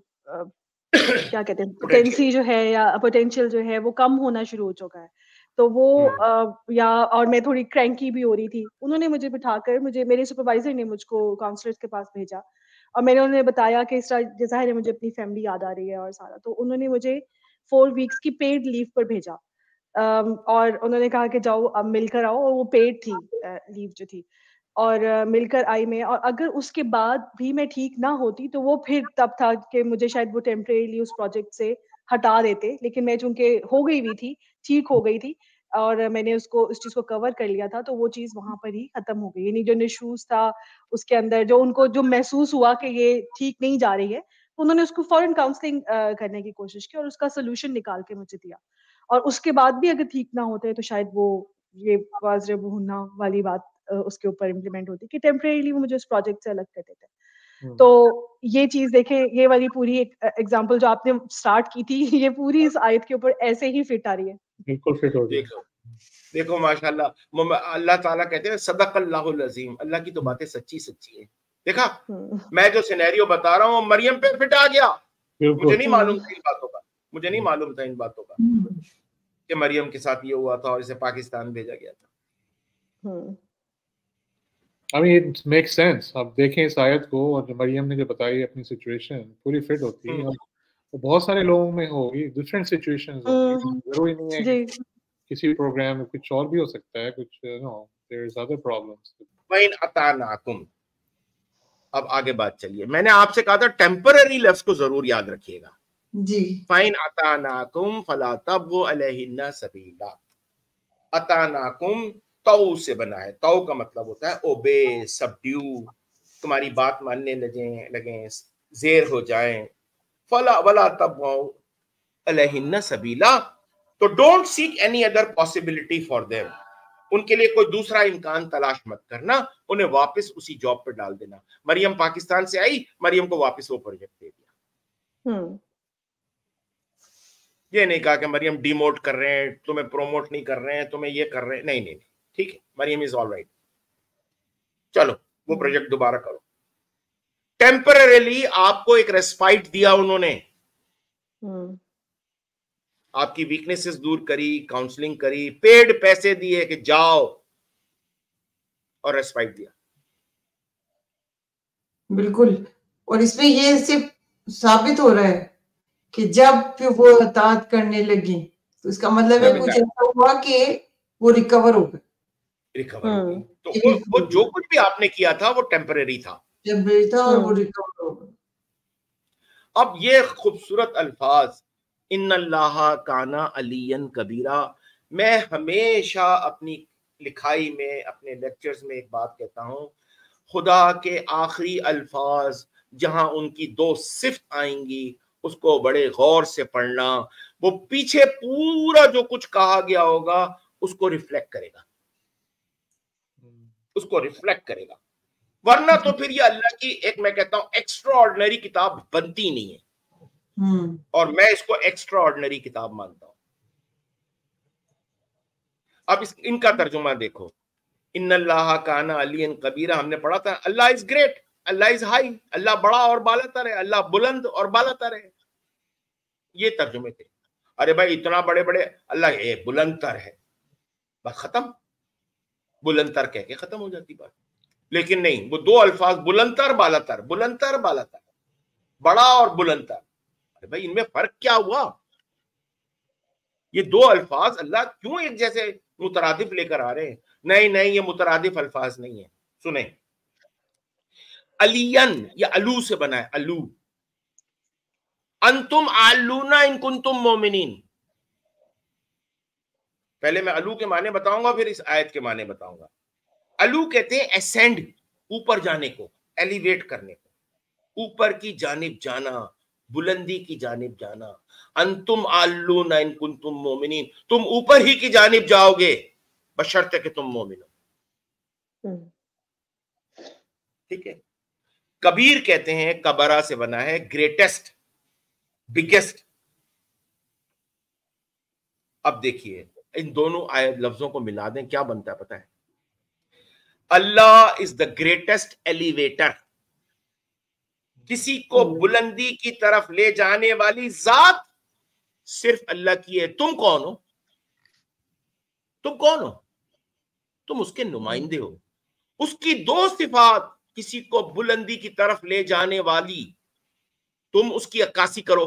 کیا کہتے ہیں پوٹینسی جو ہے یا پوٹینشیل جو ہے وہ کم ہونا شروع ہو چکا ہے. تو وہ اور میں تھوڑی کرینکی بھی ہو رہی تھی. انہوں نے مجھے بٹھا کر، میرے سپروائزر نے مجھ کو کاؤنسلر کے پاس بھیجا، اور میں نے انہیں بتایا کہ اس طرح ظاہر ہے مجھے اپنی فیملی یاد آ رہی ہے اور سارا. تو انہوں نے مجھے 4 ویکس کی پیڈ لیو پر بھیجا، اور انہوں نے کہا کہ جاؤ اب مل کر آؤ، اور وہ پیڈ تھی لیو جو تھی، اور مل کر آئی میں. اور اگر اس کے بعد بھی میں ٹھیک نہ ہوتی تو وہ پھر تب تھا کہ مجھے شاید وہ ٹیمپریریلی اس پروجیکٹ سے ہٹا دیتے. لیکن میں چونکہ ہو گئی ہوئی تھی، ٹھیک ہو گئی تھی، اور میں نے اس چیز کو کور کر لیا تھا، تو وہ چیز وہاں پر ہی ختم ہو گئی. یعنی جو نشوز تھا اس کے اندر، جو ان کو جو محسوس ہوا کہ یہ ٹھیک نہیں جا رہی ہے، انہوں نے اس کو فوراً کاؤنسلنگ کرنے کی کوشش کی اور اس کا سولوشن نکال کے مجھے دیا. اور اس کے بعد بھی اگر ٹھیک نہ ہوتے تو شاید وہ یہ واضربوہن والی بات اس کے اوپر امپلیمنٹ ہوتی کہ ٹیمپریریلی وہ مجھے اس پروجیکٹ سے الگ کر دیتے. تو یہ چیز دیکھیں، یہ والی پوری ایک ایگزامپل جو آپ نے سٹارٹ کی تھی، یہ پوری اس آیت کے اوپر ایسے ہی فٹ آ رہی ہے. بالکل فٹ ہو گئی. دیکھو ماشاءاللہ، اللہ تعالیٰ کہتے ہیں صدق اللہ العظیم، اللہ کی تو باتیں سچی ہیں. دیکھا میں جو سینیریو بتا رہا ہوں مریم پہ فٹ آ گیا. مجھے نہیں معلوم تھا ان باتوں کا، مجھے نہیں معلوم تھا ان باتوں کا کہ مریم کے ساتھ یہ ہوا تھا اور اسے پاکستان بھیجا گیا تھا. I mean it makes sense. اب دیکھیں اس آیت کو، اور جو مریم نے جو بتائی اپنی سچویشن پوری فٹ ہوتی ہے. بہت سارے لوگوں میں ہوگی ڈفرینٹ سچویشنز ہوگی، ضروری نہیں ہے کسی پروگرام میں کچھ اور بھی ہو سکتا ہے، کچھ there is other problems. وَإِنْ أَطَعْنَاكُمْ، اب آگے بات چلیے. میں نے آپ سے کہا تھا ٹیمپرری لفظ کو ضرور یاد رکھیے گا جی. فَإِنْ أَطَعْنَاكُمْ فَلَا تَبْغُوا عَلَيْهِنَّ سَبِيلًا. أَطَعْنَاكُمْ تو سے بنا ہے. تو کا مطلب ہوتا ہے اوبے، سبڈیو، تمہاری بات ماننے لگیں، زیر ہو جائیں. فَلَا وَلَا تَبْغُوا عَلَيْهِنَّ سَبِيلًا، تو don't seek any other possibility for them. ان کے لیے کوئی دوسرا امکان تلاش مت کرنا، انہیں واپس اسی جاب پہ ڈال دینا. مریم پاکستان سے آئی، مریم کو واپس وہ پروجیکٹ دے دیا. یہ نہیں کہا کہ مریم ڈیموٹ کر رہے ہیں، تمہیں پروموٹ نہیں کر رہے ہیں، تمہیں یہ کر رہے ہیں. نہیں، ٹھیک ہے، مریم از آل رائٹ، چلو وہ پروجیکٹ دوبارہ کرو. ٹیمپرریلی آپ کو ایک ریسپائٹ دیا انہوں نے، آپ کی ویکنیسز دور کری، کاؤنسلنگ کری، پیڈ پیسے دیے کہ جاؤ، اور ریسپائٹ دیا. بالکل. اور اس میں یہ صرف ثابت ہو رہا ہے کہ جب پھر وہ اطاعت کرنے لگی تو اس کا مطلب ہے کچھ ایسا ہوا کہ وہ ریکور ہو گئے. تو وہ جو کچھ بھی آپ نے کیا تھا وہ ٹیمپرری تھا، اور وہ ریکور ہو گئے. اب یہ خوبصورت الفاظ ان اللہ کانا علیًا کبیرہ. میں ہمیشہ اپنی لکھائی میں اپنے لیکچرز میں ایک بات کہتا ہوں، خدا کے آخری الفاظ جہاں ان کی دو صفت آئیں گی اس کو بڑے غور سے پڑھنا. وہ پیچھے پورا جو کچھ کہا گیا ہوگا اس کو ریفلیکٹ کرے گا، اس کو ریفلیکٹ کرے گا، ورنہ تو پھر یہ اللہ کی ایک میں کہتا ہوں ایکسٹرا آرڈنری کتاب بنتی نہیں ہے، اور میں اس کو ایکسٹرا آرڈنری کتاب مانتا ہوں. اب ان کا ترجمہ دیکھو، ان اللہ کانا علیًا کبیرہ. ہم نے پڑھا تھا اللہ is great, Allah is high, اللہ بڑا اور بالا تر ہے، اللہ بلند اور بالا تر ہے. یہ ترجمے تھے. ارے بھائی اتنا بڑے بڑے اللہ بلند تر ہے، بس ختم، بلند تر کہہ کے ختم ہو جاتی بات. لیکن نہیں، وہ دو الفاظ بلند تر بالا تر، بلند تر بالا تر، بڑا اور بلند تر. ارے بھائی ان میں فرق کیا ہوا؟ یہ دو الفاظ اللہ کیوں ایک جیسے مترادف لے کر آ رہے ہیں؟ نہیں یہ مترادف الفاظ نہیں ہیں. سنیں، علیًا یہ الو سے بنا ہے، الو. انتم عالون ان کنتم مومنین. پہلے میں الو کے معنی بتاؤں گا پھر اس آیت کے معنی بتاؤں گا. الو کہتے ہیں اسینڈ، اوپر جانے کو، ایلیویٹ کرنے کو، اوپر کی جانب جانا، بلندی کی جانب جانا. انتم عالون ان کنتم مومنین، تم اوپر ہی کی جانب جاؤ گے بشرطے کہ تم مومن ہو. ٹھیک ہے. کبیر کہتے ہیں، کبرا سے بنا ہے گریٹسٹ، بگیسٹ. اب دیکھیے ان دونوں آیت لفظوں کو ملا دیں کیا بنتا ہے پتہ ہے؟ Allah is the greatest elevator. کسی کو بلندی کی طرف لے جانے والی ذات صرف اللہ کی ہے. تم کون ہو؟ تم کون ہو؟ تم اس کے نمائندے ہو. اس کی دو صفات کسی کو بلندی کی طرف لے جانے والی، تم اس کی عکاسی کرو،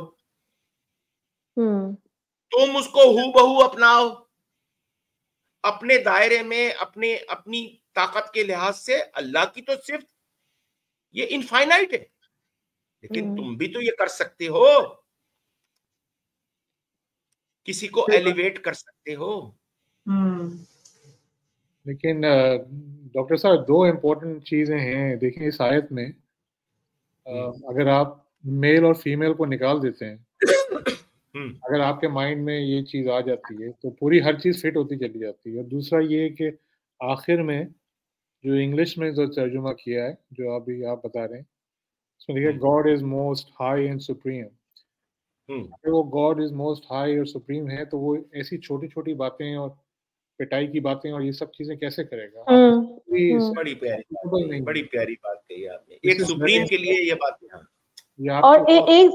تم اس کو ہو بہو اپناؤ اپنے دائرے میں، اپنی طاقت کے لحاظ سے. اللہ کی تو صرف یہ انفائنائٹ ہے، لیکن تم بھی تو یہ کر سکتے ہو، کسی کو ایلیویٹ کر سکتے ہو. لیکن ڈاکٹر صاحب دو امپورٹنٹ چیزیں ہیں دیکھیں اس آیت میں. اگر آپ میل اور فیمیل کو نکال دیتے ہیں، اگر آپ کے مائنڈ میں یہ چیز آ جاتی ہے تو پوری ہر چیز فٹ ہوتی چلی جاتی ہے. اور دوسرا یہ کہ آخر میں جو انگلش میں جو ترجمہ کیا ہے جو ابھی آپ بتا رہے ہیں اس میں دیکھیں God is most high and supreme. اگر وہ گاڈ از موسٹ ہائی اور سپریم ہے تو وہ ایسی چھوٹی چھوٹی باتیں اور پٹائی کی باتیں اور یہ سب چیزیں کیسے کرے گا؟ بڑی پیاری بات کہی آپ نے. ایک سپریم کے لیے یہ بات. اور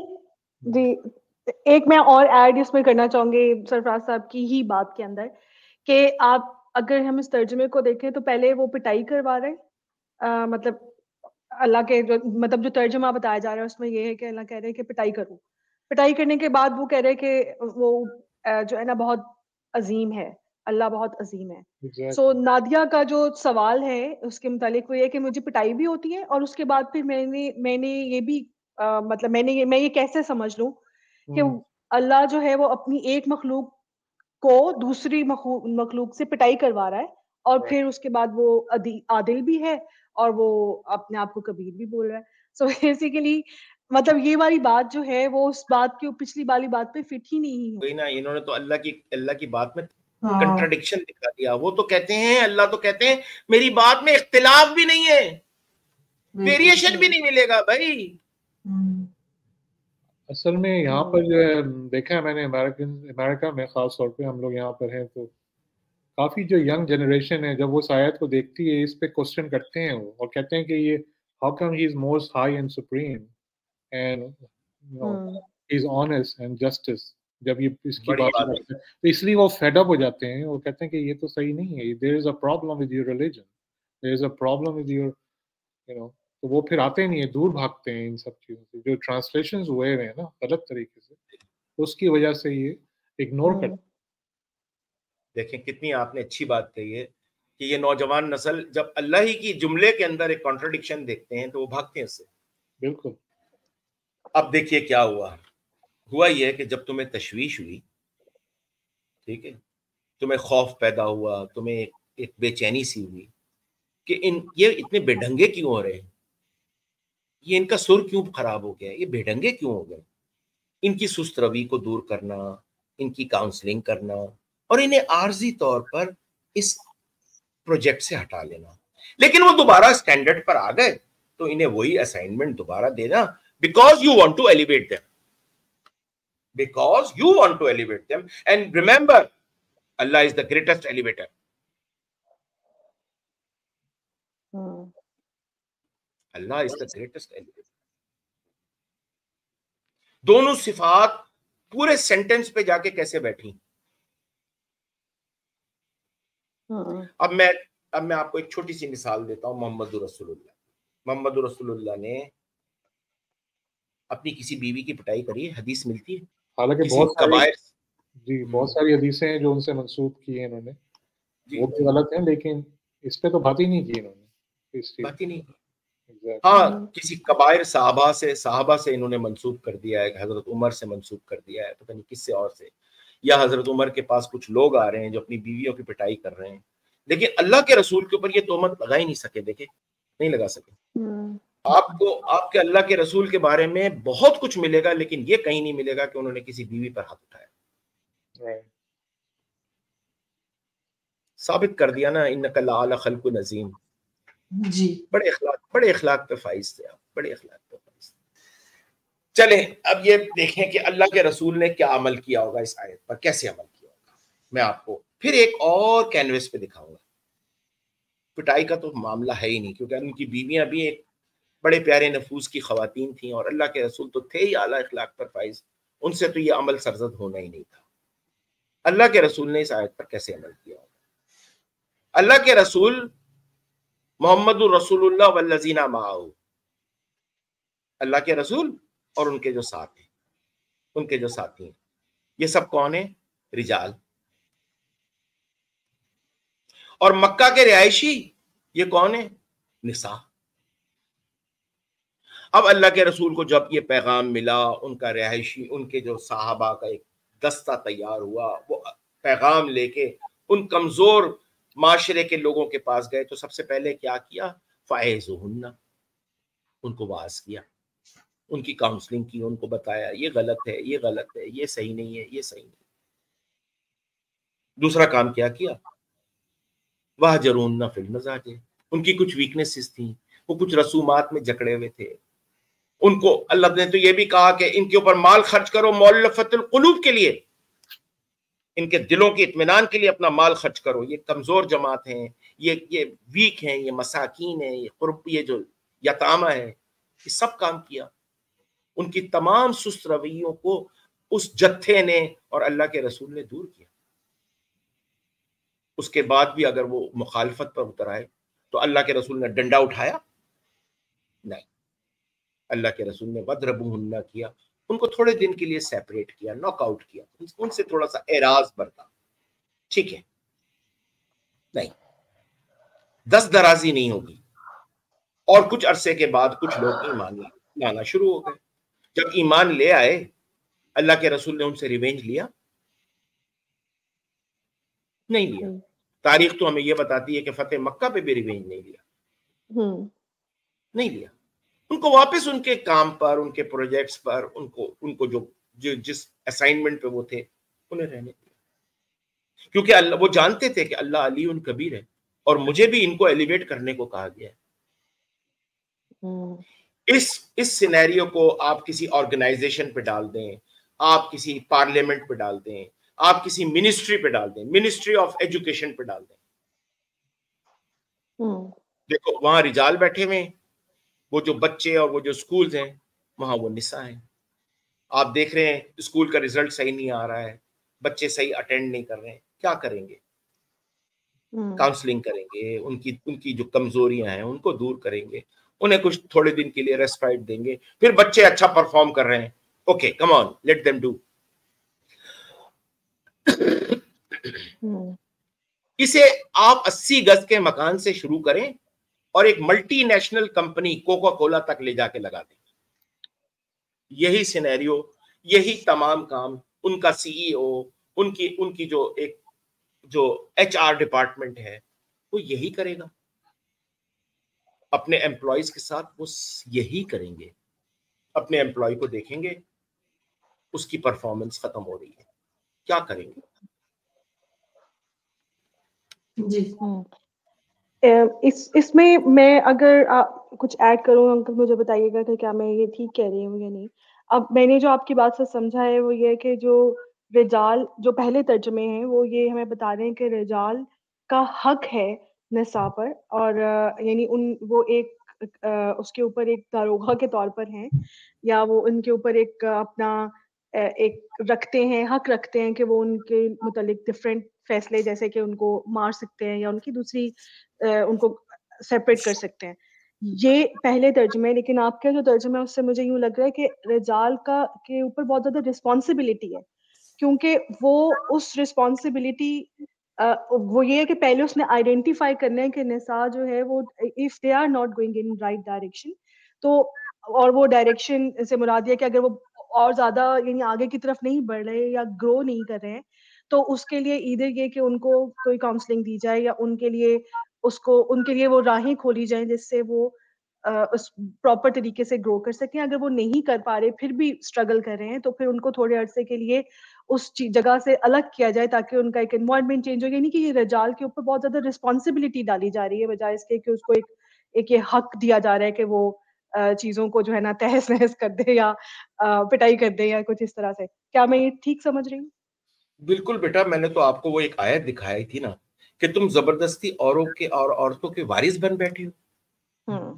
ایک میں اور ایڈ اس میں کرنا چاہوں گی سرفراز صاحب کی ہی بات کے اندر کہ آپ اگر ہم اس ترجمے کو دیکھیں تو پہلے وہ پٹائی کروا رہے ہیں، مطلب اللہ کے مطلب جو ترجمہ بتایا جا رہا ہے اس میں یہ ہے کہ اللہ کہہ رہے ہیں کہ پٹائی کرو. پٹائی کرنے کے بعد وہ کہہ رہے کہ وہ جو ہے نا بہت عظیم ہے، اللہ بہت عظیم ہے. سو نادیہ کا جو سوال ہے اس کے متعلق وہ یہ کہ مجھے پٹائی بھی ہوتی ہے اور اس کے بعد پھر میں نے یہ بھی مطلب میں یہ کیسے سمجھ لوں کہ اللہ جو ہے وہ اپنی ایک مخلوق کو دوسری مخلوق سے پٹائی کروا رہا ہے اور پھر اس کے بعد وہ عادل بھی ہے اور وہ اپنے آپ کو کبیر بھی بول رہا ہے. سو بیسیکلی مطلب یہ والی بات جو ہے وہ اس بات کی پچھلی والی بات پہ فٹ ہی نہیں ہوئی نا. انہوں نے تو اللہ کی بات میں کنٹراڈکشن دکھا دیا. وہ تو کہتے ہیں، اللہ تو کہتے ہیں میری بات میں اختلاف بھی نہیں ہے، ویریشن بھی نہیں ملے گا بھائی. اصل میں یہاں پر جو ہے دیکھا ہے میں نے امریکہ میں خاص طور پہ ہم لوگ یہاں پر ہیں تو کافی جو ینگ جنریشن ہے جب وہ اس آیت کو دیکھتی ہے اس پہ کوسچن کرتے ہیں وہ اور کہتے ہیں کہ یہ how come he is most high and supreme and he is honest and justice. جب یہ اس کی بات کرتے ہیں تو اس لیے وہ فیڈ اپ ہو جاتے ہیں. وہ کہتے ہیں کہ یہ تو صحیح نہیں ہے، there is a problem with your religion, there is a problem with your تو وہ پھر آتے نہیں ہیں، دور بھاگتے ہیں ان سب چیزوں سے. جو ٹرانسلیشنز ہوئے ہیں نا غلط طریقے سے اس کی وجہ سے یہ اگنور کرتے. دیکھیں کتنی آپ نے اچھی بات کہی ہے کہ یہ نوجوان نسل جب اللہ ہی کی جملے کے اندر ایک کانٹرڈکشن دیکھتے ہیں تو وہ بھاگتے ہیں اس سے. بالکل. اب دیکھیے کیا ہوا. ہوا یہ کہ جب تمہیں تشویش ہوئی، ٹھیک ہے، تمہیں خوف پیدا ہوا، تمہیں ایک بے چینی سی ہوئی کہ یہ اتنے بے ڈھنگے کیوں ہو رہے ہیں، یہ ان کا سر کیوں خراب ہو گیا، یہ بے ڈھنگے کیوں ہو گئے، ان کی سست روی کو دور کرنا، ان کی کاؤنسلنگ کرنا اور انہیں عارضی طور پر اس پروجیکٹ سے ہٹا لینا. لیکن وہ دوبارہ سٹینڈرڈ پر آ گئے تو انہیں وہی اسائنمنٹ دوبارہ دینا، because you want to elevate them, because you want to elevate them. And remember, Allah is the greatest elevator. Allah is the greatest elevator. دونوں صفات پورے سینٹنس پہ جا کے کیسے بیٹھی. اب میں آپ کو ایک چھوٹی سی مثال دیتا ہوں. محمد رسول اللہ نے اپنی کسی بیوی کی پٹائی کری ہے؟ حدیث ملتی ہے؟ حالانکہ بہت ساری حدیثیں ہیں جو ان سے منسوخ کی ہیں انہوں نے، وہ بھی غلط ہیں، لیکن اس پہ تو بات ہی نہیں کی انہوں نے، بات ہی نہیں کی. ہاں، کسی کبائر صحابہ سے انہوں نے منسوخ کر دیا ہے، حضرت عمر سے منسوخ کر دیا ہے، پتہ نہیں کس سے اور سے، یا حضرت عمر کے پاس کچھ لوگ آ رہے ہیں جو اپنی بیویوں کی پٹائی کر رہے ہیں، لیکن اللہ کے رسول کے اوپر یہ تہمت لگا ہی نہیں سکے. دیکھیں، نہیں لگا سکے. آپ کو آپ کے اللہ کے رسول کے بارے میں بہت کچھ ملے گا، لیکن یہ کہیں نہیں ملے گا کہ انہوں نے کسی بیوی پر ہاتھ اٹھایا. ثابت کر دیا نا، انک لعلی خلق عظیم. جی، بڑے اخلاق پہ فائز تھے آپ، بڑے اخلاق پہ فائز تھے. چلیں اب یہ دیکھیں کہ اللہ کے رسول نے کیا عمل کیا ہوگا اس آیت پر، کیسے عمل کیا ہوگا. میں آپ کو پھر ایک اور کینوس پہ دکھاؤں گا. پٹائی کا تو معاملہ ہے ہی نہیں، کیونکہ ان کی بیویاں بھی ایک بڑے پیارے نفوس کی خواتین تھیں، اور اللہ کے رسول تو تھے ہی اعلیٰ اخلاق پر فائز، ان سے تو یہ عمل سرزد ہونا ہی نہیں تھا. اللہ کے رسول نے اس آیت پر کیسے عمل کیا ہوگا. اللہ کے رسول محمد الرسول اللہ والذین معہ، اللہ کے رسول اور ان کے جو ساتھ ہیں، ان کے جو ساتھی ہیں، یہ سب کون ہیں؟ رجال. اور مکہ کے رہائشی یہ کون ہیں؟ نساء. اب اللہ کے رسول کو جب یہ پیغام ملا، ان کا رہائشی، ان کے جو صحابہ کا ایک دستہ تیار ہوا، وہ پیغام لے کے ان کمزور معاشرے کے لوگوں کے پاس گئے، تو سب سے پہلے کیا کیا؟ فَعِظُوهُنَّ، ان کو واعظ کیا، ان کی کاؤنسلنگ کی، ان کو بتایا یہ غلط ہے، یہ غلط ہے، یہ صحیح نہیں ہے، یہ صحیح نہیں. دوسرا کام کیا کیا؟ وَهْجُرُوهُنَّ فِي الْمَضَاجِعِ، ان کی کچھ ویکنیسز تھیں، وہ کچھ رسومات میں جکڑے ہوئے تھے، ان کو اللہ نے تو یہ بھی کہا کہ ان کے اوپر مال خرچ کرو مؤلفۃ القلوب کے لیے، ان کے دلوں کے اطمینان کے لیے اپنا مال خرچ کرو. یہ کمزور جماعت ہیں، یہ ویک ہیں، یہ مساکین ہیں، یہ جو یتامہ ہیں، یہ سب کام کیا. ان کی تمام سست رویوں کو اس جتھے نے اور اللہ کے رسول نے دور کیا. اس کے بعد بھی اگر وہ مخالفت پر اتر آئے تو اللہ کے رسول نے ڈنڈا اٹھایا؟ نہیں. اللہ کے رسول نے وَضْرِبُوهُنَّ کیا، ان کو تھوڑے دن کے لیے سیپریٹ کیا، ناک آؤٹ کیا، ان سے تھوڑا سا اعراض برتا. ٹھیک ہے، نہیں، دست درازی نہیں ہوگی. اور کچھ عرصے کے بعد کچھ لوگ ایمان لانا شروع ہو گئے. جب ایمان لے آئے، اللہ کے رسول نے ان سے ریونج لیا؟ نہیں لیا. تاریخ تو ہمیں یہ بتاتی ہے کہ فتح مکہ پہ بھی ریونج نہیں لیا، نہیں لیا. ان کو واپس ان کے کام پر، ان کے پروجیکٹس پر، ان کو جو جس اسائنمنٹ پہ وہ تھے انہیں رہنے دیا. کیونکہ اللہ، وہ جانتے تھے کہ اللہ علی کبیر ہے، اور مجھے بھی ان کو ایلیویٹ کرنے کو کہا گیا ہے. اس سینیریو کو آپ کسی آرگنائزیشن پہ ڈال دیں، آپ کسی پارلیمنٹ پہ ڈال دیں، آپ کسی منسٹری پہ ڈال دیں، منسٹری آف ایجوکیشن پہ ڈال دیں. دیکھو وہاں رجال بیٹھے ہوئے ہیں، وہ جو بچے اور وہ جو سکولز ہیں وہاں وہ نساء ہیں. آپ دیکھ رہے ہیں اسکول کا رزلٹ صحیح نہیں آ رہا ہے، بچے صحیح اٹینڈ نہیں کر رہے ہیں، کیا کریں گے؟ کاؤنسلنگ کریں گے، ان کی جو کمزوریاں ہیں ان کو دور کریں گے، انہیں کچھ تھوڑے دن کے لیے ریسپائٹ دیں گے. پھر بچے اچھا پرفارم کر رہے ہیں، okay come on let them do. اسے آپ 80 گز کے مکان سے شروع کریں اور ایک multinational company Coca Cola تک لے جا کے لگا دیں. یہی سینیریو یہی تمام کام ان کا سی ای او، ان کی جو ایچ آر ڈپارٹمنٹ ہے وہ یہی کرے گا اپنے امپلائیز کے ساتھ. وہ یہی کریں گے. اپنے امپلائی کو دیکھیں گے اس کی پرفارمنس ختم ہو رہی ہے، کیا کریں گے؟ جی اس میں اگر کچھ ایڈ کروں انکل مجھے بتائیے گا کہ کیا میں یہ ٹھیک کہہ رہی ہوں یا نہیں. اب میں نے جو آپ کی بات سے سمجھا ہے وہ یہ کہ جو رجال جو پہلے ترجمے ہیں وہ یہ ہمیں بتا رہے ہیں کہ رجال کا حق ہے نساء پر، اور یعنی وہ ایک اس کے اوپر ایک داروغہ کے طور پر ہیں، یا وہ ان کے اوپر ایک اپنا ایک رکھتے ہیں، حق رکھتے ہیں کہ وہ ان کے متعلق ڈفرینٹ فیصلے جیسے کہ ان کو مار سکتے ہیں یا ان کی دوسری ان کو سیپریٹ کر سکتے ہیں. یہ پہلے ترجمے ہیں، لیکن آپ کا جو ترجمہ ہے اس سے مجھے یوں لگ رہا ہے کہ رجال کے اوپر بہت زیادہ رسپانسبلٹی ہے، کیونکہ وہ اس رسپانسبلٹی وہ یہ ہے کہ پہلے اس نے آئیڈینٹیفائی کرنا ہے کہ نساء جو ہے وہ if they are not going in right direction, تو اور وہ ڈائریکشن سے مراد یہ کہ اگر وہ اور زیادہ یعنی آگے کی طرف نہیں بڑھ رہے یا گرو نہیں کر رہے ہیں، تو اس کے لیے ادھر یہ کہ ان کو کوئی کاؤنسلنگ دی جائے یا ان کے لیے وہ راہیں کھولی جائیں جس سے وہ اس پراپر طریقے سے گرو کر سکیں. اگر وہ نہیں کر پا رہے پھر بھی اسٹرگل کر رہے ہیں تو پھر ان کو تھوڑے عرصے کے لیے اس جگہ سے الگ کیا جائے تاکہ ان کا ایک انوائرمنٹ چینج ہو. یعنی کہ یہ رجال کے اوپر بہت زیادہ رسپانسبلٹی ڈالی جا رہی ہے بجائے اس کے کہ اس کو ایک یہ حق دیا جا رہا ہے کہ وہ چیزوں کو جو ہے نا تہس نہس کر دے یا پٹائی کر دے یا کچھ اس طرح سے. کیا میں یہ ٹھیک سمجھ رہی ہوں؟ بالکل بیٹا، میں نے تو آپ کو وہ ایک آیت دکھائی تھی نا کہ تم زبردستی عورتوں کے وارث بن بیٹھے ہو.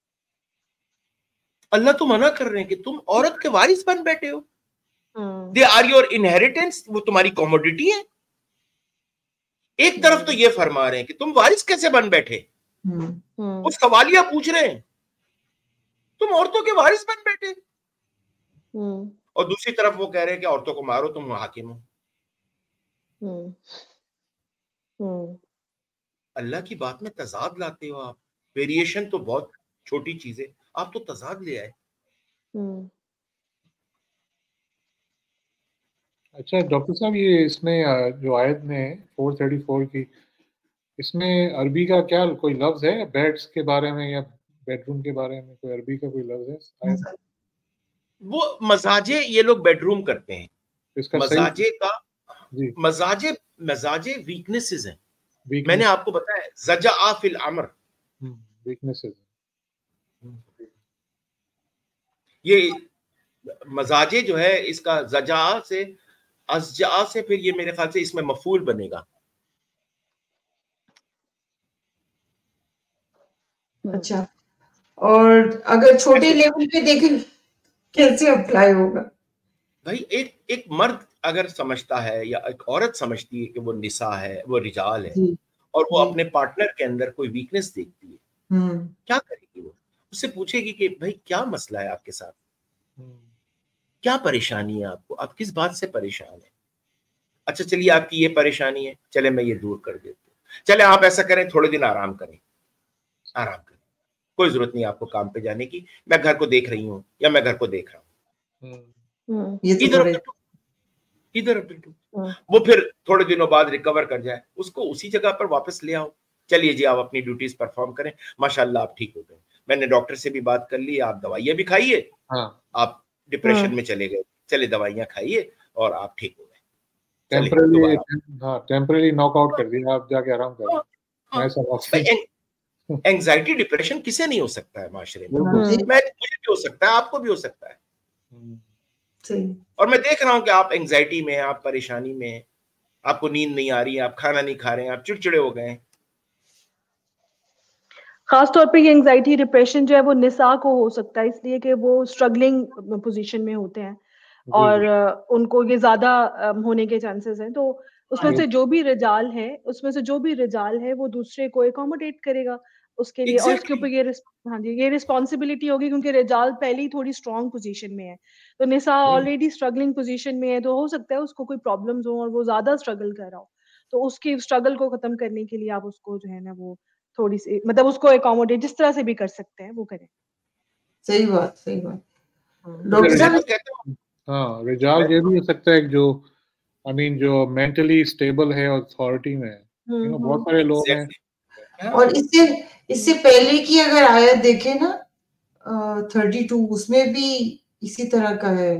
اللہ تو منع کر رہے ہیں کہ تم عورت کے وارث بن بیٹھے ہو. دے آر یور انہیریٹنس، وہ تمہاری کوموڈیٹی ہے. ایک طرف تو یہ فرما رہے ہیں کہ تم وارث کیسے بن بیٹھے، وہ سوالیہ پوچھ رہے ہیں تم عورتوں کے وارث بن بیٹھے، اور دوسری طرف وہ کہہ رہے ہیں کہ عورتوں کو مارو، تم حاکم ہو. اللہ کی بات میں تضاد لاتے ہو آپ. ویریشن تو بہت چھوٹی چیز ہے، آپ تو تضاد لے آئے. اچھا ڈاکٹر صاحب، یہ اس میں جو آیت میں 434 کی، اس میں عربی کا کیا کوئی لفظ ہے بیڈس کے بارے میں یا بیڈ روم کے بارے میں؟ کوئی عربی کا کوئی لفظ ہے آیت؟ وہ مزاجے، یہ لوگ بیڈ روم کرتے ہیں. اس کا مزاجے کا جی مزاجے ویکنیسز ہیں. میں نے آپ کو بتایا زجا فی الامر، ویکنیسز. یہ مزاجے جو ہے اس کا زجا سے ازجا سے پھر یہ میرے خیال سے اس میں مفعول بنے گا. اچھا، اور اگر چھوٹے لیول پہ دیکھیں کیسے اپلائی ہوگا؟ بھائی ایک مرد اگر سمجھتا ہے یا ایک عورت سمجھتی ہے کہ وہ نساء ہے، وہ رجال ہے، اور وہ اپنے پارٹنر کے اندر کوئی ویکنس دیکھتی ہے، کیا کرے گی؟ وہ اس سے پوچھے گی کہ بھائی کیا مسئلہ ہے آپ کے ساتھ، کیا پریشانی ہے آپ کو، آپ کس بات سے پریشان ہیں؟ اچھا چلیے آپ کی یہ پریشانی ہے، چلے میں یہ دور کر دیتا ہوں. چلے آپ ایسا کریں، تھوڑے دن آرام کریں، کوئی ضرورت نہیں آپ کو کام پہ جانے کی، میں گھر کو دیکھ رہی ہوں یا میں گھر کو دیکھ رہا ہوں. ادھر وہ پھر تھوڑے دنوں بعد ریکور کر جائے، اس کو اسی جگہ پر واپس لے آؤ. چلیے جی آپ اپنی ڈیوٹیز پرفارم کریں، ماشاءاللہ آپ ٹھیک ہو گئے. میں نے ڈاکٹر سے بھی بات کر لی، آپ دوائیاں بھی کھائیے، آپ ڈپریشن میں چلے گئے، چلے دوائیاں کھائیے اور آپ ٹھیک ہو گئے. ٹیمپرری ناک آؤٹ کر دیا، آپ جا کے آرام کریں. اینگزائٹی ڈپریشن کسے نہیں ہو سکتا ہے معاشرے میں؟ مجھے بھی ہو سکتا ہے، آپ کو بھی ہو سکتا ہے. اور میں دیکھ رہا ہوں کہ آپ اینگزائٹی میں، آپ پریشانی میں، آپ کو نیند نہیں آ رہی ہے، آپ کھانا نہیں کھا رہے ہیں، آپ چڑچڑے ہو گئے ہیں. خاص طور پہ یہ انگزائٹی ڈپریشن جو ہے وہ نساء کو ہو سکتا ہے، اس لیے کہ وہ اسٹرگلنگ پوزیشن میں ہوتے ہیں اور ان کو یہ زیادہ ہونے کے چانسز ہیں. تو اس میں سے جو بھی رجال ہے وہ دوسرے کو اکوموڈیٹ کرے گا اس کے لیے، اور اس کے اوپر یہ رسپانسبلٹی ہوگی کیونکہ رجال پہلے ہی تھوڑی اسٹرانگ پوزیشن میں ہے، تو نساء آلریڈی اسٹرگلنگ پوزیشن میں ہے، تو ہو سکتا ہے اس کو کوئی پرابلمز ہوں اور وہ زیادہ اسٹرگل کر رہا ہو، تو اس کی اسٹرگل کو ختم کرنے کے لیے آپ اس کو جو ہے نا وہ تھوڑی سی مطلب اس کو اکوموڈیٹ جس طرح سے بھی کر سکتے ہیں وہ کریں. صحیح بات. ڈاکٹر صاحب हाँ, रिजाल ये भी हो सकता है जो आई मीन जो मेंटली स्टेबल है अथॉरिटी में, बहुत सारे लोग हैं। और इससे पहले की अगर आयत देखें ना 32 उसमें भी इसी तरह का है।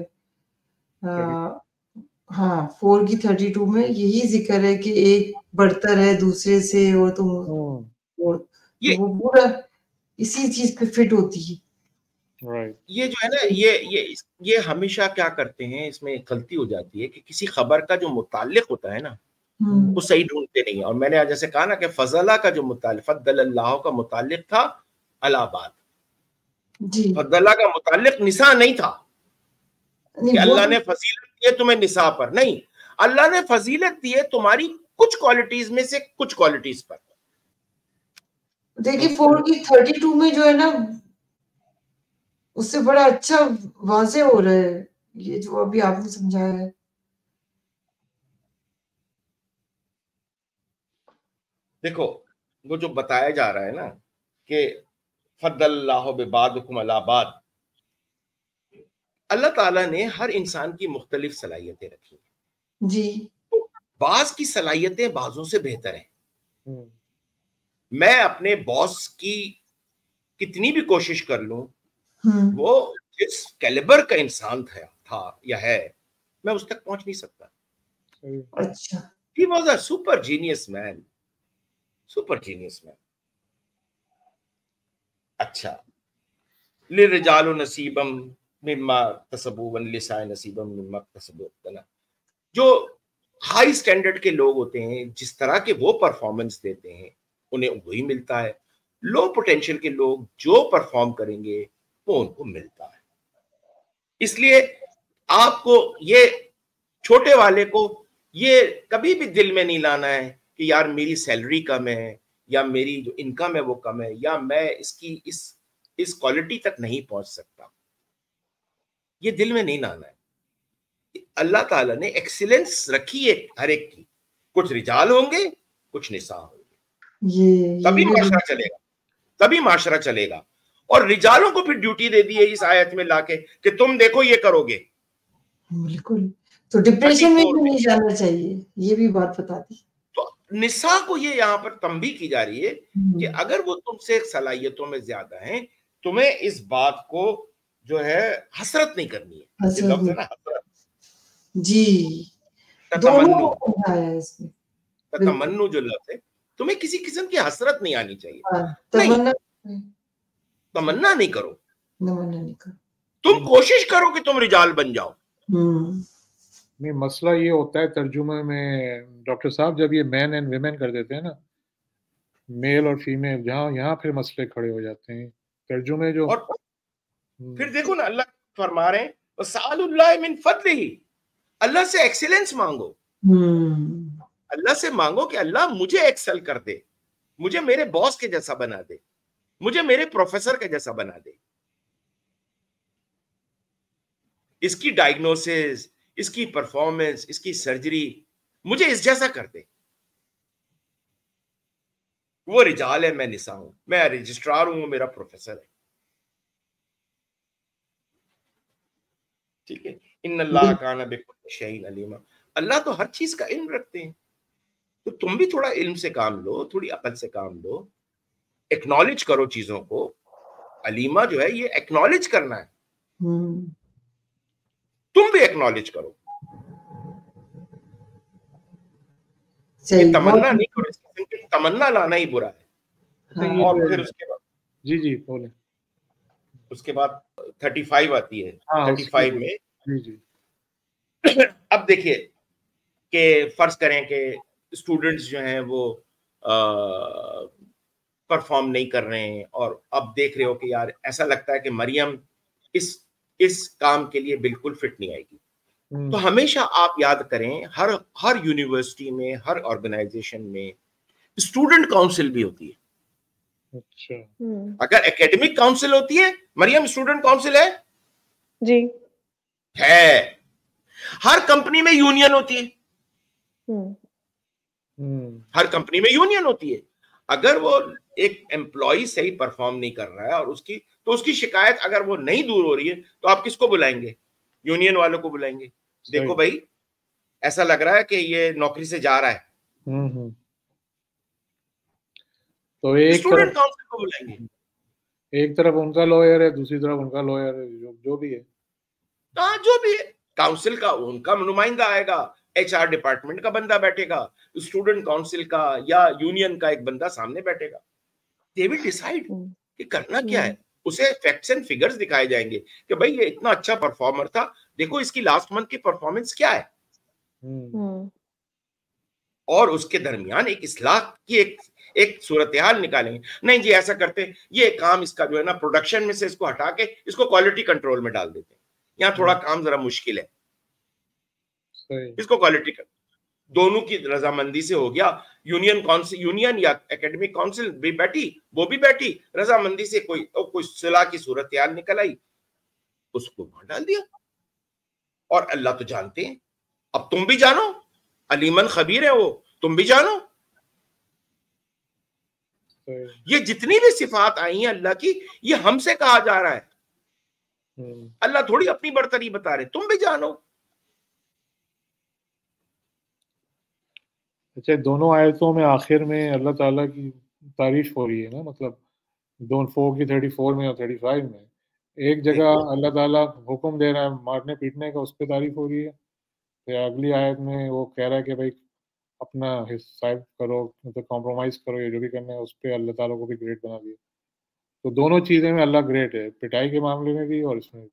हाँ 4 की 32 में यही जिक्र है कि एक बढ़तर है दूसरे से और तुम और वो पूरा इसी चीज पे फिट होती है। Right. ये जो है ना ये हमेशा क्या करते हैं, इसमें गलती हो जाती है कि किसी खबर का जो मुताल्लिक होता है ना वो सही ढूंढते नहीं है। और मैंने आज जैसे कहा ना कि फजला का जो मुताल्लिक फद्दलल्लाहु का मुताल्लिक था अलाहाबाद, फद्दला का मुताल्लिक निसा नहीं था कि अल्लाह ने फजीलत दी है तुम्हें निसा पर, नहीं, अल्लाह ने फजीलत दी है तुम्हारी कुछ क्वालिटीज में से कुछ क्वालिटीज पर। देखिए 4 की 32 में जो है ना उससे बड़ा अच्छा वाजे हो रहा है ये जो अभी आपने समझाया है। देखो वो जो बताया जा रहा है ना कि फद्दलल्लाहु बिबादकुम अला बाद, अल्लाह ताला ने हर इंसान की मुख्तलिफ सलाहियतें रखी जी। बाज की सलाहियतें बाजों से बेहतर हैं। मैं अपने बॉस की कितनी भी कोशिश कर लूं वो जिस कैलिबर का इंसान था या है मैं उस तक पहुंच नहीं सकता। अच्छा। He was a super genius man, super genius man। अच्छा, लिर्रिजालु नसीबम मिम्मा तसबू वन्निसाए नसीबम मिम्मा तसबू, जो हाई स्टैंडर्ड के लोग होते हैं जिस तरह के वो परफॉर्मेंस देते हैं उन्हें वही मिलता है। लो पोटेंशियल के लोग जो परफॉर्म करेंगे वो उनको मिलता है। इसलिए आपको ये छोटे वाले को ये कभी भी दिल में नहीं लाना है कि यार मेरी सैलरी कम है या मेरी जो इनकम है वो कम है या मैं इसकी इस क्वालिटी तक नहीं पहुंच सकता, ये दिल में नहीं लाना है। अल्लाह ताला ने एक्सीलेंस रखी है हर एक की, कुछ रिजाल होंगे कुछ निसा होंगे, तभी माशरा चलेगा, तभी माशरा चलेगा। और रिजालों को फिर ड्यूटी दे दी है इस आयत में लाके कि तुम देखो ये करोगे। बिल्कुल, तो डिप्रेशन में भी नहीं जाना चाहिए, ये भी बात बता दी। तो निसा को ये यहाँ पर तंबी की जा रही है कि अगर वो तुमसे सलाहियतों में ज्यादा हैं तुम्हें इस बात को जो है हसरत नहीं करनी है। ये लफ्ज़ है ना हसरत, जी, तमन्नु जो लफ्ज़ है तुम्हें किसी किस्म की हसरत नहीं आनी चाहिए। तमन्ना नहीं करो, तुम कोशिश करो कि तुम रिजाल बन जाओ। नहीं, मसला ये होता है तर्जुमे में डॉक्टर साहब, जब ये मैन एंड वुमेन कर देते हैं ना, मेल और फीमेल, जहाँ यहाँ फिर मसले खड़े हो जाते हैं तर्जुमे जो। और फिर देखो ना अल्लाह फरमा रहे हैं वसालुल्लाह मिन फदलिही, अल्लाह से एक्सीलेंस मांगो, अल्लाह से मांगो कि अल्लाह मुझे एक्सेल कर दे, मुझे मेरे बॉस के जैसा बना दे, मुझे मेरे प्रोफेसर के जैसा बना दे, इसकी डायग्नोसिस, इसकी परफॉर्मेंस, इसकी सर्जरी मुझे इस जैसा कर दे। वो रिजाल है, मैं निसा हूं, मैं रजिस्ट्रार हूं, मेरा प्रोफेसर है। ठीक है, इन्नल्लाह काना बिकुल्लि शैइन अलीमा, अल्लाह तो हर चीज का इल्म रखते हैं। तो तुम भी थोड़ा इल्म से काम लो, थोड़ी अकल से काम लो, एक्नॉलेज करो चीजों को। अलीमा जो है ये एक्नॉलेज करना है, तुम भी एक्नॉलेज करो, तमन्ना नहीं करो, तमन्ना लाना ही बुरा है। और फिर उसके बाद जी बोले, उसके बाद 35 आती है। 35 में जी अब देखिए कि फर्ज करें कि स्टूडेंट्स जो हैं वो परफॉर्म नहीं कर रहे हैं और अब देख रहे हो कि यार ऐसा लगता है कि मरियम इस काम के लिए बिल्कुल फिट नहीं आएगी। तो हमेशा आप याद करें हर यूनिवर्सिटी में, हर ऑर्गेनाइजेशन में स्टूडेंट काउंसिल भी होती है। अच्छा, अगर एकेडमिक काउंसिल होती है, मरियम स्टूडेंट काउंसिल है जी, है। हर कंपनी में यूनियन होती है, हर कंपनी में यूनियन होती है। अगर वो एक एम्प्लॉय सही परफॉर्म नहीं कर रहा है और उसकी शिकायत अगर वो नहीं दूर हो रही है तो आप किसको बुलाएंगे? यूनियन वालों को बुलाएंगे, देखो भाई ऐसा लग रहा है कि ये नौकरी से जा रहा है, तो एक स्टूडेंट काउंसिल को बुलाएंगे, एक तरफ उनका लॉयर है, दूसरी तरफ उनका लॉयर है, जो भी है, हाँ जो भी है, काउंसिल का उनका नुमाइंदा आएगा, HR डिपार्टमेंट का बंदा बैठेगा, स्टूडेंट काउंसिल का या यूनियन का एक बंदा सामने बैठेगा, दे विल डिसाइड कि करना क्या है, उसे फैक्ट्स एंड फिगर्स दिखाए जाएंगे कि भाई ये इतना अच्छा परफॉर्मर था, देखो इसकी लास्ट मंथ की परफॉर्मेंस क्या है, और उसके दरमियान एक इस्लाह की एक सूरत हाल निकालेंगे। नहीं जी ऐसा करते, ये काम इसका जो है ना प्रोडक्शन में से इसको हटा के इसको क्वालिटी कंट्रोल में डाल देते हैं, यहाँ थोड़ा काम जरा मुश्किल है, इसको क्वालिटी दोनों की रजामंदी से हो गया, यूनियन या एकेडमिक काउंसिल भी बैठी, वो भी बैठी, रजामंदी से कोई सुलह की सूरत हाल निकल आई, उसको वहां डाल दिया। और अल्लाह तो जानते हैं, अब तुम भी जानो, अलीमन खबीर है वो, तुम भी जानो। ये जितनी भी सिफात आई हैं अल्लाह की, ये हमसे कहा जा रहा है, अल्लाह थोड़ी अपनी बरतरी बता रहे, तुम भी जानो। अच्छा, दोनों आयतों में आखिर में अल्लाह ताला की तारीफ हो रही है ना, मतलब दोनों 4 की 34 में और 35 में, एक जगह अल्लाह ताला हुक्म दे रहा है मारने पीटने का, उस पर तारीफ हो रही है, फिर अगली आयत में वो कह रहा है कि भाई अपना हिसाब करो, मतलब कॉम्प्रोमाइज करो, ये जो भी करना है उस पर अल्लाह ताला को भी ग्रेट बना दिया। तो दोनों चीजें में अल्लाह ग्रेट है, पिटाई के मामले में भी और इसमें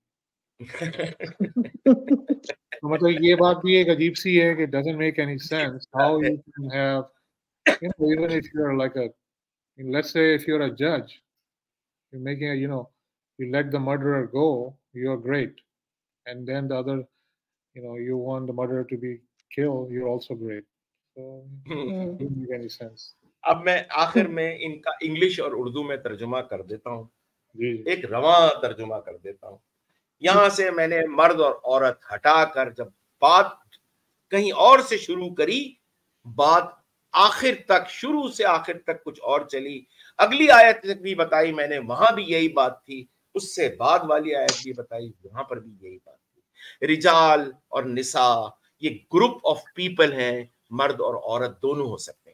तो मतलब ये बात भी एक अजीब सी है कि doesn't make any sense how you can have, you know, even if you're like let's say if you're a judge, you're making a, you know, you let the murderer go, you're great, and then the other, you know, you want the murderer to be killed, you're also great. So it doesn't make any sense. अब मैं आखिर में इनका English और उर्दू में तर्जुमा कर देता हूँ, एक रवां तर्जुमा कर देता हूँ। यहाँ से मैंने मर्द और औरत हटाकर जब बात कहीं और से शुरू करी, बात आखिर तक, शुरू से आखिर तक कुछ और चली, अगली आयत तक भी बताई मैंने, वहां भी यही बात थी, उससे बाद वाली आयत भी बताई, वहां पर भी यही बात थी। रिजाल और निसा ये ग्रुप ऑफ पीपल हैं, मर्द और औरत दोनों हो सकते हैं।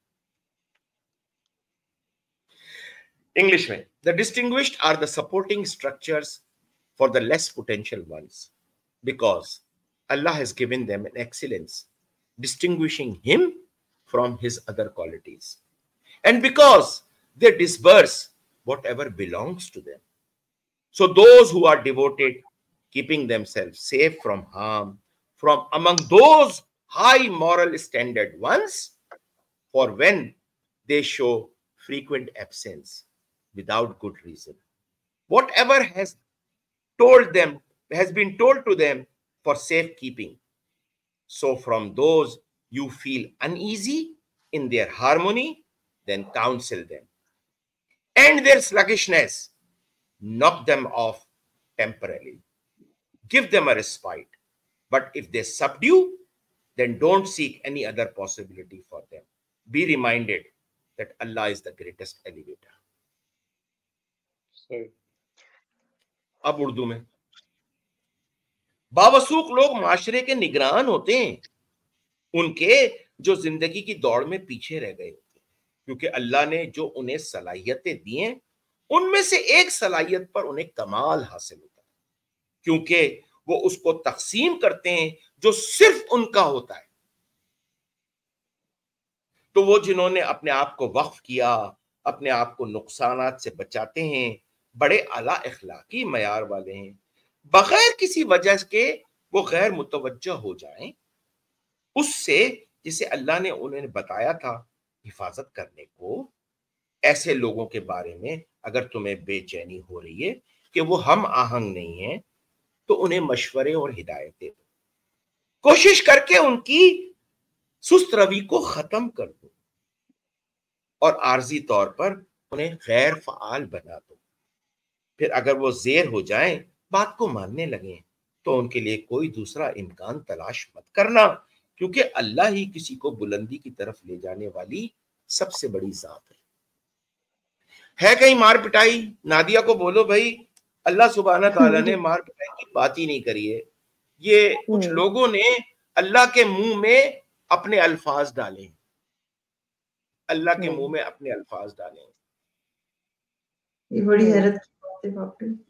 इंग्लिश में, the distinguished are the supporting structures for the less potential ones, because Allah has given them an excellence, distinguishing him from his other qualities, and because they disperse whatever belongs to them. So those who are devoted, keeping themselves safe from harm, from among those high moral standard ones, for when they show frequent absence without good reason, whatever has been told to them for safekeeping. So from those you feel uneasy in their harmony, then counsel them. And their sluggishness, knock them off temporarily. Give them a respite. But if they subdue, then don't seek any other possibility for them. Be reminded that Allah is the greatest elevator. Sorry. अब उर्दू में, बावसूख लोग माशरे के निगरान होते हैं, उनके जो जिंदगी की दौड़ में पीछे रह गए होते हैं, क्योंकि अल्लाह ने जो उन्हें सलाहियतें दी हैं, उनमें से एक सलाहियत पर उन्हें कमाल हासिल होता है, क्योंकि वो उसको तकसीम करते हैं जो सिर्फ उनका होता है। तो वो जिन्होंने अपने आप को वक्फ किया, अपने आप को नुकसानात से बचाते हैं, बड़े आला इखलाकी मयार वाले हैं, बगैर किसी वजह के वो गैर मुतवज्जह हो जाएं उससे जिसे अल्लाह ने उन्हें बताया था हिफाजत करने को। ऐसे लोगों के बारे में अगर तुम्हें बेचैनी हो रही है कि वो हम आहंग नहीं है, तो उन्हें मशवरे और हिदायतें दो, कोशिश करके उनकी सुस्त रवि को खत्म कर दो और आर्जी तौर पर उन्हें गैर फ़आल बना दो। फिर अगर वो ज़ेर हो जाएं, बात को मानने लगें, तो उनके लिए कोई दूसरा इम्कान तलाश मत करना, क्योंकि अल्लाह ही किसी को बुलंदी की तरफ ले जाने वाली सबसे बड़ी जात है कहीं मार पिटाई, नादिया को बोलो भाई अल्लाह सुब्हाना तआला ने मार पिटाई की बात ही नहीं करी है, یہ کچھ لوگوں نے اللہ کے منہ میں اپنے الفاظ ڈالے، اللہ کے منہ میں اپنے الفاظ ڈالے. یہ بڑی حیرت کی بات ہے باپ رے.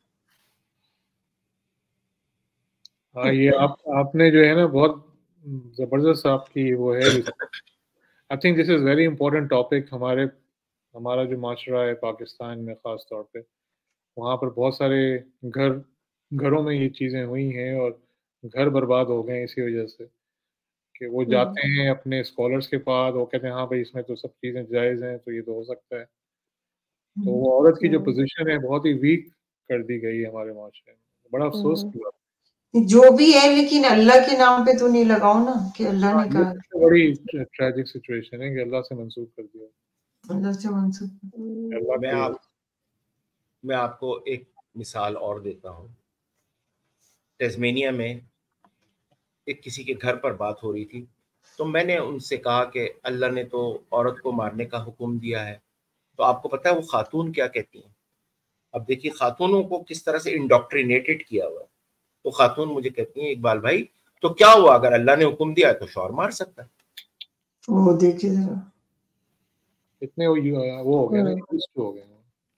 ہاں یہ آپ نے جو ہے نا بہت زبردست آپ کی وہ ہے. I think this is very important topic. ہمارا جو معاشرہ ہے پاکستان میں خاص طور پہ، وہاں پر بہت سارے گھروں میں یہ چیزیں ہوئی ہیں اور گھر برباد ہو گئے اسی وجہ سے کہ وہ جاتے ہیں اپنے اسکالرس کے پاس، وہ کہتے ہیں ہاں بھائی اس میں تو سب چیزیں جائز ہیں تو یہ تو ہو سکتا ہے. تو وہ عورت کی جو پوزیشن ہے بہت ہی ویک کر دی گئی ہے ہمارے معاشرے میں. بڑا افسوس کی بات جو بھی ہے، لیکن اللہ کے نام پہ تو نہیں لگاؤ نا کہ اللہ نے کہا. بڑی ٹریجک سچویشن ہے کہ اللہ سے منسوخ کر دیا. اللہ سے منسوخ. میں آپ کو ایک مثال اور دیتا ہوں. ٹیزمینیا میں ایک کسی کے گھر پر بات ہو رہی تھی، تو میں نے ان سے کہا کہ اللہ نے تو عورت کو مارنے کا حکم دیا ہے. تو آپ کو پتا ہے وہ خاتون کیا کہتی ہیں؟ اب دیکھیے خاتونوں کو کس طرح سے انڈوکٹرینیٹڈ کیا ہوا ہے. تو خاتون مجھے کہتی ہیں اقبال بھائی تو کیا ہوا اگر اللہ نے حکم دیا ہے تو شوہر مار سکتا ہے. وہ دیکھیے ذرا اتنے وہ ہو گئے نا، ہو گئے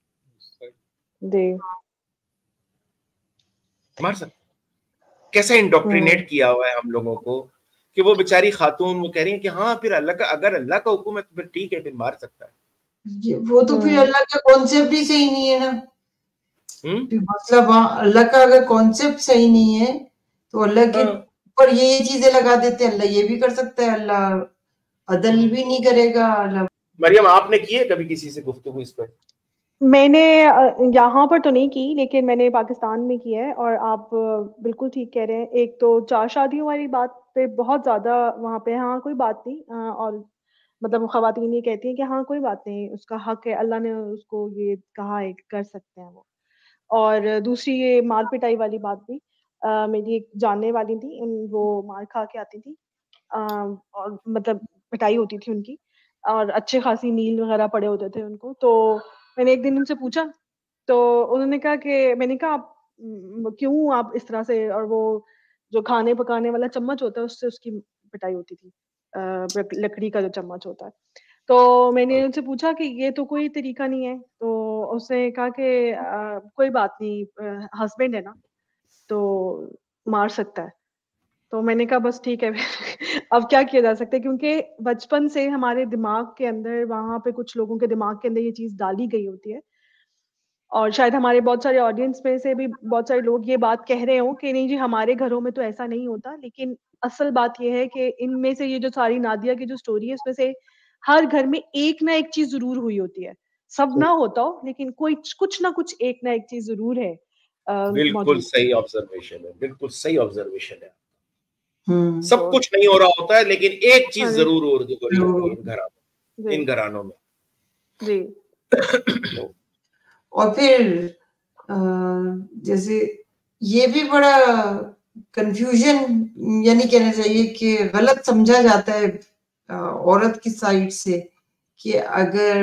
مار سکتا. کیسا انڈوکٹرینیٹ کیا ہوا ہے ہم لوگوں کو کہ وہ بیچاری خاتون وہ کہہ رہی ہیں کہ ہاں پھر اللہ کا اگر اللہ کا حکم ہے تو پھر ٹھیک ہے، پھر مار سکتا ہے. وہ تو پھر اللہ کا کانسیپٹ ہی صحیح نہیں ہے نا. مطلب اللہ کا اگر کانسیپٹ صحیح نہیں ہے تو اللہ کے اوپر یہ چیزیں لگا دیتے ہیں. اللہ یہ بھی کر سکتا ہے، اللہ عدل بھی نہیں کرے گا. اللہ مریم آپ نے کی ہے کبھی کسی سے گفتگو اس پر؟ میں نے یہاں پر تو نہیں کی، لیکن میں نے پاکستان میں کی ہے. اور آپ بالکل ٹھیک کہہ رہے ہیں. ایک تو 4 شادیوں والی بات پہ بہت زیادہ وہاں پہ ہاں کوئی بات نہیں، اور مطلب خواتین یہ کہتی ہیں کہ ہاں کوئی بات نہیں، اس کا حق ہے، اللہ نے اس کو یہ کہا ہے کر سکتے ہیں وہ. اور دوسری یہ مار پٹائی والی بات بھی، میری ایک جاننے والی تھی، وہ مار کھا کے آتی تھی اور مطلب پٹائی ہوتی تھی ان کی، اور اچھے خاصی نیل وغیرہ پڑے ہوتے تھے ان کو. تو میں نے ایک دن ان سے پوچھا تو انہوں نے کہا کہ میں نے کہا آپ کیوں آپ اس طرح سے، اور وہ جو کھانے پکانے والا چمچ ہوتا ہے اس سے اس کی پٹائی ہوتی تھی، لکڑی کا جو چمچ ہوتا ہے. تو میں نے ان سے پوچھا کہ یہ تو کوئی طریقہ نہیں ہے. تو اس نے کہا کہ کوئی بات نہیں، ہسبینڈ ہے نا تو مار سکتا ہے. تو میں نے کہا بس ٹھیک ہے اب کیا کیا جا سکتا ہے، کیونکہ بچپن سے ہمارے دماغ کے اندر، وہاں پہ کچھ لوگوں کے دماغ کے اندر یہ چیز ڈالی گئی ہوتی ہے. اور شاید ہمارے بہت سارے آڈینس میں سے بھی بہت سارے لوگ یہ بات کہہ رہے ہوں کہ نہیں جی ہمارے گھروں میں تو ایسا نہیں ہوتا. لیکن اصل بات یہ ہے کہ ان میں سے یہ جو ساری نادیہ کی جو سٹوری ہے اس میں سے ہر گھر میں ایک نہ ایک چیز ضرور ہوئی ہوتی ہے. سب نہ ہوتا ہو لیکن کوئی کچھ نہ کچھ ایک نہ ایک چیز ضرور ہے. بالکل صحیح آبزرویشن ہے، بالکل صحیح آبزرویشن ہے. سب کچھ نہیں ہو رہا ہوتا ہے لیکن ایک چیز ضرور ہو رہی ہوتی ہے ان گھرانوں میں. جی اور پھر جیسے یہ بھی بڑا کنفیوژن یعنی کہنا چاہیے کہ غلط سمجھا جاتا ہے عورت کی سائڈ سے کہ اگر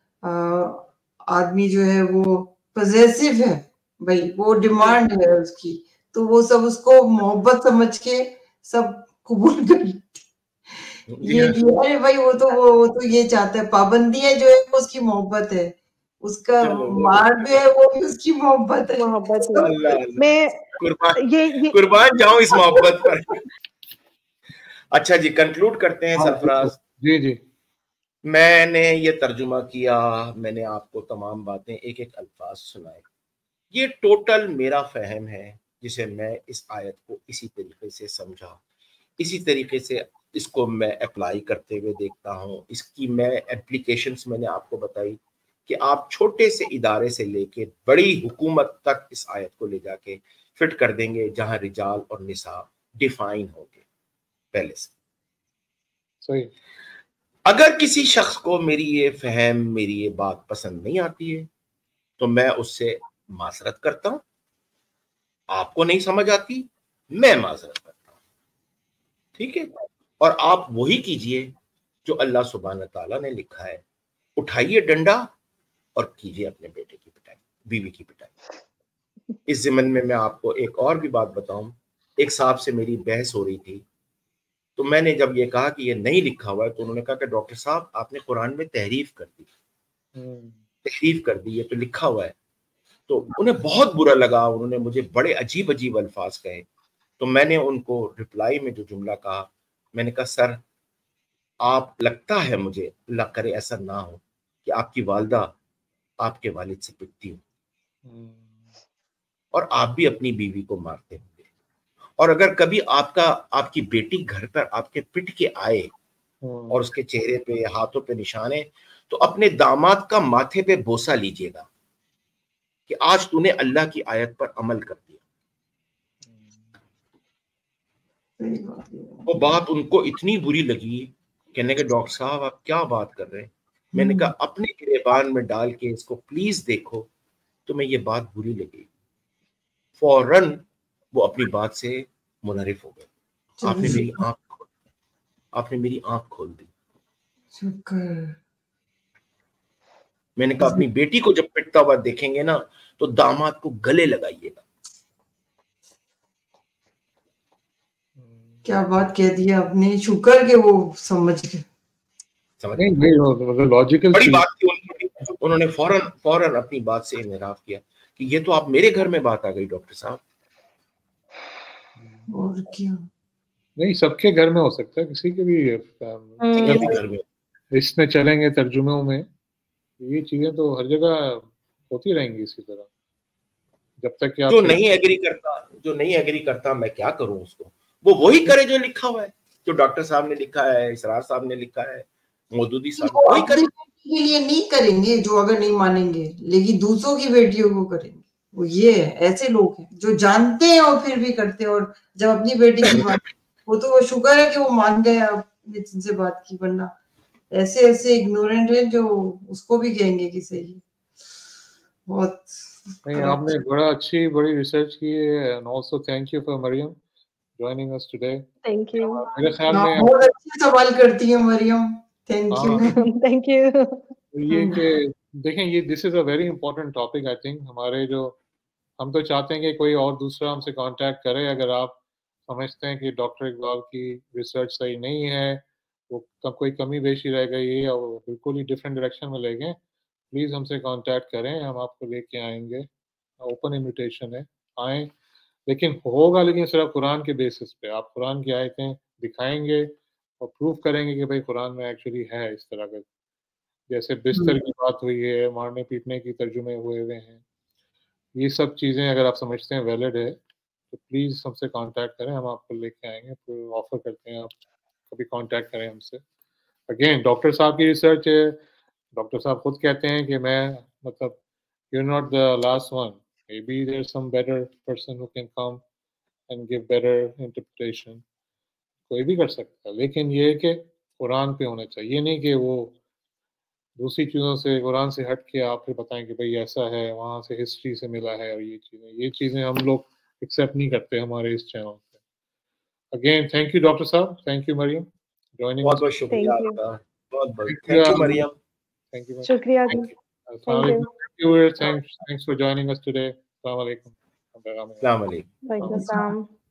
آدمی جو ہے وہ پوزیسو ہے، بھائی وہ ڈیمانڈ ہے اس کی، تو وہ سب اس کو محبت سمجھ کے سب قبول کر یہ بھی. ارے بھائی وہ تو یہ چاہتا ہے، پابندیاں جو ہے وہ اس کی محبت ہے، اس کا مار جو ہے وہ بھی اس کی محبت ہے. میں قربان جاؤں اس محبت پر. اچھا جی کنکلوڈ کرتے ہیں سرفراز. جی میں نے یہ ترجمہ کیا، میں نے آپ کو تمام باتیں ایک ایک الفاظ سنائے. یہ ٹوٹل میرا فہم ہے جسے میں اس آیت کو اسی طریقے سے سمجھا، اسی طریقے سے اس کو میں اپلائی کرتے ہوئے دیکھتا ہوں. اس کی میں اپلیکیشنز میں نے آپ کو بتائی کہ آپ چھوٹے سے ادارے سے لے کے بڑی حکومت تک اس آیت کو لے جا کے فٹ کر دیں گے جہاں رجال اور نساء ڈیفائن ہوں گے پہلے سے. صحیح. اگر کسی شخص کو میری یہ فہم، میری یہ بات پسند نہیں آتی ہے تو میں اس سے معذرت کرتا ہوں. آپ کو نہیں سمجھ آتی، میں معذرت کرتا ہوں، ٹھیک ہے. اور آپ وہی کیجئے جو اللہ سبحانہ تعالیٰ نے لکھا ہے. اٹھائیے ڈنڈا اور کیجئے اپنے بیٹے کی پٹائی، بیوی کی پٹائی. اس ضمن میں آپ کو ایک اور بھی بات بتاؤں ایک صاحب سے میری بحث ہو رہی تھی، تو میں نے جب یہ کہا کہ یہ نہیں لکھا ہوا ہے تو انہوں نے کہا کہ ڈاکٹر صاحب آپ نے قرآن میں تحریف کر دی، تحریف کر دی، یہ تو لکھا ہوا ہے. تو انہیں بہت برا لگا، انہوں نے مجھے بڑے عجیب عجیب الفاظ کہے. تو میں نے ان کو رپلائی میں جو جملہ کہا، میں نے کہا سر آپ، لگتا ہے مجھے، اللہ کرے ایسا نہ ہو کہ آپ کی والدہ آپ کے والد سے پٹتی ہو اور آپ بھی اپنی بیوی کو مارتے ہوں گے، اور اگر کبھی آپ کی بیٹی گھر پر آپ کے پٹ کے آئے اور اس کے چہرے پہ ہاتھوں پہ نشانے، تو اپنے داماد کا ماتھے پہ بوسہ لیجئے گا کہ آج تو نے اللہ کی آیت پر عمل کر دیا. وہ بات ان کو اتنی بری لگی، کہنے کہ ڈاکٹر صاحب آپ کیا بات کر رہے ہیں. میں نے کہا اپنے گریبان میں ڈال کے اس کو پلیز دیکھو. تمہیں یہ بات بری لگی. فوراً وہ اپنی بات سے منحرف ہو گئے. آپ نے میری آنکھ کھول دی. میں نے کہا اپنی بیٹی کو جب پٹتا ہوا دیکھیں گے نا تو داماد کو گلے لگائیے گا. کیا بات کہہ دی آپ نے، شکر کہ وہ سمجھ گئے. بڑی بات تھی. انہوں نے فوراً اپنی بات سے انحراف کیا کہ یہ تو آپ میرے گھر میں بات آ گئی ڈاکٹر صاحب. اور کیا، نہیں سب کے گھر میں ہو سکتا ہے، کسی کے بھی گھر میں اس میں چلیں گے ترجموں میں یہ چیزیں تو ہر جگہ ہوتی رہیں گی اسی طرح. جب تک کہ جو نہیں ایگری کرتا میں کیا کروں اس کو، وہ وہی کرے جو لکھا ہوا ہے، جو ڈاکٹر صاحب نے لکھا ہے، اسرار صاحب نے لکھا ہے، مودودی صاحب وہی کرے. کے لیے نہیں کریں گے جو اگر نہیں مانیں گے، لیکن دوسروں کی بیٹیوں کو کریں گے. وہ یہ ہے، ایسے لوگ ہیں جو جانتے ہیں اور پھر بھی کرتے ہیں. اور جب اپنی بیٹی کی بات، وہ تو شکر ہے کہ وہ مان گئے آپ نے جن سے بات کی، ورنہ ایسے اگنورینٹ ہیں جو اس کو بھی کہیں گے کہ صحیح. بہت نہیں، آپ نے بڑی ریسرچ کی ہے. And also thank you for Maryam joining us today. Thank you. میرے خیال میں بہت اچھے سوال کرتی ہیں Maryam. Thank you. Thank you. یہ کہ دیکھیں یہ this is a very important topic. I think ہمارے جو ہم تو چاہتے ہیں کہ کوئی اور دوسرا ہم سے کانٹیکٹ کرے. اگر آپ سمجھتے ہیں کہ ڈاکٹر اقبال کی ریسرچ صحیح نہیں ہے، وہ کوئی کمی بیشی رہ گئی ہے یا وہ بالکل ہی ڈفرینٹ ڈائریکشن میں لے گئے، پلیز ہم سے کانٹیکٹ کریں. ہم آپ کو لے کے آئیں گے. اوپن انویٹیشن ہے، آئیں. لیکن ہوگا لیکن صرف قرآن کے بیسس پہ. آپ قرآن کی آیتیں دکھائیں گے اور پروف کریں گے کہ بھائی قرآن میں ایکچولی ہے اس طرح کا. جیسے بستر کی بات ہوئی ہے، مارنے پیٹنے کی ترجمے ہوئے ہیں، یہ سب چیزیں اگر آپ سمجھتے ہیں ویلڈ ہے تو پلیز ہم سے کانٹیکٹ کریں. ہم آپ کو لے کے آئیں گے. تو آفر کرتے ہیں آپ کبھی کانٹیکٹ کریں ہم سے. اگین ڈاکٹر صاحب کی ریسرچ ہے. ڈاکٹر صاحب خود کہتے ہیں کہ میں مطلب you are not the last one. Maybe there's some better person who can come and give better interpretation. کوئی بھی کر سکتا ہے، لیکن یہ ہے کہ قرآن پہ ہونا چاہیے. یہ نہیں کہ وہ دوسری چیزوں سے، قرآن سے ہٹ کے آپ پھر بتائیں کہ بھئی ایسا ہے، وہاں سے ہسٹری سے ملا ہے. اور یہ چیزیں ہم لوگ ایکسیپٹ نہیں کرتے ہمارے اس چینل پہ. اگین تھینک یو ڈاکٹر صاحب. Thank you Maryam joining. بہت بہت شکریہ آپ کا. بہت thank you Maryam. Thank you. شکریہ جی. السلام علیکم. Thanks for joining us today. السلام علیکم. السلام علیکم. وعلیکم السلام.